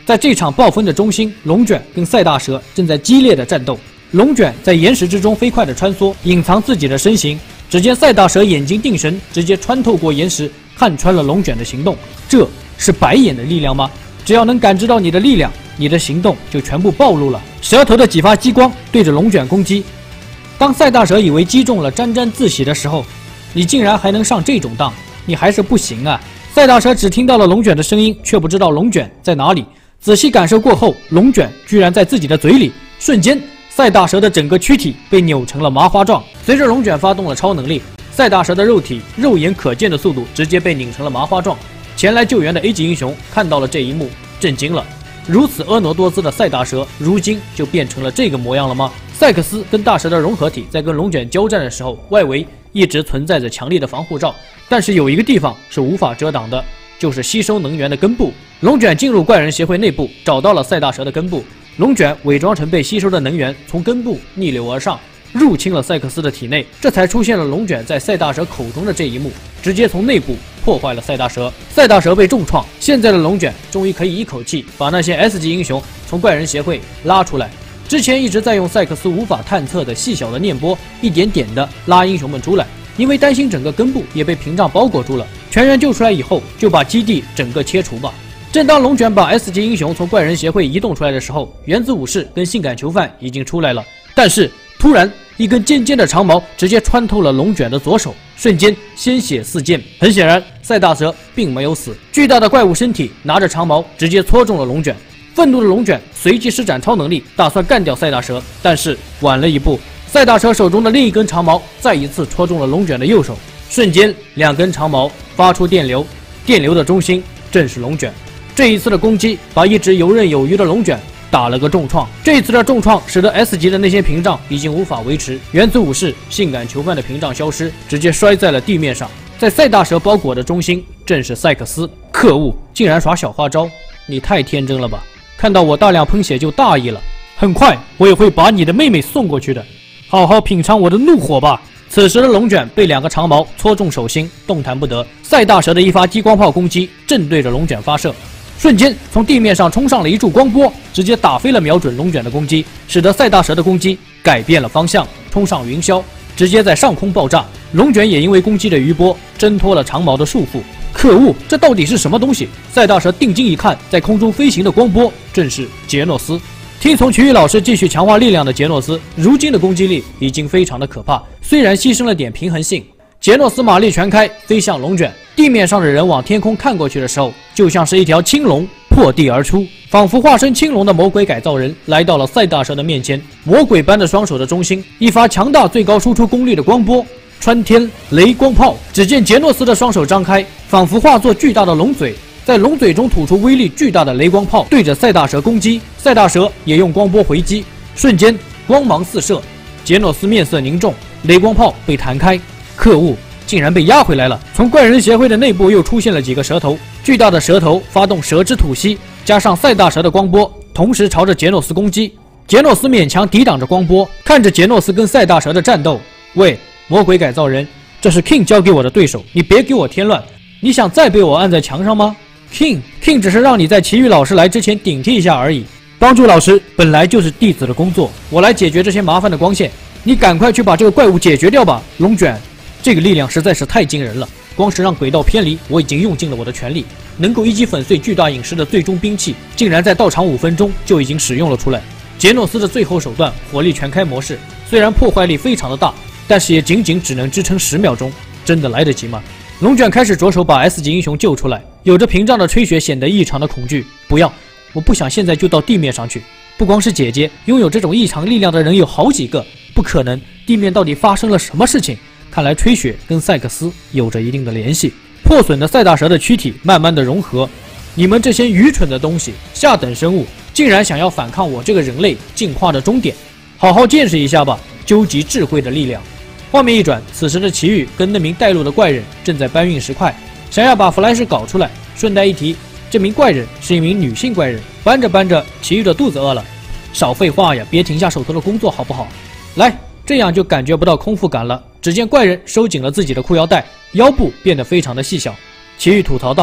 在这场暴风的中心，龙卷跟赛大蛇正在激烈的战斗。龙卷在岩石之中飞快的穿梭，隐藏自己的身形。只见赛大蛇眼睛定神，直接穿透过岩石，看穿了龙卷的行动。这是白眼的力量吗？只要能感知到你的力量，你的行动就全部暴露了。蛇头的几发激光对着龙卷攻击。当赛大蛇以为击中了，沾沾自喜的时候，你竟然还能上这种当，你还是不行啊！赛大蛇只听到了龙卷的声音，却不知道龙卷在哪里。仔细感受过后，龙卷居然在自己的嘴里。瞬间，赛大蛇的整个躯体被扭成了麻花状。随着龙卷发动了超能力，赛大蛇的肉体肉眼可见的速度直接被拧成了麻花状。前来救援的 A 级英雄看到了这一幕，震惊了。如此婀娜多姿的赛大蛇，如今就变成了这个模样了吗？赛克斯跟大蛇的融合体在跟龙卷交战的时候，外围一直存在着强力的防护罩，但是有一个地方是无法遮挡的，就是吸收能源的根部。龙卷进入怪人协会内部，找到了赛大蛇的根部。龙卷伪装成被吸收的能源，从根部逆流而上，入侵了赛克斯的体内，这才出现了龙卷在赛大蛇口中的这一幕，直接从内部破坏了赛大蛇。赛大蛇被重创，现在的龙卷终于可以一口气把那些 S 级英雄从怪人协会拉出来。之前一直在用赛克斯无法探测的细小的念波，一点点的拉英雄们出来，因为担心整个根部也被屏障包裹住了。全员救出来以后，就把基地整个切除吧。正当龙卷把 S 级英雄从怪人协会移动出来的时候，原子武士跟性感囚犯已经出来了。但是突然，一根尖尖的长矛直接穿透了龙卷的左手，瞬间鲜血四溅。很显然，赛大蛇并没有死。巨大的怪物身体拿着长矛直接戳中了龙卷。愤怒的龙卷随即施展超能力，打算干掉赛大蛇，但是晚了一步。赛大蛇手中的另一根长矛再一次戳中了龙卷的右手，瞬间两根长矛发出电流，电流的中心正是龙卷。这一次的攻击把一直游刃有余的龙卷打了个重创。这一次的重创使得 S 级的那些屏障已经无法维持，原子武士、性感囚犯的屏障消失，直接摔在了地面上。在赛大蛇包裹的中心正是赛克斯。可恶，竟然耍小花招！你太天真了吧！看到我大量喷血就大意了。很快我也会把你的妹妹送过去的，好好品尝我的怒火吧。此时的龙卷被两个长矛戳中手心，动弹不得。赛大蛇的一发激光炮攻击正对着龙卷发射，瞬间从地面上冲上了一柱光波，直接打飞了瞄准龙卷的攻击，使得赛大蛇的攻击改变了方向，冲上云霄，直接在上空爆炸。龙卷也因为攻击的余波挣脱了长矛的束缚。可恶，这到底是什么东西？赛大蛇定睛一看，在空中飞行的光波正是杰诺斯。听从奇遇老师继续强化力量的杰诺斯，如今的攻击力已经非常的可怕，虽然牺牲了点平衡性。杰诺斯马力全开，飞向龙卷。地面上的人往天空看过去的时候，就像是一条青龙破地而出，仿佛化身青龙的魔鬼改造人来到了赛大蛇的面前。魔鬼般的双手的中心，一发强大最高输出功率的光波穿天雷光炮。只见杰诺斯的双手张开，仿佛化作巨大的龙嘴，在龙嘴中吐出威力巨大的雷光炮，对着赛大蛇攻击。赛大蛇也用光波回击，瞬间光芒四射。杰诺斯面色凝重，雷光炮被弹开。可恶，竟然被压回来了。从怪人协会的内部又出现了几个蛇头，巨大的蛇头发动蛇之吐息，加上赛大蛇的光波，同时朝着杰诺斯攻击。杰诺斯勉强抵挡着光波，看着杰诺斯跟赛大蛇的战斗。喂，魔鬼改造人，这是 King 交给我的对手，你别给我添乱。你想再被我按在墙上吗？ King King 只是让你在奇遇老师来之前顶替一下而已。帮助老师本来就是弟子的工作，我来解决这些麻烦的光线，你赶快去把这个怪物解决掉吧。龙卷，这个力量实在是太惊人了，光是让轨道偏离，我已经用尽了我的全力。能够一击粉碎巨大陨石的最终兵器，竟然在到场五分钟就已经使用了出来。杰诺斯的最后手段火力全开模式，虽然破坏力非常的大，但是也仅仅只能支撑十秒钟，真的来得及吗？龙卷开始着手把 S 级英雄救出来，有着屏障的吹雪显得异常的恐惧。不要，我不想现在就到地面上去。不光是姐姐，拥有这种异常力量的人有好几个，不可能。地面到底发生了什么事情？看来吹雪跟赛克斯有着一定的联系。破损的赛大蛇的躯体慢慢的融合。你们这些愚蠢的东西，下等生物，竟然想要反抗我这个人类进化的终点，好好见识一下吧，究极智慧的力量。画面一转，此时的奇遇跟那名带路的怪人正在搬运石块，想要把弗莱什搞出来。顺带一提，这名怪人是一名女性怪人。搬着搬着，奇遇的肚子饿了。少废话呀，别停下手头的工作好不好？来，这样就感觉不到空腹感了。只见怪人收紧了自己的裤腰带，腰部变得非常的细小。奇遇吐槽道：“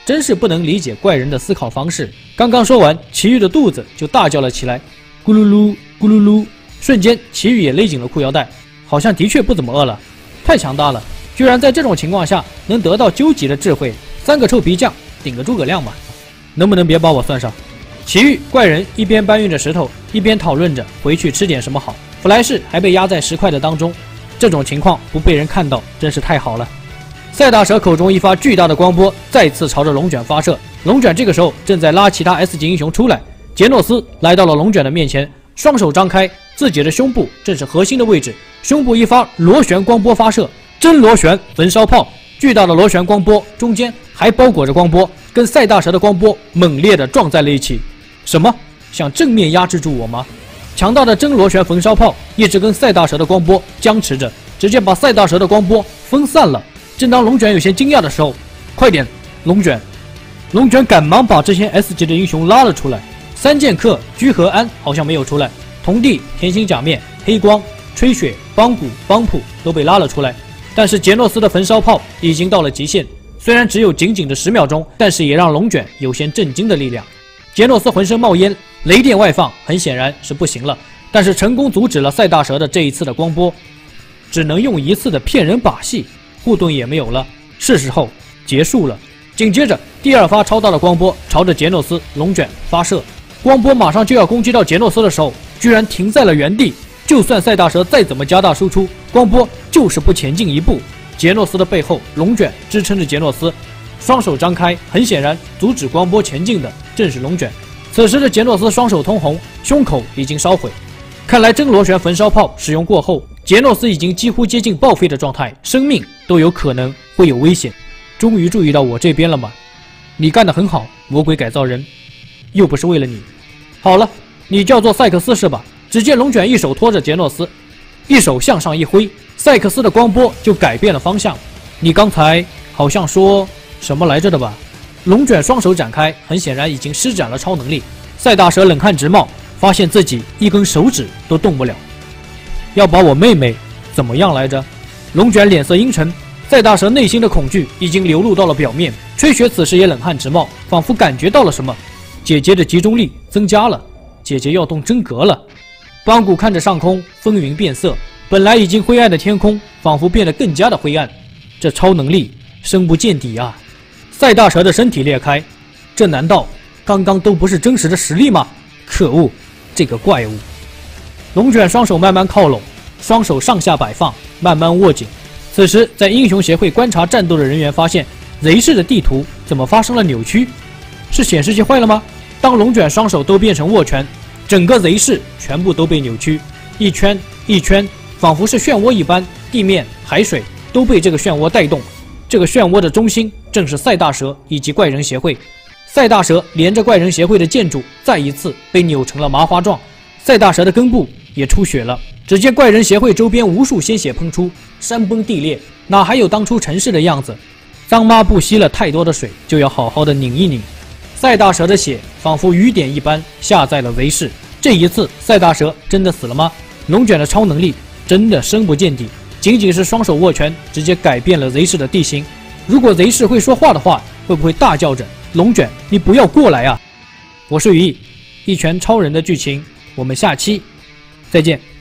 真是不能理解怪人的思考方式。刚刚说完，祁煜的肚子就大叫了起来，咕噜噜，咕噜噜。瞬间，祁煜也勒紧了裤腰带，好像的确不怎么饿了。太强大了，居然在这种情况下能得到究极的智慧。三个臭皮匠顶个诸葛亮嘛，能不能别把我算上？祁煜、怪人一边搬运着石头，一边讨论着回去吃点什么好。弗莱士还被压在石块的当中，这种情况不被人看到，真是太好了。赛大蛇口中一发巨大的光波再次朝着龙卷发射，龙卷这个时候正在拉其他 S 级英雄出来。杰诺斯来到了龙卷的面前，双手张开，自己的胸部正是核心的位置，胸部一发螺旋光波发射，真螺旋焚烧炮。巨大的螺旋光波中间还包裹着光波，跟赛大蛇的光波猛烈地撞在了一起。什么？想正面压制住我吗？强大的真螺旋焚烧炮一直跟赛大蛇的光波僵持着，直接把赛大蛇的光波分散了。正当龙卷有些惊讶的时候，快点，龙卷！龙卷赶忙把这些 S 级的英雄拉了出来。三剑客居和安好像没有出来，童帝、甜心假面、黑光、吹雪、邦古、邦普都被拉了出来。但是杰诺斯的焚烧炮已经到了极限，虽然只有仅仅的十秒钟，但是也让龙卷有些震惊的力量。杰诺斯浑身冒烟，雷电外放，很显然是不行了，但是成功阻止了赛大蛇的这一次的光波，只能用一次的骗人把戏，护盾也没有了，是时候结束了。紧接着，第二发超大的光波朝着杰诺斯龙卷发射，光波马上就要攻击到杰诺斯的时候，居然停在了原地。就算赛大蛇再怎么加大输出，光波就是不前进一步。杰诺斯的背后，龙卷支撑着杰诺斯，双手张开，很显然阻止光波前进的正是龙卷。此时的杰诺斯双手通红，胸口已经烧毁。看来真螺旋焚烧炮使用过后，杰诺斯已经几乎接近报废的状态，生命都有可能会有危险。终于注意到我这边了吗？你干得很好，魔鬼改造人，又不是为了你。好了，你叫做赛克斯是吧？只见龙卷一手托着杰诺斯，一手向上一挥，赛克斯的光波就改变了方向。你刚才好像说什么来着的吧？龙卷双手展开，很显然已经施展了超能力。赛大蛇冷汗直冒，发现自己一根手指都动不了。要把我妹妹怎么样来着？龙卷脸色阴沉，赛大蛇内心的恐惧已经流露到了表面。吹雪此时也冷汗直冒，仿佛感觉到了什么。姐姐的集中力增加了，姐姐要动真格了。邦古看着上空，风云变色，本来已经灰暗的天空仿佛变得更加的灰暗。这超能力深不见底啊！赛大蛇的身体裂开，这难道刚刚都不是真实的实力吗？可恶，这个怪物！龙卷双手慢慢靠拢，双手上下摆放，慢慢握紧。此时，在英雄协会观察战斗的人员发现，贼市的地图怎么发生了扭曲？是显示器坏了吗？当龙卷双手都变成握拳，整个贼市全部都被扭曲，一圈一圈，仿佛是漩涡一般，地面、海水都被这个漩涡带动。这个漩涡的中心正是赛大蛇以及怪人协会。赛大蛇连着怪人协会的建筑再一次被扭成了麻花状，赛大蛇的根部也出血了。只见怪人协会周边无数鲜血喷出，山崩地裂，哪还有当初城市的样子？脏抹布吸了太多的水，就要好好的拧一拧。赛大蛇的血仿佛雨点一般下在了贼市。这一次，赛大蛇真的死了吗？龙卷的超能力真的深不见底，仅仅是双手握拳，直接改变了贼市的地形。如果贼市会说话的话，会不会大叫着“龙卷，你不要过来啊！”我是羽翼，一拳超人的剧情，我们下期再见。